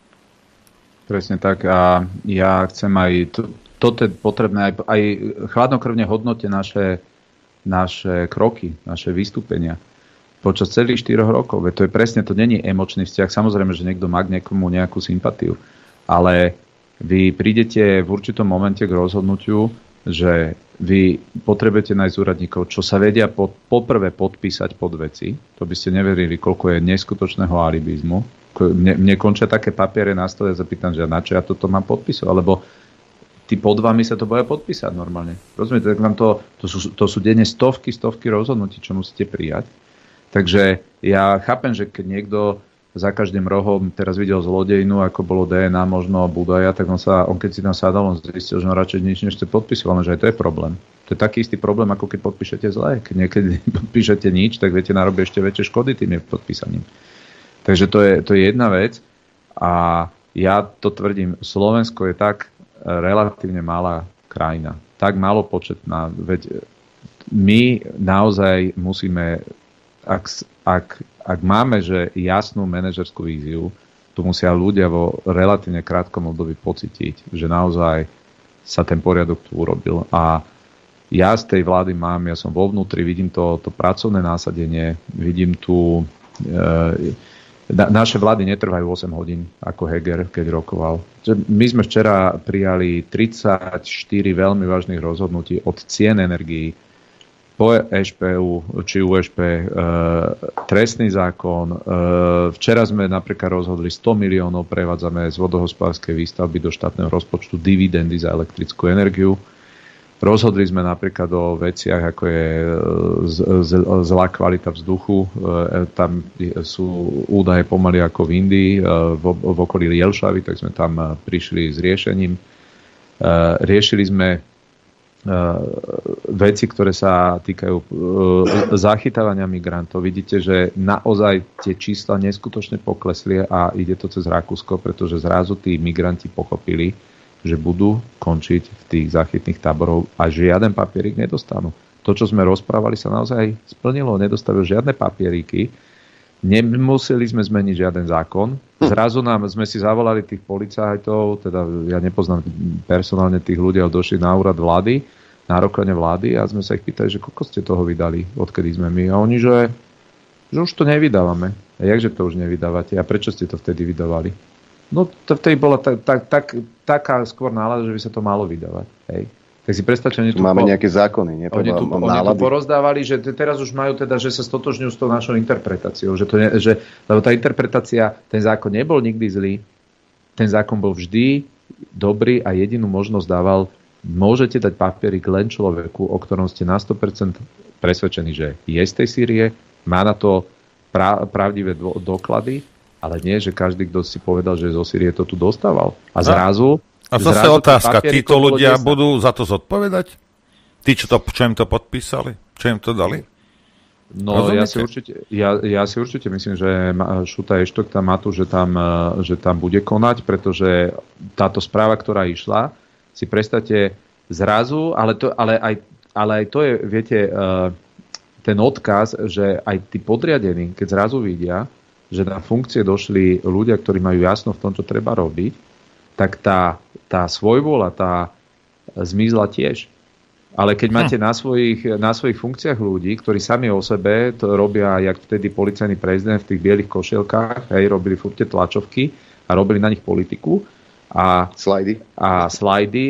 Presne tak. A ja chcem aj, toto je potrebné, aj chladnokrvne hodnote naše kroky, naše vystúpenia počas celých 4 rokov. Veď to je presne, to není emočný vzťah. Samozrejme, že niekto má k niekomu nejakú sympatiu, ale vy prídete v určitom momente k rozhodnutiu, že vy potrebujete nájsť úradníkov, čo sa vedia poprvé podpísať pod veci. To by ste neverili, koľko je neskutočného alibizmu. Mne končia také papiere na stole a zapýtam, že na čo ja toto mám podpísať, alebo tí pod vami sa to boja podpísať normálne. Rozumiete, tak vám to sú denne stovky rozhodnutí, čo musíte prijať. Takže ja chápem, že keď niekto za každým rohom teraz videl zlodejinu, ako bolo DNA možno Budaja, tak on keď si tam sadal, on zistil, že on radšej nič nechce podpisoval, že aj to je problém. To je taký istý problém, ako keď podpíšete zle. Keď niekedy podpíšete nič, tak viete narobiť ešte väčšie škody tým podpísaním. Takže to je jedna vec. A ja to tvrdím, Slovensko je tak relatívne malá krajina. Tak málo početná. Veď my naozaj musíme, ak máme že jasnú manažerskú víziu, tu musia ľudia vo relatívne krátkom období pocítiť, že naozaj sa ten poriadok tu urobil. A ja z tej vlády ja som vo vnútri, vidím to pracovné násadenie, vidím tu... Naše vlády netrvajú 8 hodín, ako Heger, keď rokoval. My sme včera prijali 34 veľmi vážnych rozhodnutí od cien energií, po EŠPU či UŠP trestný zákon. Včera sme napríklad rozhodli 100 miliónov prevádzame z vodohospodárskej výstavby do štátneho rozpočtu dividendy za elektrickú energiu. Rozhodli sme napríklad o veciach, ako je zlá kvalita vzduchu. Tam sú údaje pomaly ako v Indii, v okolí Jelšavy, tak sme tam prišli s riešením. Riešili sme veci, ktoré sa týkajú zachytávania migrantov. Vidíte, že naozaj tie čísla neskutočne poklesli a ide to cez Rakúsko, pretože zrazu tí migranti pochopili, že budú končiť v tých záchytných táborov a žiaden papierik nedostanú. To, čo sme rozprávali, sa naozaj splnilo. Nedostavil žiadne papieriky. Nemuseli sme zmeniť žiaden zákon. Zrazu sme si zavolali tých policajtov, teda ja nepoznám personálne tých ľudí, ale došli na úrad vlády, na rokovanie vlády a sme sa ich pýtali, že koľko ste toho vydali, odkedy sme my. A oni, že už to nevydávame. A jakže to už nevydávate? A prečo ste to vtedy vydávali? No to vtedy bola taká skôr nálada, že by sa to malo vydávať. Hej. Tak si predstavte, máme nejaké zákony. Oni tu porozdávali, že teraz už majú teda, že sa stotožňujú s tou našou interpretáciou. Lebo tá interpretácia, ten zákon nebol nikdy zlý, ten zákon bol vždy dobrý a jedinú možnosť dával, môžete dať papierik len človeku, o ktorom ste na 100% presvedčení, že je z tej Sýrie, má na to pravdivé doklady, ale nie, že každý, kto si povedal, že zo Sýrie to tu dostával. A zrazu... A zase otázka, títo ľudia budú za to zodpovedať? Tí, čo im to podpísali? Čo im to dali? No, ja si určite myslím, že Šuta Eštok tam má tu, že tam bude konať, pretože táto správa, ktorá išla, si predstavte zrazu, ale aj to je, viete, ten odkaz, že aj tí podriadení, keď zrazu vidia, že na funkcie došli ľudia, ktorí majú jasno v tom, čo treba robiť, tak tá svojvôľa, tá zmizla tiež. Ale keď máte na svojich funkciách ľudí, ktorí sami o sebe to robia, jak vtedy policajný prezident v tých bielých košielkách, robili furt tie tlačovky a robili na nich politiku a slajdy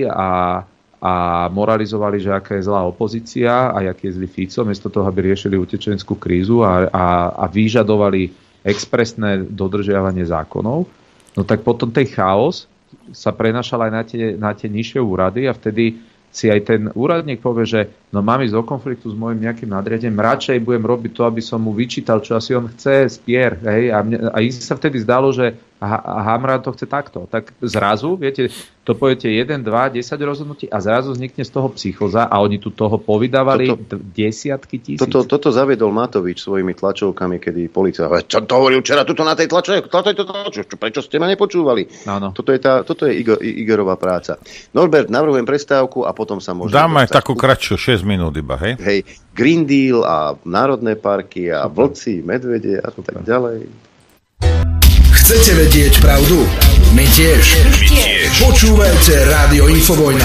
a moralizovali, že aká je zlá opozícia a aký je zlý Fico, miesto toho, aby riešili utečenskú krízu a vyžadovali expresné dodržiavanie zákonov, no tak potom ten chaos sa prenašal aj na tie nižšie úrady a vtedy si aj ten úradník povie, že no mám ísť do konfliktu s môjim nejakým nadriadením, radšej budem robiť to, aby som mu vyčítal, čo asi on chce, spier. Hej? A im sa vtedy zdalo, že Hamran to chce takto. Tak zrazu, viete, to poviete 1, 2, 10 rozhodnutí a zrazu vznikne z toho psychoza a oni tu toho povydávali desiatky tisíc. Toto zaviedol Matovič svojimi tlačovkami, kedy polícia, čo to hovoril včera tuto na tej tlačovke, prečo ste ma nepočúvali? Áno. Toto je Igorová práca. Norbert, navrhujem prestávku a potom sa môžeme... Dáme aj takú kratšiu, 6 minút iba, hej? Hej, Green Deal a národné parky a vlci, medvede a tak ďalej. Chcete vedieť pravdu? My tiež. Počúvajte Rádio Infovojna.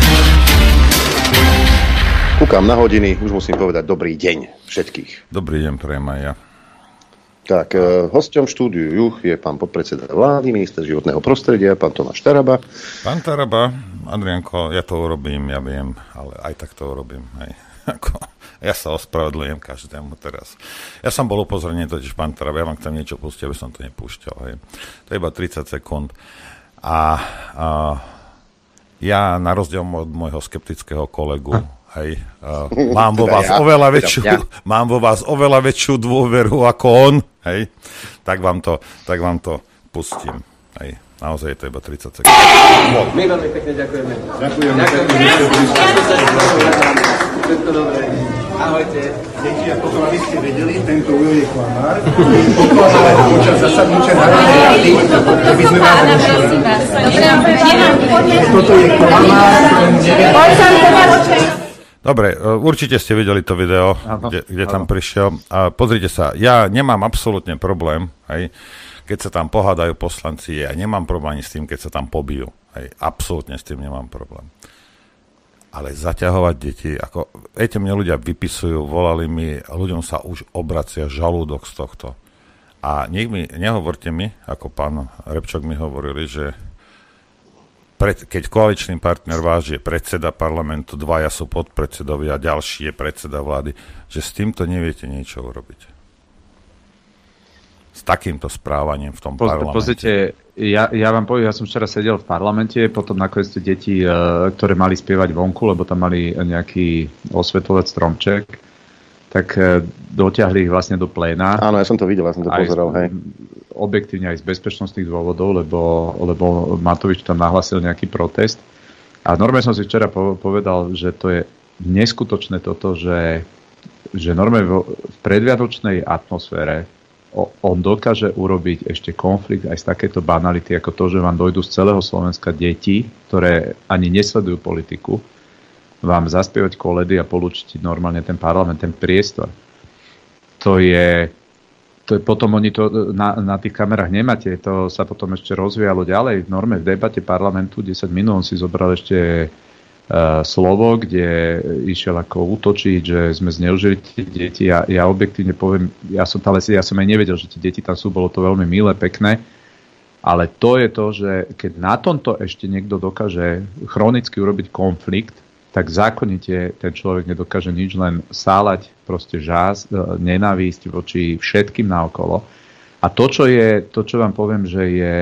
Kúkam na hodiny, už musím povedať dobrý deň všetkých. Dobrý deň, prajem aj ja. Tak, hosťom štúdiu Juch je pán podpredseda vlády, minister životného prostredia, pán Tomáš Taraba. Pán Taraba, Adrianko, ja to urobím, ja viem, ale aj tak to urobím. Hej. Ja sa ospravedlňujem každému teraz. Ja som bol upozornený, totiž pán Taraba, ja vám chcem niečo pustiť, aby som to nepúšťal. Hej. To je iba 30 sekúnd. A ja na rozdiel od môjho skeptického kolegu, hej, mám vo vás oveľa väčšiu dôveru ako on, hej, tak vám to pustím. Hej. Naozaj je to iba 30 sekúnd. My veľmi pekne ďakujeme. Ďakujeme. Všetko dobré. Ahojte. Deti, a potom, aby ste vedeli, tento Ujo je klamár. Počas zasadnutia Národnej rady, aby sme vás rušili. Toto je klamár, Dobre, určite ste videli to video, kde tam prišiel. A pozrite sa, ja nemám absolútne problém, hej, keď sa tam pohádajú poslanci, ja nemám problém ani s tým, keď sa tam pobijú. Hej, absolútne s tým nemám problém. Ale zaťahovať deti, viete, mne ľudia vypisujú, volali mi, ľuďom sa už obracia žalúdok z tohto. A nehovorte mi, ako pán Repčok mi hovorili, že keď koaličný partner váš je predseda parlamentu, dvaja sú podpredsedovia, ďalší je predseda vlády, že s týmto neviete niečo urobiť. S takýmto správaním v tom parlamente. Pozrite, ja vám poviem, ja som včera sedel v parlamente, potom nakoniec tie deti, ktoré mali spievať vonku, lebo tam mali nejaký osvetľovec stromček, tak dotiahli ich vlastne do pléna. Áno, ja som to videl, ja som to pozeral, hej. Objektívne aj z bezpečnostných dôvodov, lebo Matovič tam nahlásil nejaký protest. A normálne som si včera povedal, že to je neskutočné toto, že normálne v predvianočnej atmosfére on dokáže urobiť ešte konflikt aj z takéto banality, ako to, že vám dojdú z celého Slovenska deti, ktoré ani nesledujú politiku, vám zaspievať koledy a polúčiť normálne ten parlament, ten priestor. To je potom oni to na tých kamerách nemáte, to sa potom ešte rozvíjalo ďalej. V norme v debate parlamentu 10 minút on si zobral ešte slovo, kde išiel ako útočiť, že sme zneužili tie deti. Ja objektívne poviem, ja som aj nevedel, že tie deti tam sú, bolo to veľmi milé, pekné, ale to je to, že keď na tomto ešte niekto dokáže chronicky urobiť konflikt, tak zákonite ten človek nedokáže nič, len sálať proste žás, nenávisť voči všetkým naokolo. A to, čo vám poviem, že je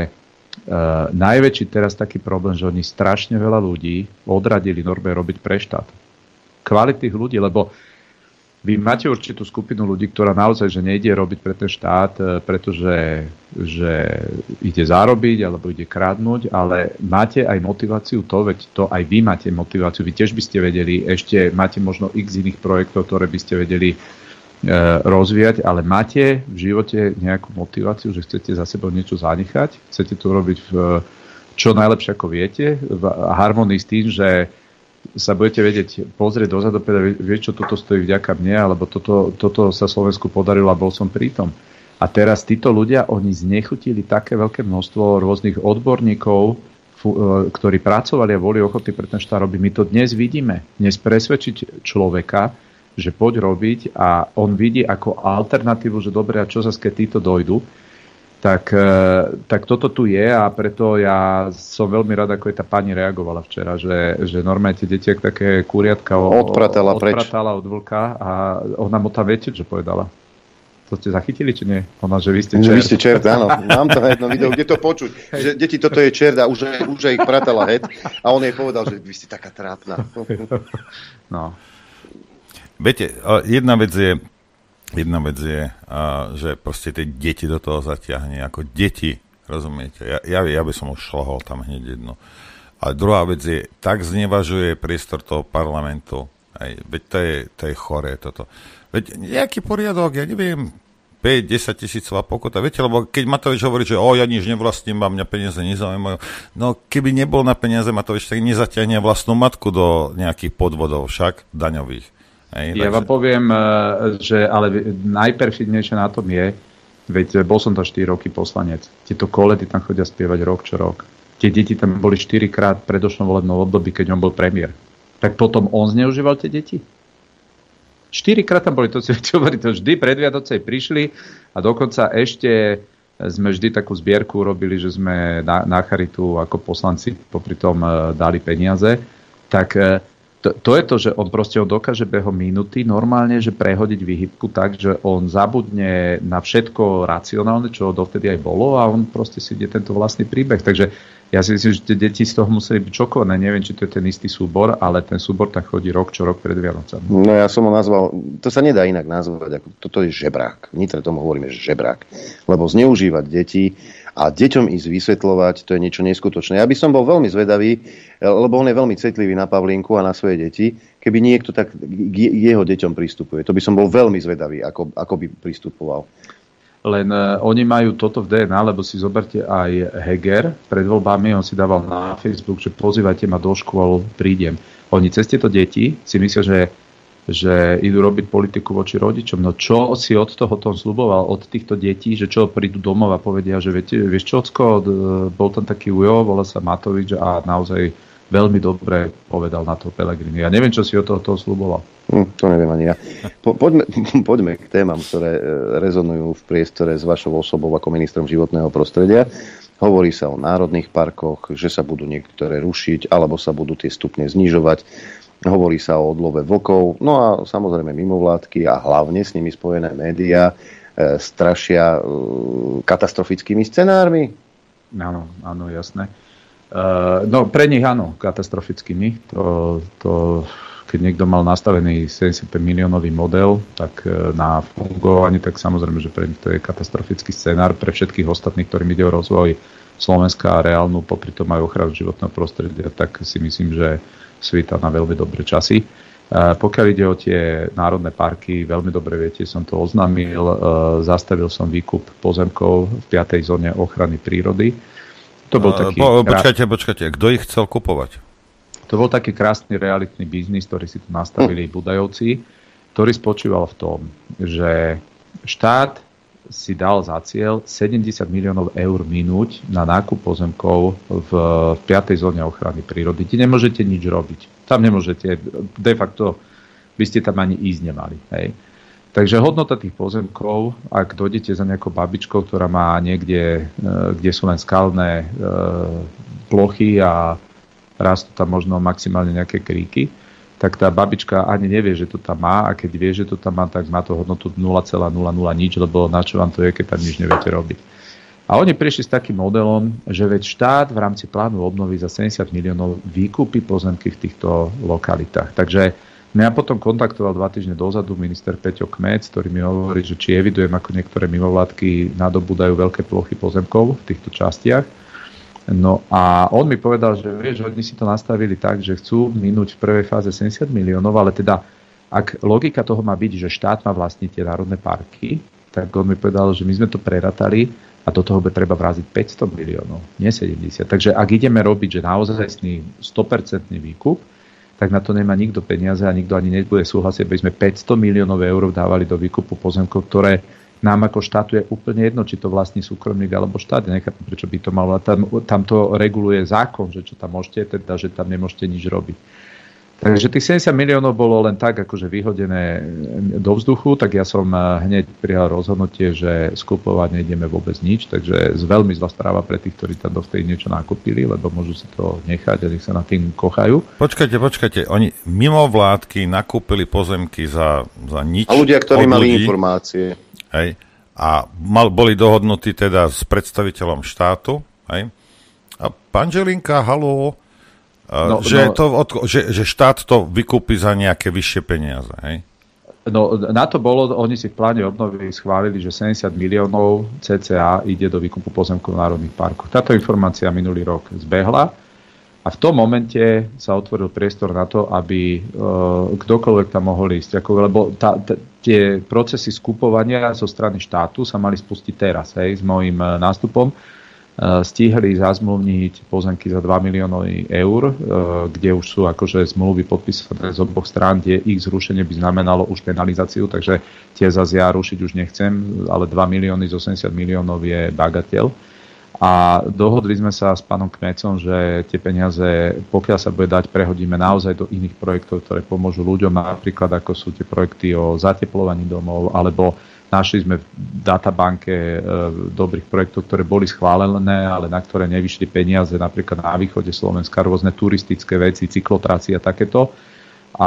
najväčší teraz taký problém, že oni strašne veľa ľudí odradili normálne robiť pre štát. Kvalitných ľudí, lebo vy máte určitú skupinu ľudí, ktorá naozaj že nejde robiť pre ten štát, pretože že ide zarobiť alebo ide kradnúť, ale máte aj motiváciu veď to aj vy máte motiváciu, vy tiež by ste vedeli, ešte máte možno x iných projektov, ktoré by ste vedeli rozvíjať, ale máte v živote nejakú motiváciu, že chcete za sebou niečo zanechať, chcete to robiť čo najlepšie ako viete, v harmonii s tým, že sa budete vedieť pozrieť dozadu, vieš čo, toto stojí vďaka mne, alebo toto sa Slovensku podarilo a bol som pri tom. A teraz títo ľudia, oni znechutili také veľké množstvo rôznych odborníkov, ktorí pracovali a boli ochotní pre ten štát robiť. My to dnes vidíme. Dnes presvedčiť človeka, že poď robiť a on vidí ako alternatívu, že dobre, a čo zase keď títo dojdu, tak toto tu je a preto ja som veľmi rád, ako je tá pani reagovala včera, že normálne tie deti ako také kuriatka odpratala od vlka a ona mu tam viete, čo povedala. To ste zachytili, či nie? Ona, že vy ste čert. Vy ste čert, áno. Mám to na jednom videu, kde to počuť. Že deti, toto je čert a už ich pratala het a on jej povedal, že vy ste taká trápna. No. Viete, jedna vec je, že proste tie deti do toho zatiahne, ako deti, rozumiete? Ja by som už šlohol tam hneď jedno. A druhá vec je, tak znevažuje priestor toho parlamentu. Veď to je choré toto. Veď nejaký poriadok, ja neviem, 5-10 tisícová pokuta. Viete, lebo keď Matovič hovorí, že ja nič nevlastním, mňa peniaze nezaujímajú. No keby nebol na peniaze Matovič, tak nezatiahne vlastnú matku do nejakých podvodov však daňových. Ja vám poviem, že ale najperfidnejšie na tom je, veď bol som tam 4 roky poslanec. Tieto koledy tam chodia spievať rok čo rok. Tie deti tam boli 4-krát v predošlom volebnom období, keď on bol premiér. Tak potom on zneužíval tie deti? 4-krát tam boli, to si hovorí, to vždy pred Vianocej prišli a dokonca ešte sme vždy takú zbierku urobili, že sme na charitu ako poslanci popri tom dali peniaze. Tak to je to, že on dokáže behom minúty normálne, že prehodiť výhybku tak, že on zabudne na všetko racionálne, čo dovtedy aj bolo a on proste si ide tento vlastný príbeh. Takže ja si myslím, že tie deti z toho museli byť šokované. Neviem, či to je ten istý súbor, ale ten súbor tam chodí rok čo rok pred Vianocami. No ja som ho nazval, to sa nedá inak nazvať, ako toto je žebrák. V Nitre tomu hovoríme, že žebrák. Lebo zneužívať deti a deťom ísť vysvetľovať, to je niečo neskutočné. Ja by som bol veľmi zvedavý, lebo on je veľmi citlivý na Pavlínku a na svoje deti, keby niekto tak k jeho deťom pristupuje. To by som bol veľmi zvedavý, ako by pristupoval. Len oni majú toto v DNA, lebo si zoberte aj Heger pred voľbami, on si dával na Facebook, že pozývajte ma do škôl, prídem. Oni cez tieto deti si myslia, že idú robiť politiku voči rodičom. No čo si od toho Tom sľuboval, od týchto detí, že čo prídu domov a povedia, že vieš čo, Ocko, bol tam taký ujo, volá sa Matovič a naozaj veľmi dobre povedal na to Pellegrini. Ja neviem, čo si od toho sľuboval. To neviem ani ja. Poďme k témam, ktoré rezonujú v priestore s vašou osobou ako ministrom životného prostredia. Hovorí sa o národných parkoch, že sa budú niektoré rušiť, alebo sa budú tie stupne znižovať. Hovorí sa o odlove vlkov. No a samozrejme mimovládky a hlavne s nimi spojené médiá strašia katastrofickými scenármi. Áno, jasné. No pre nich áno, katastrofickými. To keď niekto mal nastavený 75 miliónový model, tak na fungovanie, tak samozrejme, že pre nich to je katastrofický scenár. Pre všetkých ostatných, ktorým ide o rozvoj Slovenska a reálnu, popri tom aj ochranu životného prostredia, tak si myslím, že svíta na veľmi dobré časy. Pokiaľ ide o tie národné parky, veľmi dobre viete, som to oznámil, zastavil som výkup pozemkov v 5. zóne ochrany prírody. To bol taký... Počkajte, kto ich chcel kupovať? To bol taký krásny realitný biznis, ktorý si tu nastavili Budajovci, ktorý spočíval v tom, že štát si dal za cieľ 70 miliónov eur minúť na nákup pozemkov v 5. zóne ochrany prírody. Ti nemôžete nič robiť. Tam nemôžete, de facto by ste tam ani ísť nemali. Hej. Takže hodnota tých pozemkov, ak dojdete za nejakou babičkou, ktorá má niekde, kde sú len skalné plochy a rastú tam možno maximálne nejaké kríky, tak tá babička ani nevie, že to tam má, a keď vie, že to tam má, tak má to hodnotu 0,00 nič, lebo na čo vám to je, keď tam nič neviete robiť. A oni prišli s takým modelom, že veď štát v rámci plánu obnovy za 70 miliónov výkupí pozemky v týchto lokalitách. Takže mňa potom kontaktoval 2 týždne dozadu minister Peťo Kmec, ktorý mi hovorí, že či evidujem, ako niektoré mimovládky nadobúdajú veľké plochy pozemkov v týchto častiach. No a on mi povedal, že vieš, oni si to nastavili tak, že chcú minúť v prvej fáze 70 miliónov, ale teda ak logika toho má byť, že štát má vlastniť tie národné parky, tak on mi povedal, že my sme to preratali a do toho by treba vráziť 500 miliónov, nie 70. Takže ak ideme robiť, že naozajstný 100% výkup, tak na to nemá nikto peniaze a nikto ani nebude súhlasiť, aby sme 500 miliónov eur dávali do výkupu pozemkov, ktoré nám ako štátu je úplne jedno, či to vlastní súkromník alebo štát. Nechápem, prečo by to malo. Tam to reguluje zákon, že čo tam môžete, teda, že tam nemôžete nič robiť. Takže tých 70 miliónov bolo len tak akože vyhodené do vzduchu, tak ja som hneď prijal rozhodnutie, že skupovať nejdeme vôbec nič, takže veľmi zlá správa pre tých, ktorí tam dovtedy niečo nakúpili, lebo môžu si to nechať a nech sa na tým kochajú. Počkajte, oni mimo vládky nakúpili pozemky za nič. A ľudia, ktorí mali informácie. Hej. A boli dohodnutí teda s predstaviteľom štátu. Hej. A pán Želinka, haló, že štát to vykúpi za nejaké vyššie peniaze. Hej. No na to bolo, oni si v pláne obnovy schválili, že 70 miliónov cca ide do výkupu pozemkov v národných parkoch. Táto informácia minulý rok zbehla. A v tom momente sa otvoril priestor na to, aby kdokoľvek tam mohol ísť. Lebo tie procesy skupovania zo strany štátu sa mali spustiť teraz. S môjim nástupom stihli zazmluvniť pozemky za 2 milióny eur, kde už sú akože zmluvy podpísané z oboch strán, kde ich zrušenie by znamenalo už penalizáciu, takže tie zase ja rušiť už nechcem, ale 2 milióny z 80 miliónov je bagateľ. A dohodli sme sa s pánom Kmecom, že tie peniaze, pokiaľ sa bude dať, prehodíme naozaj do iných projektov, ktoré pomôžu ľuďom, napríklad ako sú tie projekty o zateplovaní domov, alebo našli sme v databanke dobrých projektov, ktoré boli schválené, ale na ktoré nevyšli peniaze, napríklad na východe Slovenska, rôzne turistické veci, cyklotrasy a takéto. A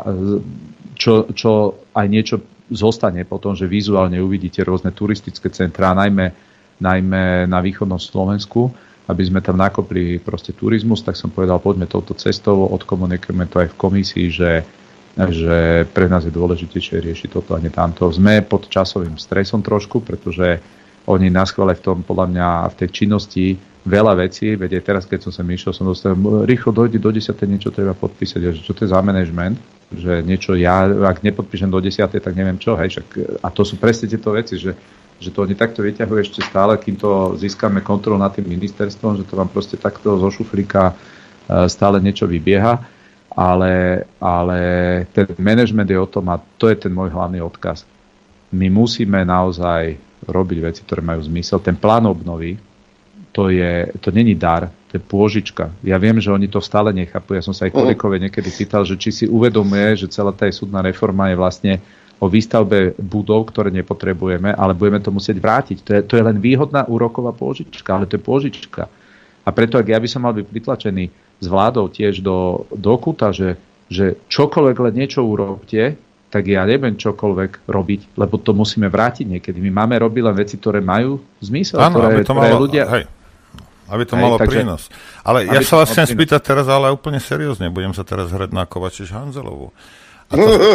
čo aj niečo zostane potom, že vizuálne uvidíte rôzne turistické centrá, najmä na východnom Slovensku, aby sme tam nakopli proste turizmus, tak som povedal, poďme touto cestou, odkomunikujeme to aj v komisii, že pre nás je dôležitejšie riešiť toto a nie tamto. Sme pod časovým stresom trošku, pretože oni naschvále v tom, podľa mňa, v tej činnosti veľa vecí, veď aj teraz, keď som sem išiel, som dostal, rýchlo dojde do 10. niečo treba podpísať, že čo to je za management, že niečo ja, ak nepodpíšem do 10. tak neviem čo, hej, však, a to sú presne tieto veci, že to oni takto vyťahujú ešte stále, kým to získame kontrolu nad tým ministerstvom, že to vám proste takto zo šuflíka stále niečo vybieha, ale ten management je o tom a to je ten môj hlavný odkaz. My musíme naozaj robiť veci, ktoré majú zmysel. Ten plán obnovy, to není dar, to je pôžička. Ja viem, že oni to stále nechápu. Ja som sa aj Kolíkovej niekedy pýtal, že či si uvedomuje, že celá tá súdna reforma je vlastne o výstavbe budov, ktoré nepotrebujeme, ale budeme to musieť vrátiť. To je len výhodná úroková pôžička, ale to je pôžička. A preto, ak ja by som mal byť pritlačený s vládou tiež do kúta, že čokoľvek len niečo urobte, tak ja neviem čokoľvek robiť, lebo to musíme vrátiť niekedy. My máme robiť len veci, ktoré majú zmysel, ktoré ľudia... Aby to malo prínos. Ale ja sa vás chcem spýtať teraz, ale úplne seriózne. Budem sa teraz hrať na Kovačiš Hanzelovú. A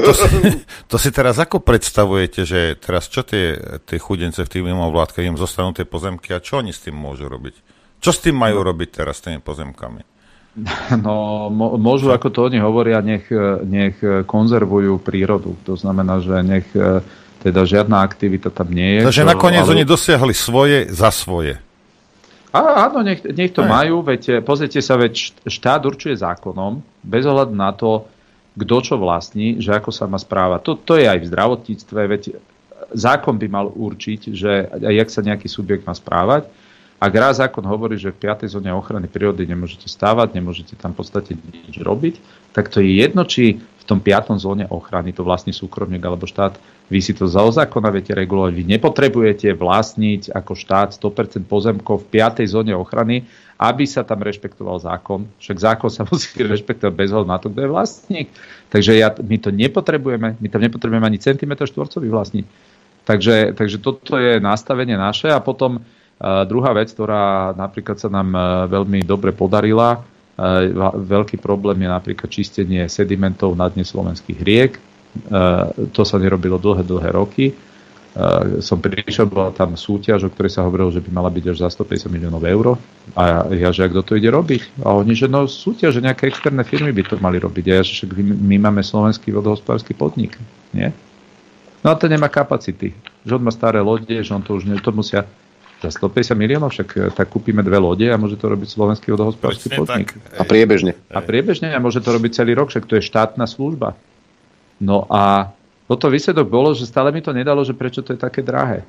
to si teraz ako predstavujete, že teraz čo tie chudence v tých mimovládkach, im zostanú tie pozemky a čo oni s tým môžu robiť? Čo s tým majú robiť teraz s tými pozemkami? No, môžu, ako to oni hovoria, nech konzervujú prírodu. To znamená, že nech teda žiadna aktivita tam nie je. Takže nakoniec oni dosiahli svoje za svoje. Áno, nech to majú, veď pozrite sa, veď štát určuje zákonom, bez ohľadu na to, kto čo vlastní, že ako sa má správať. To je aj v zdravotníctve, veď zákon by mal určiť, že jak sa nejaký subjekt má správať. Ak raz zákon hovorí, že v 5. zóne ochrany prírody nemôžete stávať, nemôžete tam v podstate nič robiť, tak to je jedno, či v tom 5. zóne ochrany to vlastní súkromník alebo štát. Vy si to za zákona viete regulovať. Vy nepotrebujete vlastniť ako štát 100% pozemkov v 5. zóne ochrany, aby sa tam rešpektoval zákon. Však zákon sa musí rešpektovať bez ohľadu na to, kto je vlastník. Takže my to nepotrebujeme. My tam nepotrebujeme ani centimetr štvorcový vlastniť. Takže toto je nastavenie naše. A potom druhá vec, ktorá napríklad sa nám veľmi dobre podarila, veľký problém je napríklad čistenie sedimentov na dne slovenských riek. To sa nerobilo dlhé roky. Som prišiel, bola tam súťaž, o ktorej sa hovorilo, že by mala byť až za 150 miliónov eur. A ja, že kto to ide robiť? A oni, že súťaž, že nejaké externé firmy by to mali robiť. A ja, že my máme slovenský vodohospodársky podnik. Nie? No a to nemá kapacity. Že on má staré lode, že on to už to musia za 150 miliónov, však tak kúpime 2 lode a môže to robiť slovenský vodohospodársky podnik. A priebežne. A môže to robiť celý rok, však to je štátna služba. No a toto výsledok bolo, že stále mi to nedalo, že prečo to je také drahé.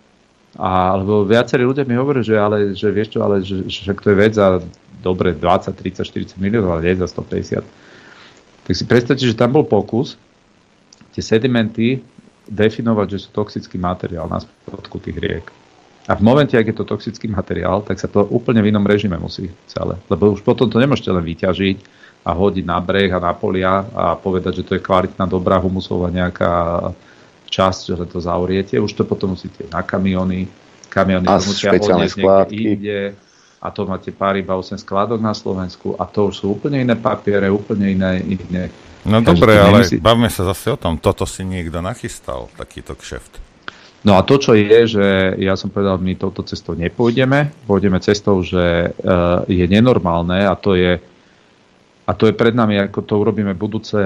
Lebo viacerí ľudia mi hovorí, že vieš čo, ale že však to je vec za dobre 20, 30, 40 miliónov, ale nie za 150. Tak si predstavte, že tam bol pokus tie sedimenty definovať, že sú toxický materiál na spodku tých riek. A v momente, ak je to toxický materiál, tak sa to úplne v inom režime musí celé. Lebo už potom to nemôžete len vyťažiť a hodiť na breh a na polia a povedať, že to je kvalitná, dobrá humusová nejaká časť, že to zauriete. Už to potom musíte na kamiony a špeciálne skládky. Inde, a to máte pár iba 8 skládok na Slovensku a to už sú úplne iné papiere, úplne iné. No dobre, ale bavme sa zase o tom. Toto si niekto nachystal, takýto kšeft. No a to, čo je, že ja som povedal, my touto cestou nepôjdeme, pôjdeme cestou, že je nenormálne a to je pred nami, ako to urobíme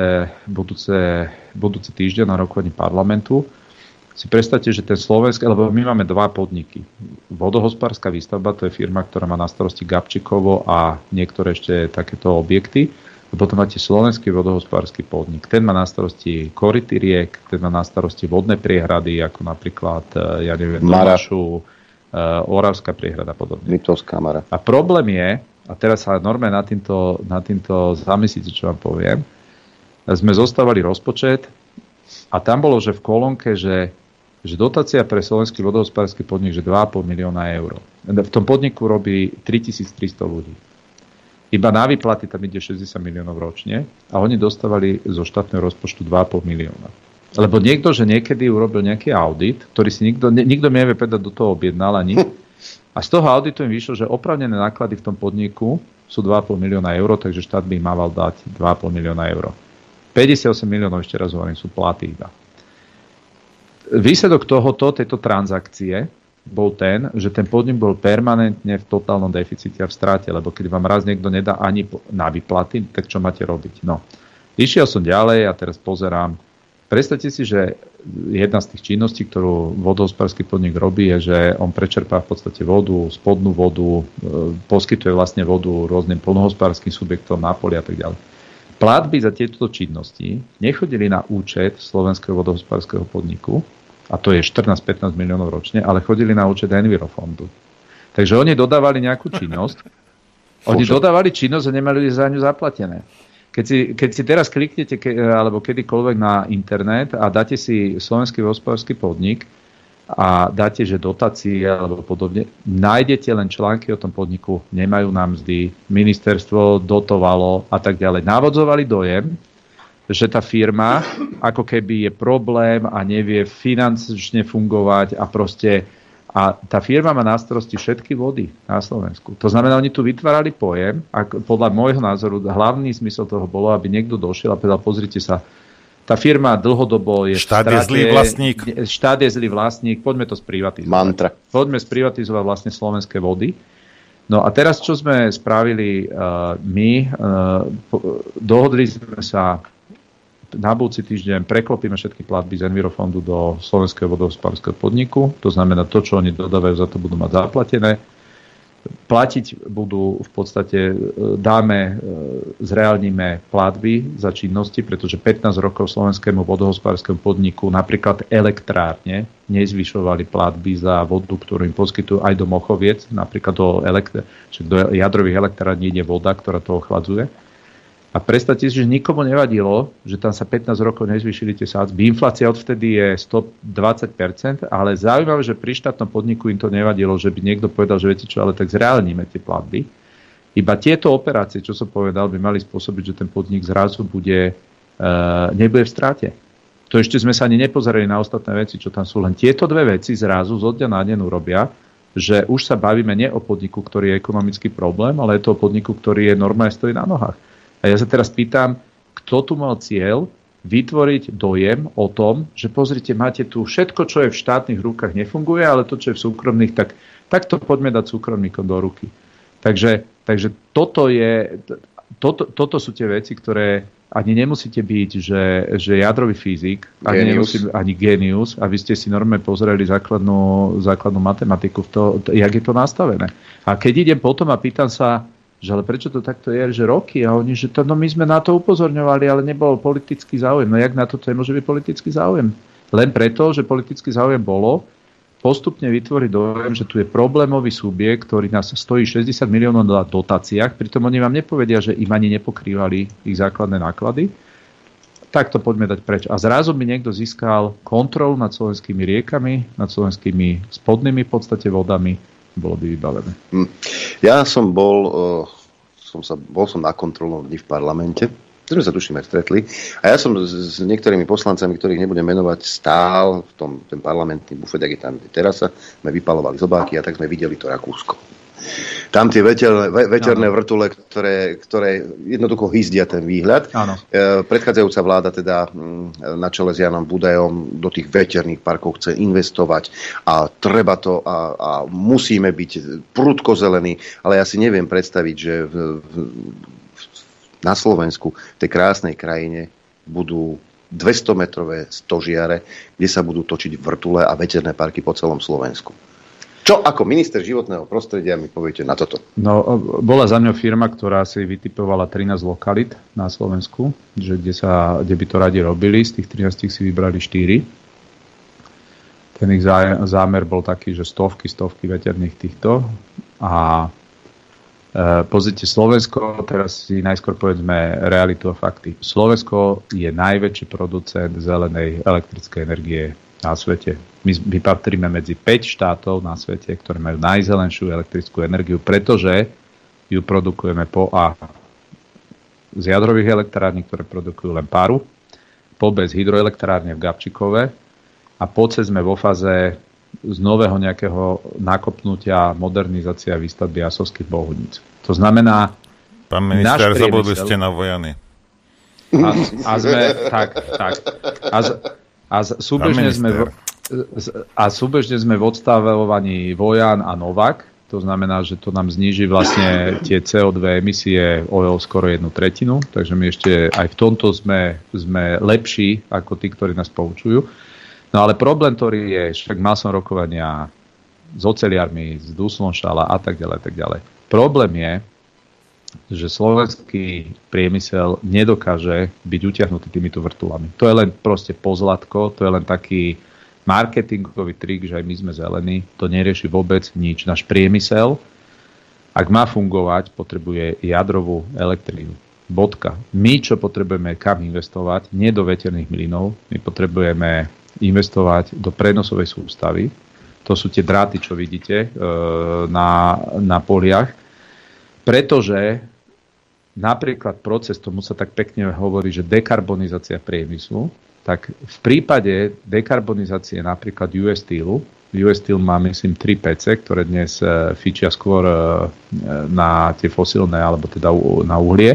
budúci týždeň na rokovaní parlamentu. Si predstavte, že ten slovenský, lebo my máme 2 podniky. Vodohospodárska výstavba, to je firma, ktorá má na starosti Gabčíkovo a niektoré ešte takéto objekty. A potom máte slovenský vodohospodársky podnik. Ten má na starosti koryty riek, ten má na starosti vodné priehrady, ako napríklad, Domašu, Oravská priehrada a podobne. Liptovská Mara. A problém je, a teraz sa normálne na týmto zamyslíte, čo vám poviem, sme zostávali rozpočet a tam bolo, že v kolónke, že dotácia pre slovenský vodohospodársky podnik, že 2,5 milióna eur. V tom podniku robí 3300 ľudí. Iba na výplaty tam ide 60 miliónov ročne a oni dostávali zo štátneho rozpočtu 2,5 milióna. Lebo niekto, že niekedy urobil nejaký audit, ktorý si nikto nevie povedať, do toho objednal ani. A z toho auditu im vyšlo, že oprávnené náklady v tom podniku sú 2,5 milióna eur, takže štát by im mal dať 2,5 milióna eur. 58 miliónov, ešte raz hovorím, sú platy iba. Výsledok tejto transakcie bol ten, že ten podnik bol permanentne v totálnom deficite a v stráte, lebo keď vám raz niekto nedá ani na výplaty, tak čo máte robiť? No. Išiel som ďalej a teraz pozerám. Predstavte si, že jedna z tých činností, ktorú vodohospodársky podnik robí, je, že on prečerpá v podstate vodu, spodnú vodu, poskytuje vlastne vodu rôznym poľnohospodárskym subjektom na poli a tak ďalej. Platby za tieto činnosti nechodili na účet Slovenského vodohospodárskeho podniku, a to je 14-15 miliónov ročne, ale chodili na účet Envirofondu. Takže oni dodávali nejakú činnosť, a nemali za ňu zaplatené. Keď si teraz kliknete alebo kedykoľvek na internet a dáte si slovenský hospodársky podnik a dáte, že dotácie alebo podobne, nájdete len články o tom podniku, nemajú nám mzdy, ministerstvo dotovalo a tak ďalej. Navodzovali dojem, že tá firma ako keby je problém a nevie finančne fungovať a tá firma má na starosti všetky vody na Slovensku. To znamená, oni tu vytvárali pojem a podľa môjho názoru hlavný zmysel toho bolo, aby niekto došiel a povedal, pozrite sa, tá firma dlhodobo je štát je zlý vlastník. Štát je zlý vlastník, poďme to sprivatizovať. Mantra. Poďme sprivatizovať vlastne slovenské vody. No a teraz, čo sme spravili my, dohodli sme sa na budúci týždeň, preklopíme všetky platby z Envirofondu do Slovenského vodohospodárskeho podniku. To znamená, to, čo oni dodávajú, za to budú mať zaplatené. Platiť budú v podstate, zreálnime platby za činnosti, pretože 15 rokov Slovenskému vodohospodárskemu podniku napríklad elektrárne nezvyšovali platby za vodu, ktorú im poskytujú aj do Mochoviec, napríklad do jadrových elektrární ide voda, ktorá to ochladzuje. A predstavte si, že nikomu nevadilo, že tam sa 15 rokov nezvýšili tie sádzby. Inflácia odvtedy je 120%, ale zaujímavé, že pri štátnom podniku im to nevadilo, že by niekto povedal, že viete čo, ale tak zreálnime tie platby. Iba tieto operácie, čo som povedal, by mali spôsobiť, že ten podnik zrazu nebude v strate. To ešte sme sa ani nepozerali na ostatné veci, čo tam sú. Len tieto dve veci zrazu zo dňa na deň urobia, že už sa bavíme nie o podniku, ktorý je ekonomický problém, ale je to o podniku, ktorý je normálne stojí na nohách. A ja sa teraz pýtam, kto tu mal cieľ vytvoriť dojem o tom, že pozrite, máte tu všetko, čo je v štátnych rukách nefunguje, ale to, čo je v súkromných, tak to poďme dať súkromníkom do ruky. Takže toto sú tie veci, ktoré ani nemusíte byť, že jadrový fyzik, ani génius, aby ste si normálne pozreli základnú matematiku, jak je to nastavené. A keď idem potom a pýtam sa, že ale prečo to takto je, že roky, a oni, že my sme na to upozorňovali, ale nebol politický záujem. No jak na to nemôže byť politický záujem? Len preto, že politický záujem bolo postupne vytvoriť dojem, že tu je problémový subjekt, ktorý nás stojí 60 miliónov na dotáciách, pritom oni vám nepovedia, že im ani nepokrývali ich základné náklady. Tak to poďme dať preč. A zrazu by niekto získal kontrolu nad slovenskými riekami, nad slovenskými spodnými v podstate vodami, bolo by vybavené. Ja som bol som na kontrolnom dni v parlamente, sme sa tuším aj stretli, a ja som s niektorými poslancami, ktorých nebudem menovať, stál v ten parlamentný bufet, ak je tam terasa, sme vypalovali zobáky a tak sme videli to Rakúsko. Tam tie veterné vrtule, ktoré jednoducho hyzdia ten výhľad. Predchádzajúca vláda teda na čele s Janom Budajom do tých veterných parkov chce investovať a treba to a musíme byť prudko zelení, ale ja si neviem predstaviť, že na Slovensku, v tej krásnej krajine, budú 200-metrové stožiare, kde sa budú točiť vrtule a veterné parky po celom Slovensku. Čo ako minister životného prostredia mi poviete na toto? No, bola za mňa firma, ktorá si vytipovala 13 lokalit na Slovensku, kde by to radi robili. Z tých 13 si vybrali 4. Ten ich zámer bol taký, že stovky veterných týchto. A pozrite, Slovensko, teraz si najskôr povedzme realitu a fakty. Slovensko je najväčší producent zelenej elektrickej energie na svete. My patríme medzi 5 štátov na svete, ktoré majú najzelenšiu elektrickú energiu, pretože ju produkujeme z jadrových elektrární, ktoré produkujú len paru, po B z hydroelektrárne v Gabčíkove a po C sme vo fáze z nového nejakého nakopnutia, modernizácia a výstavby Asovských Bohunic. To znamená... Pán minister, zabudli ste na Vojany. Súbežne sme v odstavovaní Vojan a Novák. To znamená, že to nám zníži vlastne tie CO2 emisie o skoro 1/3. Takže my ešte aj v tomto sme lepší ako tí, ktorí nás poučujú. No ale problém, ktorý je, však mal som rokovania s oceliarmi, s Duslonšala a tak ďalej. Problém je, že slovenský priemysel nedokáže byť utiahnutý týmito vrtulami. To je len proste pozlatko, to je len taký marketingový trik, že aj my sme zelení. To nerieši vôbec nič. Náš priemysel, ak má fungovať, potrebuje jadrovú elektrínu. Bodka. My, čo potrebujeme kam investovať, nie do veterných mlynov, my potrebujeme investovať do prenosovej sústavy. To sú tie dráty, čo vidíte na poliach. Pretože napríklad proces, tomu sa tak pekne hovorí, že dekarbonizácia priemyslu, tak v prípade dekarbonizácie napríklad US Steelu, US Steel má, myslím, 3 PC, ktoré dnes fičia skôr na tie fosílne, alebo teda na uhlie.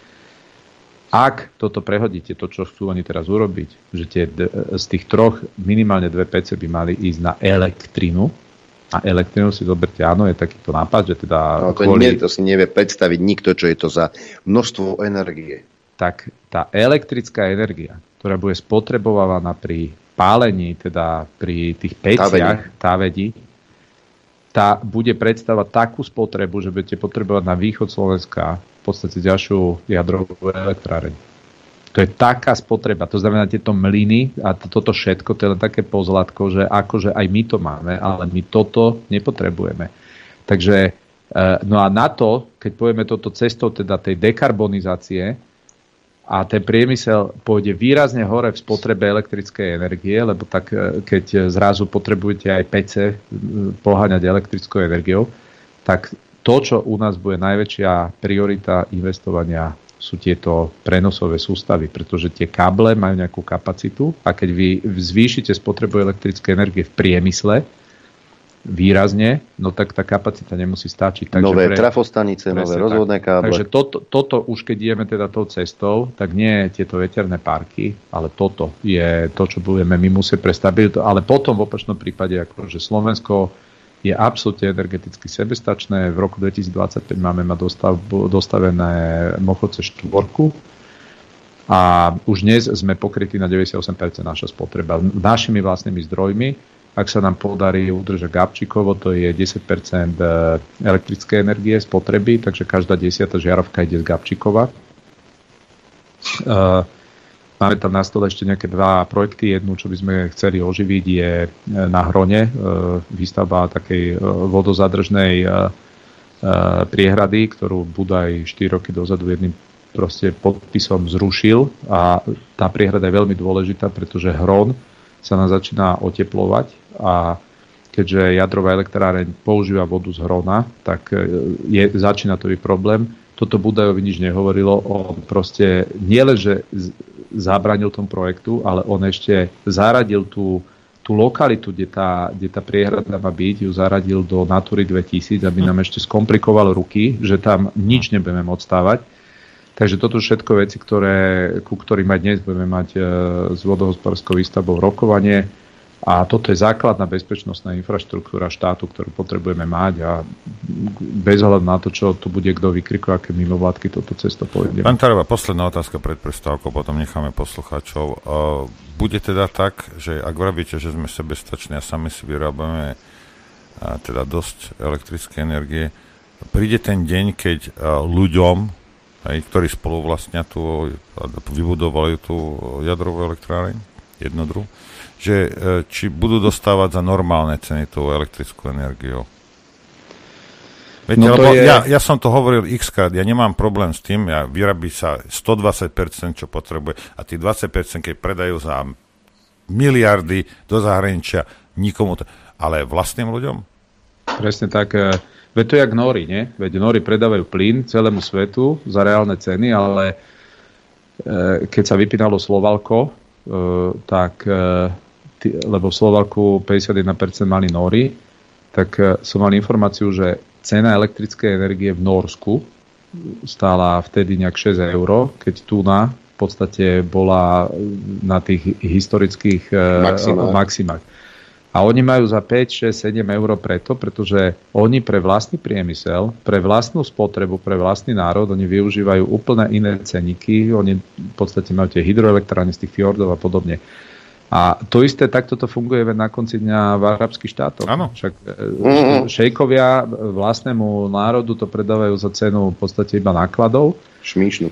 Ak toto prehodíte, to, čo chcú oni teraz urobiť, že z tých 3 minimálne 2 PC by mali ísť na elektrinu, a elektrínu si zoberte, áno, je takýto nápad, že teda... No, to si nevie predstaviť nikto, čo je to za množstvo energie. Tak tá elektrická energia, ktorá bude spotrebovaná pri pálení, teda pri tých peciach, távedi, tá bude predstavovať takú spotrebu, že budete potrebovať na východ Slovenska v podstate ďalšiu jadrovú elektráreň. To je taká spotreba, to znamená tieto mlyny a toto všetko, to je len také pozlatko, že akože aj my to máme, ale my toto nepotrebujeme. Takže, no a na to, keď pôjdeme toto cestou teda tej dekarbonizácie a ten priemysel pôjde výrazne hore v spotrebe elektrickej energie, lebo tak keď zrazu potrebujete aj PC poháňať elektrickou energiou, tak to, čo u nás bude najväčšia priorita investovania, sú tieto prenosové sústavy, pretože tie káble majú nejakú kapacitu a keď vy zvýšite spotrebu elektrickej energie v priemysle výrazne, no tak tá kapacita nemusí stačiť. Takže nové trafostanice, nové rozvodné káble. Takže toto už keď ideme teda tou cestou, tak nie tieto veterné parky, ale toto je to, čo budeme my musieť prestaviť. Ale potom v opačnom prípade, akože Slovensko je absolútne energeticky sebestačné. V roku 2025 máme mať dostavené Mochoce 4 a už dnes sme pokrytí na 98% naša spotreba našimi vlastnými zdrojmi. Ak sa nám podarí udržať Gabčíkovo, to je 10% elektrickej energie spotreby, takže každá 10. žiarovka ide z Gabčíkova. Máme tam na stole ešte nejaké 2 projekty. Jednu, čo by sme chceli oživiť, je na Hrone výstavba takej vodozadržnej priehrady, ktorú Budaj 4 roky dozadu jedným proste podpisom zrušil. A tá priehrada je veľmi dôležitá, pretože Hron sa nám začína oteplovať a keďže jadrová elektráreň používa vodu z Hrona, tak začína to byť problém. Toto Budajovi nič nehovorilo. On proste nielen, že zabránil tomu projektu, ale on ešte zaradil tú lokalitu, kde tá priehrada má byť, ju zaradil do Natury 2000, aby nám ešte skomplikoval ruky, že tam nič nebudeme môcť stávať. Takže toto všetko veci, ku ktorým aj dnes budeme mať s vodohospodárskou výstavbou rokovanie. A toto je základná bezpečnostná infraštruktúra štátu, ktorú potrebujeme mať a bez ohľadu na to, čo tu bude kto vykrikuje, aké mimovládky toto cesto pôjde. Pán Taraba, posledná otázka pred prestávkou, potom necháme poslucháčov. Bude teda tak, že ak vravíte, že sme sebestační a sami si vyrábame teda dosť elektrické energie, príde ten deň, keď ľuďom, ktorí spoluvlastnia vybudovali tú jadrovú elektráreň, jednodru, že či budú dostávať za normálne ceny tú elektrickú energiu. Viete, no lebo ja som to hovoril x-krát, ja nemám problém s tým, ja vyrabí sa 120%, čo potrebuje, a tí 20%, keď predajú za miliardy do zahraničia, nikomu to... Ale vlastným ľuďom? Presne tak. Veď to je jak Nori, nie? Veď Nori predávajú plyn celému svetu za reálne ceny, ale keď sa vypínalo Slovalko, tak lebo v Slovalku 51% mali Nori, tak som mal informáciu, že cena elektrickej energie v Norsku stála vtedy nejak 6 €, keď Tuna v podstate bola na tých historických maximách. A oni majú za 5, 6, 7 € pretože oni pre vlastný priemysel, pre vlastnú spotrebu, pre vlastný národ, oni využívajú úplne iné ceníky. Oni v podstate majú tie hydroelektrárne z tých fjordov a podobne. A to isté, takto to funguje na konci dňa v arabských štátoch. Áno. Však šejkovia vlastnému národu to predávajú za cenu v podstate iba nákladov. Šmíšnu.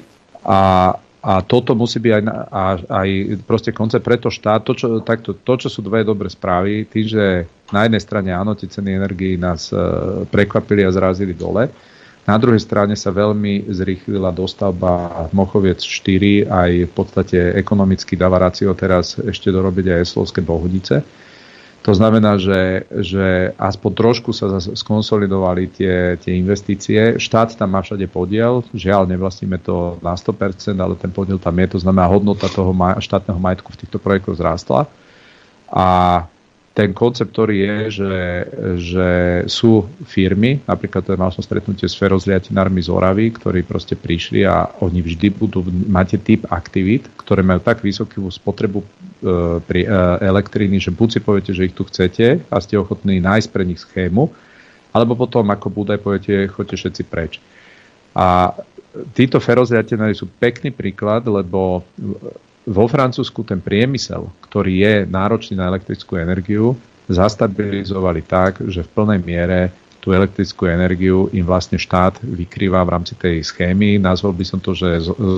A toto musí byť aj proste koncept preto štát. To, čo sú dve dobré správy, tým, že na jednej strane áno, tie ceny energií nás prekvapili a zrazili dole. Na druhej strane sa veľmi zrýchlila dostavba Mochoviec 4, aj v podstate ekonomicky dáva rácio teraz ešte dorobiť aj Eslovské Bohunice. To znamená, že aspoň trošku sa skonsolidovali tie investície. Štát tam má všade podiel. Žiaľ, nevlastníme to na 100%, ale ten podiel tam je. To znamená, hodnota toho štátneho majetku v týchto projektoch zrástla. A ten koncept, ktorý je, že sú firmy, napríklad mal som stretnutie s ferozliatinármi z Oravy, ktorí proste prišli a oni vždy máte typ aktivít, ktoré majú tak vysokú spotrebu pri elektriny, že buď si poviete, že ich tu chcete a ste ochotní nájsť pre nich schému, alebo potom ako Budaj poviete, choďte všetci preč. A títo ferozliatinári sú pekný príklad, lebo vo Francúzsku ten priemysel, ktorý je náročný na elektrickú energiu, zastabilizovali tak, že v plnej miere tú elektrickú energiu im vlastne štát vykrýva v rámci tej schémy. Nazval by som to, že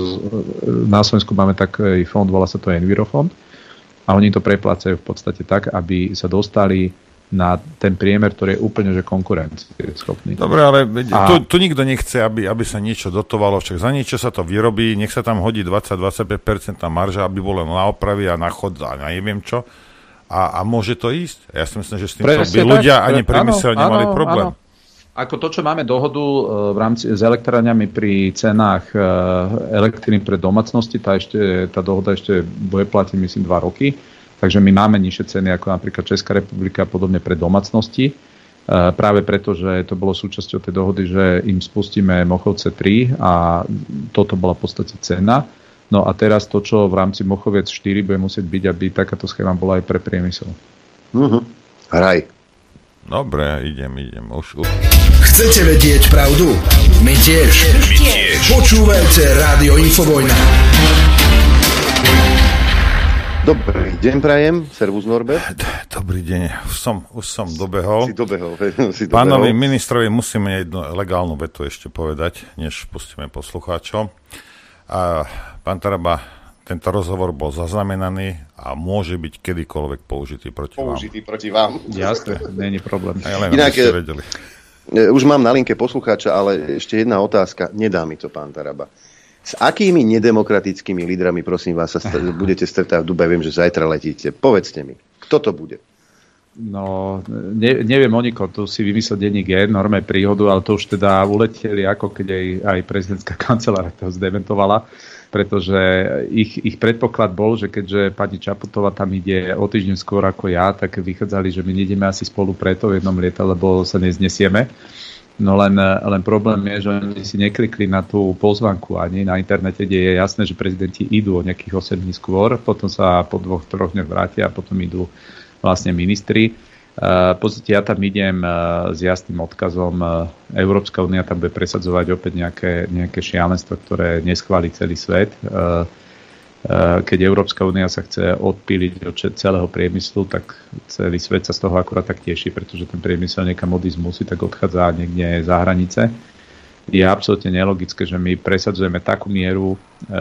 na Slovensku máme taký fond, volá sa to Envirofond, a oni to preplácajú v podstate tak, aby sa dostali na ten priemer, ktorý je úplne že konkurencieschopný. Dobre, ale tu nikto nechce, aby sa niečo dotovalo, však za niečo sa to vyrobí, nech sa tam hodí 20-25% marža, aby bolo na opravy a na chod a neviem čo. A môže to ísť? Ja si myslím, že s tým by ľudia ani priemysel nemali problém. Áno. Ako to, čo máme dohodu v rámci s elektrárňami pri cenách elektriny pre domácnosti, tá dohoda ešte bude platiť, myslím, 2 roky. Takže my máme nižšie ceny ako napríklad Česká republika a podobne pre domácnosti. Práve preto, že to bolo súčasťou tej dohody, že im spustíme Mochovce 3 a toto bola v podstate cena. No a teraz to, čo v rámci Mochoviec 4 bude musieť byť, aby takáto schéma bola aj pre priemysel. Hraj. Dobre, idem. Už. Chcete vedieť pravdu? My tiež. Počúvajte Rádio Infovojna. Dobrý deň, prajem. Servus, Norbert. Dobrý deň. Už som dobehol. Si dobehol. Pánovi ministrovi musíme jednu legálnu vetu ešte povedať, než pustíme poslucháčov. Pán Taraba, tento rozhovor bol zaznamenaný a môže byť kedykoľvek použitý proti vám. Jasne, nie je problém. Inak, už mám na linke poslucháča, ale ešte jedna otázka. Nedá mi to, pán Taraba. S akými nedemokratickými lídrami, prosím vás, sa budete stretávať v Dubaji? Viem, že zajtra letíte. Povedzte mi, kto to bude? No, neviem o nikom, tu si vymyslel denník N, normálne príhodu, ale to už teda uleteli, ako keď aj prezidentská kancelária to zdementovala, pretože ich predpoklad bol, že keďže pani Čaputová tam ide o týždeň skôr ako ja, tak vychádzali, že my nejdeme asi spolu preto v jednom liete, lebo sa neznesieme. No len problém je, že oni si neklikli na tú pozvanku ani na internete, kde je jasné, že prezidenti idú o nejakých 8 dní skôr, potom sa po 2-3 dňoch vrátia a potom idú vlastne ministri. V podstate ja tam idem s jasným odkazom. Európska únia tam bude presadzovať opäť nejaké šialenstvo, ktoré neschváli celý svet. Keď Európska únia sa chce odpíliť od celého priemyslu, tak celý svet sa z toho akurát tak teší, pretože ten priemysel niekam odísť musí, tak odchádza niekde za hranice. Je absolútne nelogické, že my presadzujeme takú mieru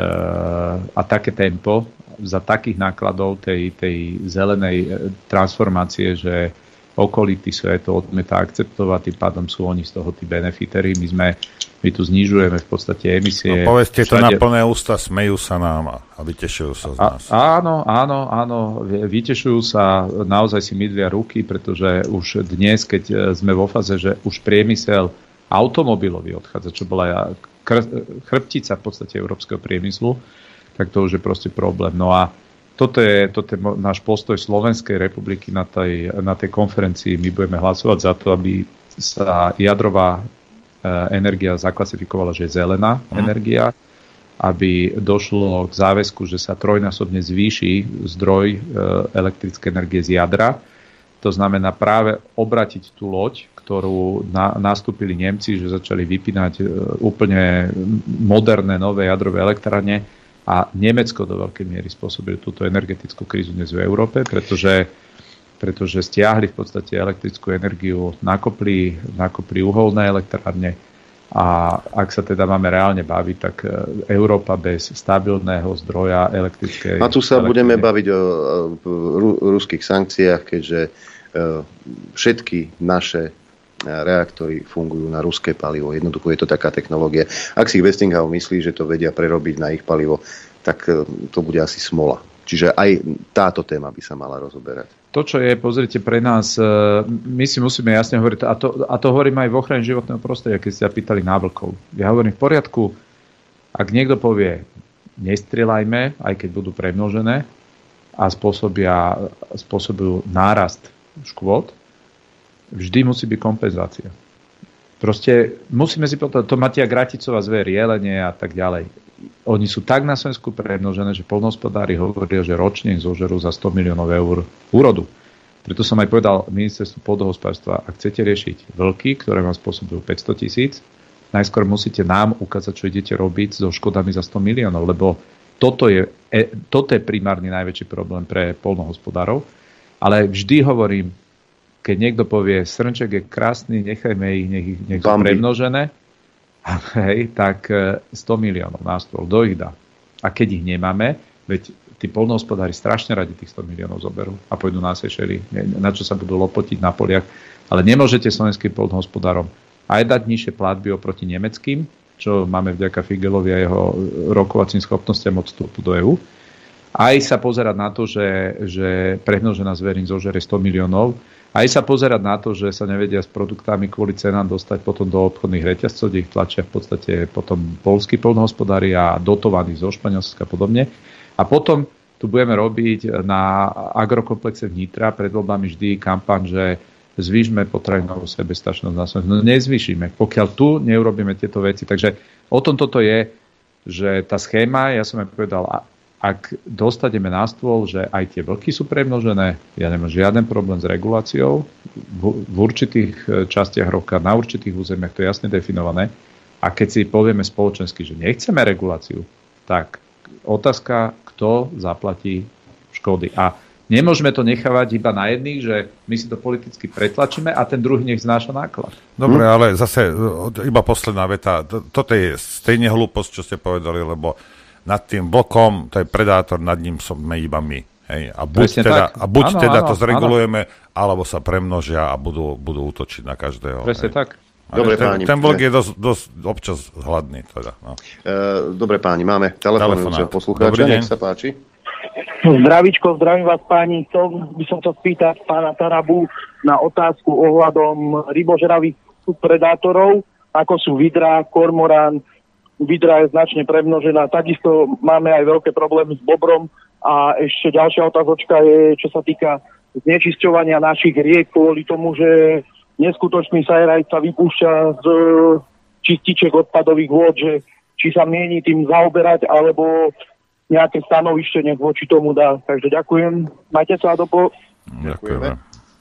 a také tempo za takých nákladov tej zelenej transformácie, že okolitý svet to odmieta akceptovať, tým pádom sú oni z toho tí benefitery. My tu znižujeme v podstate emisie. No, povedzte to na plné ústa, smejú sa nám a vytešujú sa z nás. Áno, vytešujú sa, naozaj si mydlia ruky, pretože už dnes, keď sme vo fáze, že už priemysel automobilový odchádza, čo bola chrbtica v podstate európskeho priemyslu, tak to už je proste problém. No a toto je náš postoj Slovenskej republiky na tej konferencii. My budeme hlasovať za to, aby sa jadrová energia zaklasifikovala, že je zelená energia, aby došlo k záväzku, že sa trojnásobne zvýši zdroj elektrickej energie z jadra. To znamená práve obratiť tú loď, ktorú nastúpili Nemci, že začali vypínať úplne moderné nové jadrové elektrárne a Nemecko do veľkej miery spôsobili túto energetickú krízu dnes v Európe, pretože stiahli v podstate elektrickú energiu, nakopli uholné elektrárne a ak sa teda máme reálne baviť, tak Európa bez stabilného zdroja elektrickej... A tu sa budeme baviť o ruských sankciách, keďže všetky naše reaktory fungujú na ruské palivo. Jednoducho je to taká technológia. Ak si Westinghouse myslí, že to vedia prerobiť na ich palivo, tak to bude asi smola. Čiže aj táto téma by sa mala rozoberať. To, čo je, pozrite, pre nás, my si musíme jasne hovoriť, a to hovorím aj v ochrane životného prostredia, keď ste sa pýtali na vlkov. Ja hovorím v poriadku, ak niekto povie, nestrieľajme, aj keď budú premnožené a spôsobujú nárast škôd, vždy musí byť kompenzácia. Proste musíme si povedať, to Matia Graticová zver, jelenie a tak ďalej. Oni sú tak na Slovensku premnožené, že poľnohospodári hovoria, že ročne zožerú za 100 miliónov eur úrodu. Preto som aj povedal ministerstvu pôdohospodárstva, ak chcete riešiť vlky, ktoré vám spôsobujú 500 000, najskôr musíte nám ukázať, čo idete robiť so škodami za 100 miliónov, lebo toto je primárny najväčší problém pre poľnohospodárov. Ale vždy hovorím, keď niekto povie, srnček je krásny, nechajme ich, nech sú premnožené, hej, tak 100 miliónov na stôl, kto ich dá? A keď ich nemáme, veď tí poľnohospodári strašne radi tých 100 miliónov zoberú a pôjdu na Seychely, na čo sa budú lopotiť na poliach. Ale nemôžete slovenským poľnohospodárom aj dať nižšie platby oproti nemeckým, čo máme vďaka Figelovi a jeho rokovacím schopnostiam od vstupu do EÚ. Aj sa pozerať na to, že premnožená zverina zožere 100 miliónov, aj sa pozerať na to, že sa nevedia s produktami kvôli cenám dostať potom do obchodných reťazcov, kde ich tlačia v podstate potom poľskí poľnohospodári a dotovaní zo Španielska a podobne. A potom tu budeme robiť na agrokomplexe Nitra pred voľbami vždy kampaň, že zvýšme potravinovú sebestačnosť na Slovensku. No nezvýšime, pokiaľ tu neurobíme tieto veci. Takže o tom toto je, že tá schéma, ja som aj povedal, ak dostaneme na stôl, že aj tie vlky sú premnožené, ja nemám žiaden problém s reguláciou, v určitých častiach roka, na určitých územiach, to je jasne definované. A keď si povieme spoločensky, že nechceme reguláciu, tak otázka, kto zaplatí škody. A nemôžeme to nechávať iba na jedných, že my si to politicky pretlačíme a ten druhý nech znáša náklad. Dobre, ale zase iba posledná veta. Toto je stejne hlúposť, čo ste povedali, lebo nad tým vlkom, to je predátor, nad ním sme iba my. Hej? A buď teda to zregulujeme, alebo sa premnožia a budú útočiť na každého. Presne tak. Dobre, páni. Ten vlk je dosť občas hladný. Teda, no. Dobre, páni, máme telefonujúceho poslucháča, nech sa páči. Zdravíčko, zdravím vás páni. By som to spýtať pána Tarabu na otázku ohľadom rybožravých predátorov, ako sú vidra, kormorán. Vidra je značne premnožená. Takisto máme aj veľké problémy s bobrom. A ešte ďalšia otázočka je, čo sa týka znečisťovania našich riek kvôli tomu, že neskutočný sajrajt sa vypúšťa z čističek odpadových vôd, že či sa mieni tým zaoberať, alebo nejaké stanovište nech voči tomu dá. Takže ďakujem. Majte sa Ďakujeme.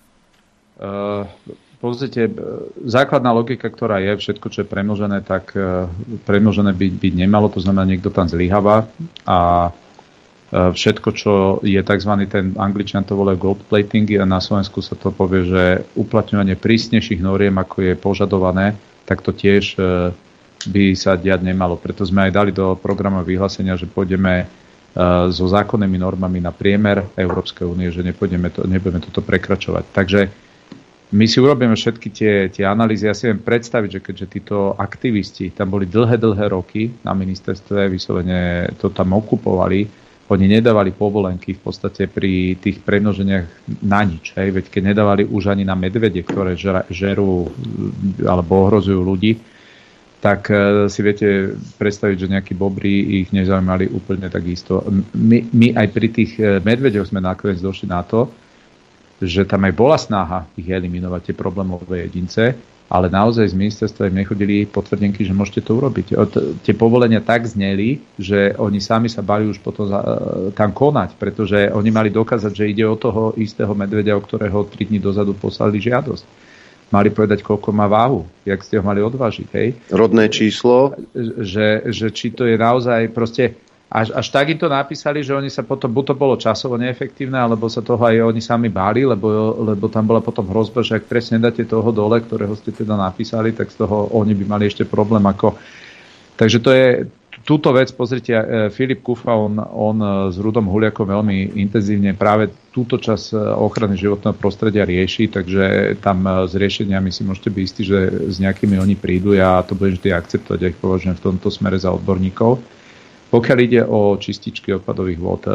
Pozrite, základná logika, ktorá je, všetko, čo je premnožené, tak premnožené byť nemalo, to znamená, niekto tam zlyháva a všetko, čo je tzv. Ten Angličan to volajú gold plating a na Slovensku sa to povie, že uplatňovanie prísnejších noriem, ako je požadované, tak to tiež by sa diať nemalo. Preto sme aj dali do programu vyhlásenia, že pôjdeme so zákonnými normami na priemer Európskej únie, že nebudeme toto prekračovať. Takže my si urobíme všetky tie analýzy. Ja si viem predstaviť, že keďže títo aktivisti tam boli dlhé roky na ministerstve, vyslovene to tam okupovali, oni nedávali povolenky v podstate pri tých premnoženiach na nič. Hej? Veď keď nedávali už ani na medvede, ktoré žerú alebo ohrozujú ľudí, tak si viete predstaviť, že nejakí bobri ich nezaujímali úplne takisto. My aj pri tých medveďoch sme nakoniec došli na to, že tam aj bola snaha ich eliminovať, tie problémové jedince, ale naozaj z ministerstva im nechodili potvrdenky, že môžete to urobiť. Tie povolenia tak zneli, že oni sami sa bali už potom tam konať, pretože oni mali dokázať, že ide o toho istého medveďa, o ktorého 3 dní dozadu poslali žiadosť. Mali povedať, koľko má váhu, jak ste ho mali odvážiť. Hej? Rodné číslo. Že či to je naozaj proste... Až tak im to napísali, že oni sa potom, buď to bolo časovo neefektívne, alebo sa toho aj oni sami báli, lebo tam bola potom hrozba, že ak presne dáte toho dole, ktorého ste teda napísali, tak z toho oni by mali ešte problém ako... Takže túto vec, pozrite, Filip Kufa, on s Rudom Huliakom veľmi intenzívne práve túto časť ochrany životného prostredia rieši, takže tam s riešeniami si môžete byť istí, že s nejakými oni prídu, ja to budem vždy akceptovať, ja ich považujem v tomto smere za odborníkov. Pokiaľ ide o čističky odpadových vôd,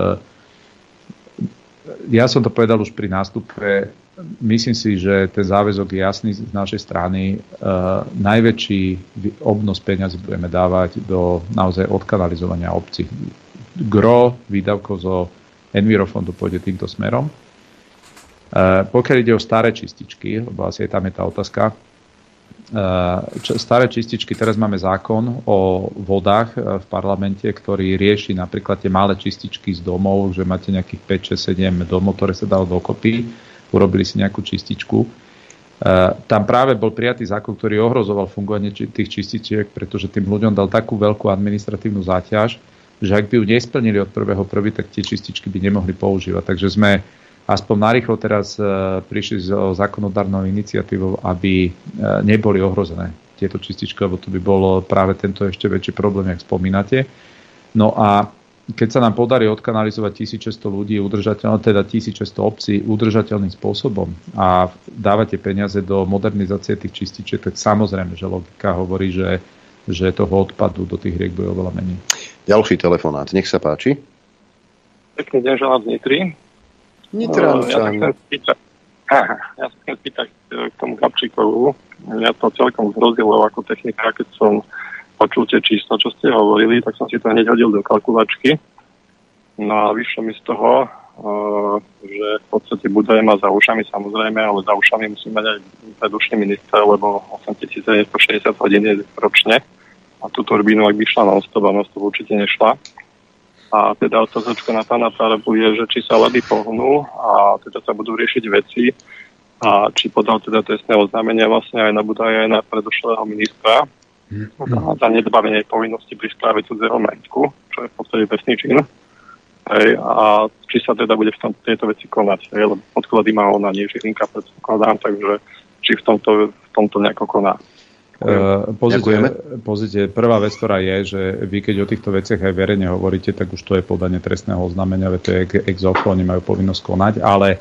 ja som to povedal už pri nástupe, myslím si, že ten záväzok je jasný z našej strany. Najväčší obnos peňazí budeme dávať do naozaj odkanalizovania obcí. Gro výdavkov zo Envirofondu pôjde týmto smerom. Pokiaľ ide o staré čističky, lebo asi tam je tá otázka, staré čističky, teraz máme zákon o vodách v parlamente, ktorý rieši napríklad tie malé čističky z domov, že máte nejakých 5, 6, 7 domov, ktoré sa dalo dokopy, urobili si nejakú čističku. Tam práve bol prijatý zákon, ktorý ohrozoval fungovanie tých čističiek, pretože tým ľuďom dal takú veľkú administratívnu záťaž, že ak by ju nesplnili od 1.1., tak tie čističky by nemohli používať. Takže sme aspoň narýchlo teraz prišli s zákonodárnou iniciatívou, aby neboli ohrozené tieto čističky, lebo to by bol práve tento ešte väčší problém, jak spomínate. No a keď sa nám podarí odkanalizovať 1600 ľudí, teda 1600 obcí udržateľným spôsobom a dávate peniaze do modernizácie tých čističiek, tak samozrejme, že logika hovorí, že toho odpadu do tých riek bude oveľa menej. Ďalší telefonát, nech sa páči. Pekný deň želám z Nitry. Nitrančan. Ja sa chcem spýtať k tomu Gabčíkovu. Ja to celkom zhrozilo ako technika, keď som počul tie čísla, čo ste hovorili, tak som si to hneď hodil do kalkulačky. No a vyšlo mi z toho, že v podstate Budaj má za ušami, samozrejme, ale za ušami musí mať aj predušný minister, lebo 8960 hodín je ročne. A tú turbínu, ak by šla non-stop, a non-stop určite nešla. A teda otázočka na pána Tarabu je, že či sa ledy pohnú a teda sa budú riešiť veci a či podal teda trestné oznámenie vlastne aj na Budaja, aj na predošlého ministra za nedbavenie povinnosti pri správe cudzého majetku, čo je v podstate trestný čin. A či sa teda bude v tejto veci konať, lebo podklady má ona, nie Žilinka, predpokladám, takže či v tomto nejako koná. Pozrite, prvá vec, ktorá je, že vy keď o týchto veciach aj verejne hovoríte, tak už to je podanie trestného oznámenia, veď to je ex ofo, oni majú povinnosť konať, ale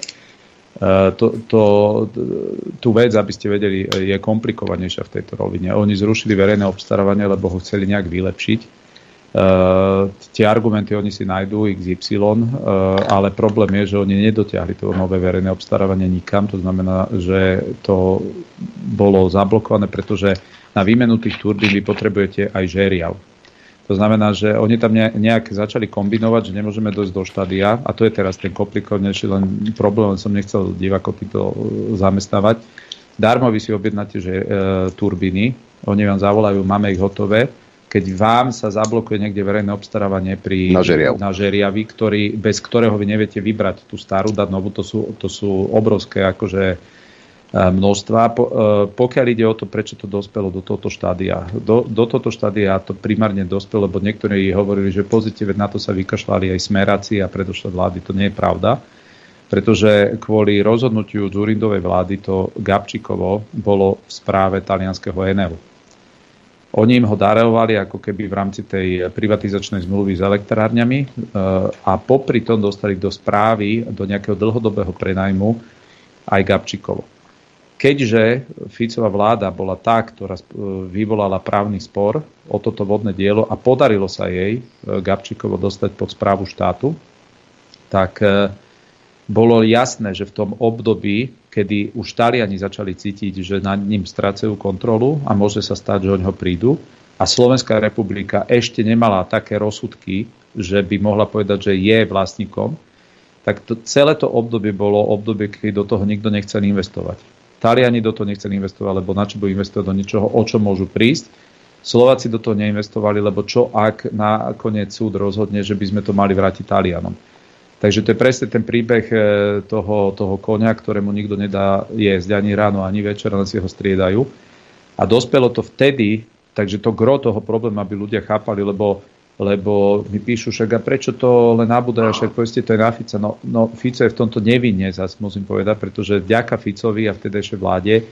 tú vec, aby ste vedeli, je komplikovanejšia v tejto rovine. Oni zrušili verejné obstarávanie, lebo ho chceli nejak vylepšiť. Tie argumenty oni si nájdú XY, ale problém je, že oni nedotiahli to nové verejné obstarávanie nikam, to znamená, že to bolo zablokované, pretože na výmenu tých turbín vy potrebujete aj žeriav. To znamená, že oni tam nejak začali kombinovať, že nemôžeme dojsť do štádia, a to je teraz ten komplikovanejší len problém, som nechcel divákov týmto zamestnávať. Darmo vy si objednáte turbíny, oni vám zavolajú, máme ich hotové. Keď vám sa zablokuje niekde verejné obstarávanie na žeriavi, bez ktorého vy neviete vybrať tú starú, dať novú, to sú obrovské akože množstva. Pokiaľ ide o to, prečo to dospelo do tohto štádia. Do tohto štádia to primárne dospelo, lebo niektorí hovorili, že pozitívne na to sa vykašľali aj smeráci a predošlé vlády. To nie je pravda, pretože kvôli rozhodnutiu Dzurindovej vlády to Gabčíkovo bolo v správe talianskeho Enelu. Oni im ho darovali ako keby v rámci tej privatizačnej zmluvy s elektrárňami a popri tom dostali do správy, do nejakého dlhodobého prenajmu aj Gabčíkovo. Keďže Ficová vláda bola tá, ktorá vyvolala právny spor o toto vodné dielo a podarilo sa jej Gabčíkovo dostať pod správu štátu, tak bolo jasné, že v tom období, kedy už Taliani začali cítiť, že nad ním strácajú kontrolu a môže sa stať, že o ňoho prídu, a Slovenská republika ešte nemala také rozsudky, že by mohla povedať, že je vlastníkom, tak celé to obdobie bolo obdobie, keď do toho nikto nechcel investovať. Taliani do toho nechceli investovať, lebo na čo budú investovať do niečoho, o čo môžu prísť. Slováci do toho neinvestovali, lebo čo ak nakoniec súd rozhodne, že by sme to mali vrátiť Talianom. Takže to je presne ten príbeh toho koňa, ktorému nikto nedá jesť ani ráno, ani večer, len si ho striedajú. A dospelo to vtedy, takže to gro toho problému, aby ľudia chápali, lebo mi píšu, však a prečo to len nabúdajú, však povedzte, to je na Fica. No Fico je v tomto nevinne, zase musím povedať, pretože vďaka Ficovi a vtedajšej vláde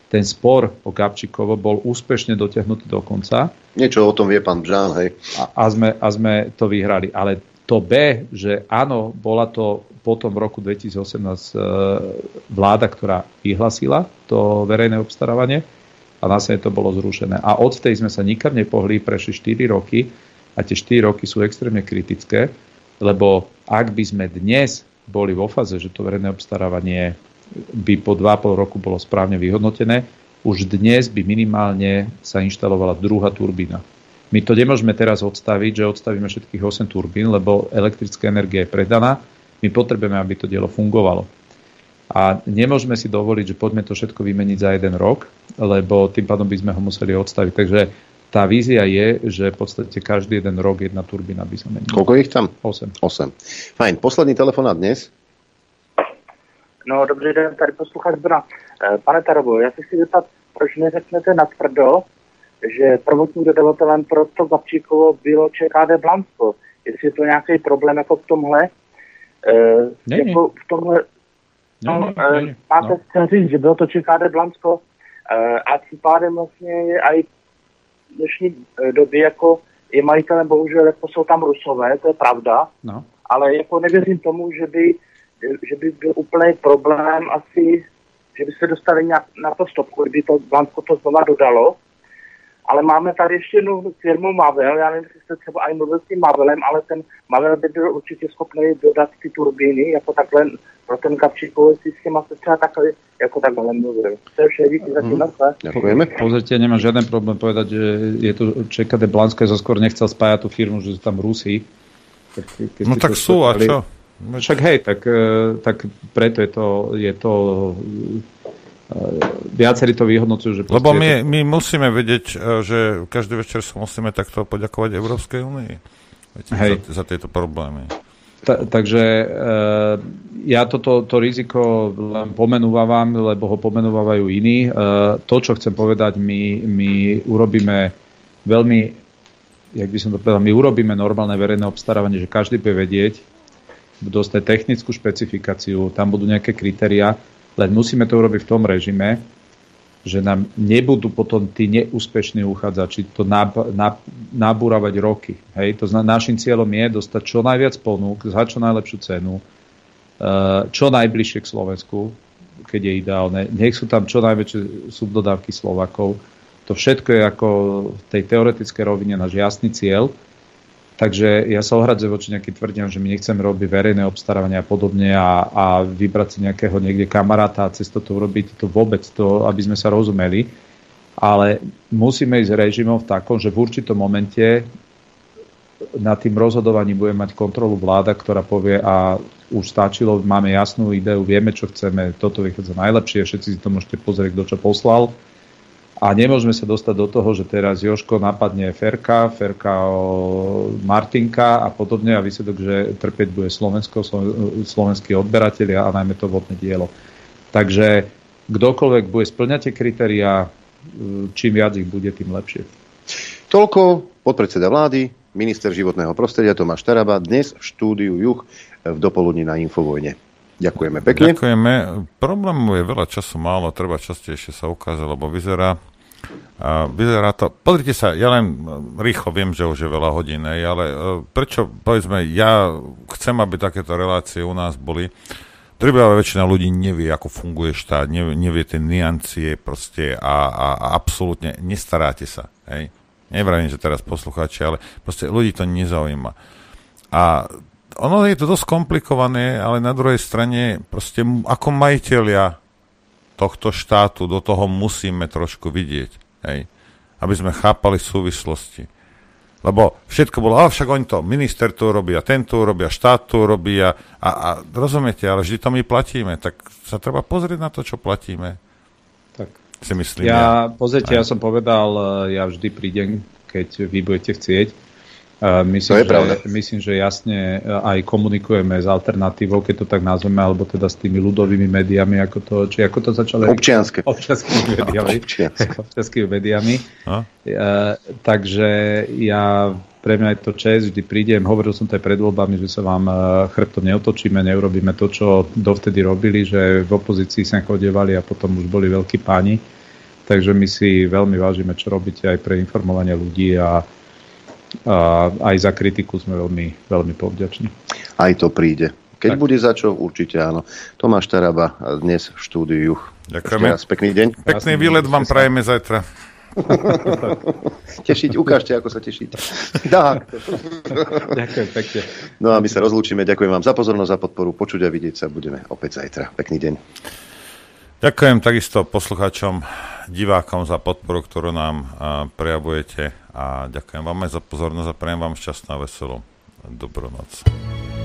ten spor o Gabčíkovo bol úspešne dotiahnutý do konca. Niečo o tom vie pán Bžán, hej. A sme to vyhrali. Ale to B, že áno, bola to potom v roku 2018 vláda, ktorá vyhlasila to verejné obstarávanie a následne to bolo zrušené. A odtedy sme sa nikam nepohli, prešli 4 roky a tie 4 roky sú extrémne kritické, lebo ak by sme dnes boli vo fáze, že to verejné obstarávanie by po 2,5 roku bolo správne vyhodnotené, už dnes by minimálne sa inštalovala druhá turbína. My to nemôžeme teraz odstaviť, že odstavíme všetkých 8 turbín, lebo elektrická energia je predaná. My potrebujeme, aby to dielo fungovalo. A nemôžeme si dovoliť, že poďme to všetko vymeniť za 1 rok, lebo tým pádom by sme ho museli odstaviť. Takže tá vízia je, že v podstate každý 1 rok 1 turbína by sa menila. Koľko ich tam? 8. Fajn, posledný telefonát dnes. No, dobrý den, tady posluchač Brna. Pane Tarabo, já se chci zeptat, proč neřeknete natvrdo, že prvotním dodavatelem pro to Gabčíkovo bylo ČKD Blansko. Jestli je to nějaký problém jako v tomhle? Jako v tomhle máte říct, že bylo to ČKD Blansko a tím pádem vlastně je i v dnešní době jako je majitelem, bohužel, jako jsou tam Rusové, to je pravda, ale jako nevěřím tomu, že by byl úplný problém asi, že by se dostali nějak na to stopku, kdyby to Blansko to znova dodalo. Ale máme tady ještě jednu firmu Mavel, já nevím, jestli jste třeba aj mluvil s tím Mavelem, ale ten Mavel by byl určitě schopný dodat ty turbíny, jako takhle pro ten Gabčíkov, jestli s těma se třeba takhle, jako takhle mluvil. To je vše, díky za tím nasle. Ďakujeme. Pozrite, nemám žiaden problém povedať, že je to ČKD Blansko, ja skôr nechcel spájať tú firmu, že sú tam Rusi. No tak sú, a čo? Však hej, tak preto je to viacerí to vyhodnocujú, že... Lebo my musíme vedieť, že každý večer sa musíme takto poďakovať Európskej únii za tieto problémy. Takže ja to riziko len pomenúvam, lebo ho pomenúvajú iní. To, čo chcem povedať, my urobíme veľmi, jak by som to povedal, my urobíme normálne verejné obstarávanie, že každý bude vedieť, dostať technickú špecifikáciu, tam budú nejaké kritériá, len musíme to urobiť v tom režime, že nám nebudú potom tí neúspešní uchádzači to nabúravať roky. Hej? To znamená, našim cieľom je dostať čo najviac ponúk, za čo najlepšiu cenu, čo najbližšie k Slovensku, keď je ideálne. Nech sú tam čo najväčšie subdodávky Slovákov. To všetko je ako v tej teoretickej rovine náš jasný cieľ. Takže ja sa ohradzujem voči nejakým tvrdiam, že my nechceme robiť verejné obstarávanie a podobne a vybrať si nejakého niekde kamaráta a cez to urobiť to vôbec, aby sme sa rozumeli. Ale musíme ísť režimom v takom, že v určitom momente nad tým rozhodovaním bude mať kontrolu vláda, ktorá povie a už stačilo, máme jasnú ideu, vieme, čo chceme, toto vychádza najlepšie, všetci si to môžete pozrieť, kto čo poslal. A nemôžeme sa dostať do toho, že teraz Jožko napadne Ferka Martinka a podobne a výsledok, že trpieť bude slovenskí odberatelia a najmä to vodné dielo. Takže kdokoľvek bude spĺňať tie kritériá, čím viac ich bude, tým lepšie. Toľko podpredseda vlády, minister životného prostredia Tomáš Taraba, dnes v štúdiu Juh v dopoludní na Infovojne. Ďakujeme pekne. Ďakujeme. Problému je veľa času málo, treba častejšie sa ukázať, lebo vyzerá to... Pozrite sa, ja len rýchlo viem, že už je veľa hodín, ale prečo, povedzme, ja chcem, aby takéto relácie u nás boli. Drvivá väčšina ľudí nevie, ako funguje štát, nevie tie niancie proste a absolútne nestaráte sa. Hej? Nevravím, že teraz poslucháči, ale proste ľudí to nezaujíma. A ono je to dosť komplikované, ale na druhej strane proste ako majitelia tohto štátu do toho musíme trošku vidieť, hej? Aby sme chápali súvislosti. Lebo všetko bolo, však oni to, minister tu robí a ten tu robí a štát tu robí a rozumiete, ale vždy to my platíme, tak sa treba pozrieť na to, čo platíme. Tak. Si myslím. Pozrite, ja som povedal, ja vždy prídem, keď vy budete chcieť. Myslím, že jasne aj komunikujeme s alternatívou, keď to tak nazveme, alebo teda s tými ľudovými médiami, ako to začalo? Občianskymi médiami. Takže pre mňa je to čest, vždy prídem, hovoril som to aj pred voľbami, že sa vám chrbtom neotočíme, neurobíme to, čo dovtedy robili, že v opozícii sa chodievali a potom už boli veľkí páni. Takže my si veľmi vážime, čo robíte aj pre informovanie ľudí a aj za kritiku sme veľmi, veľmi povďační. Aj to príde. Keď bude za čo, určite áno. Tomáš Taraba dnes v štúdiu. Ďakujeme. Raz pekný deň. Pekný výlet vám prajeme zajtra. Tešiť, ukážte, ako sa tešíte. Tak. Ďakujem pekne. No a my sa rozlúčime. Ďakujem vám za pozornosť, za podporu. Počuť a vidieť sa budeme opäť zajtra. Pekný deň. Ďakujem takisto poslucháčom, divákom za podporu, ktorú nám prejavujete a ďakujem vám aj za pozornosť a prajem vám šťastnú a veselú dobrú noc.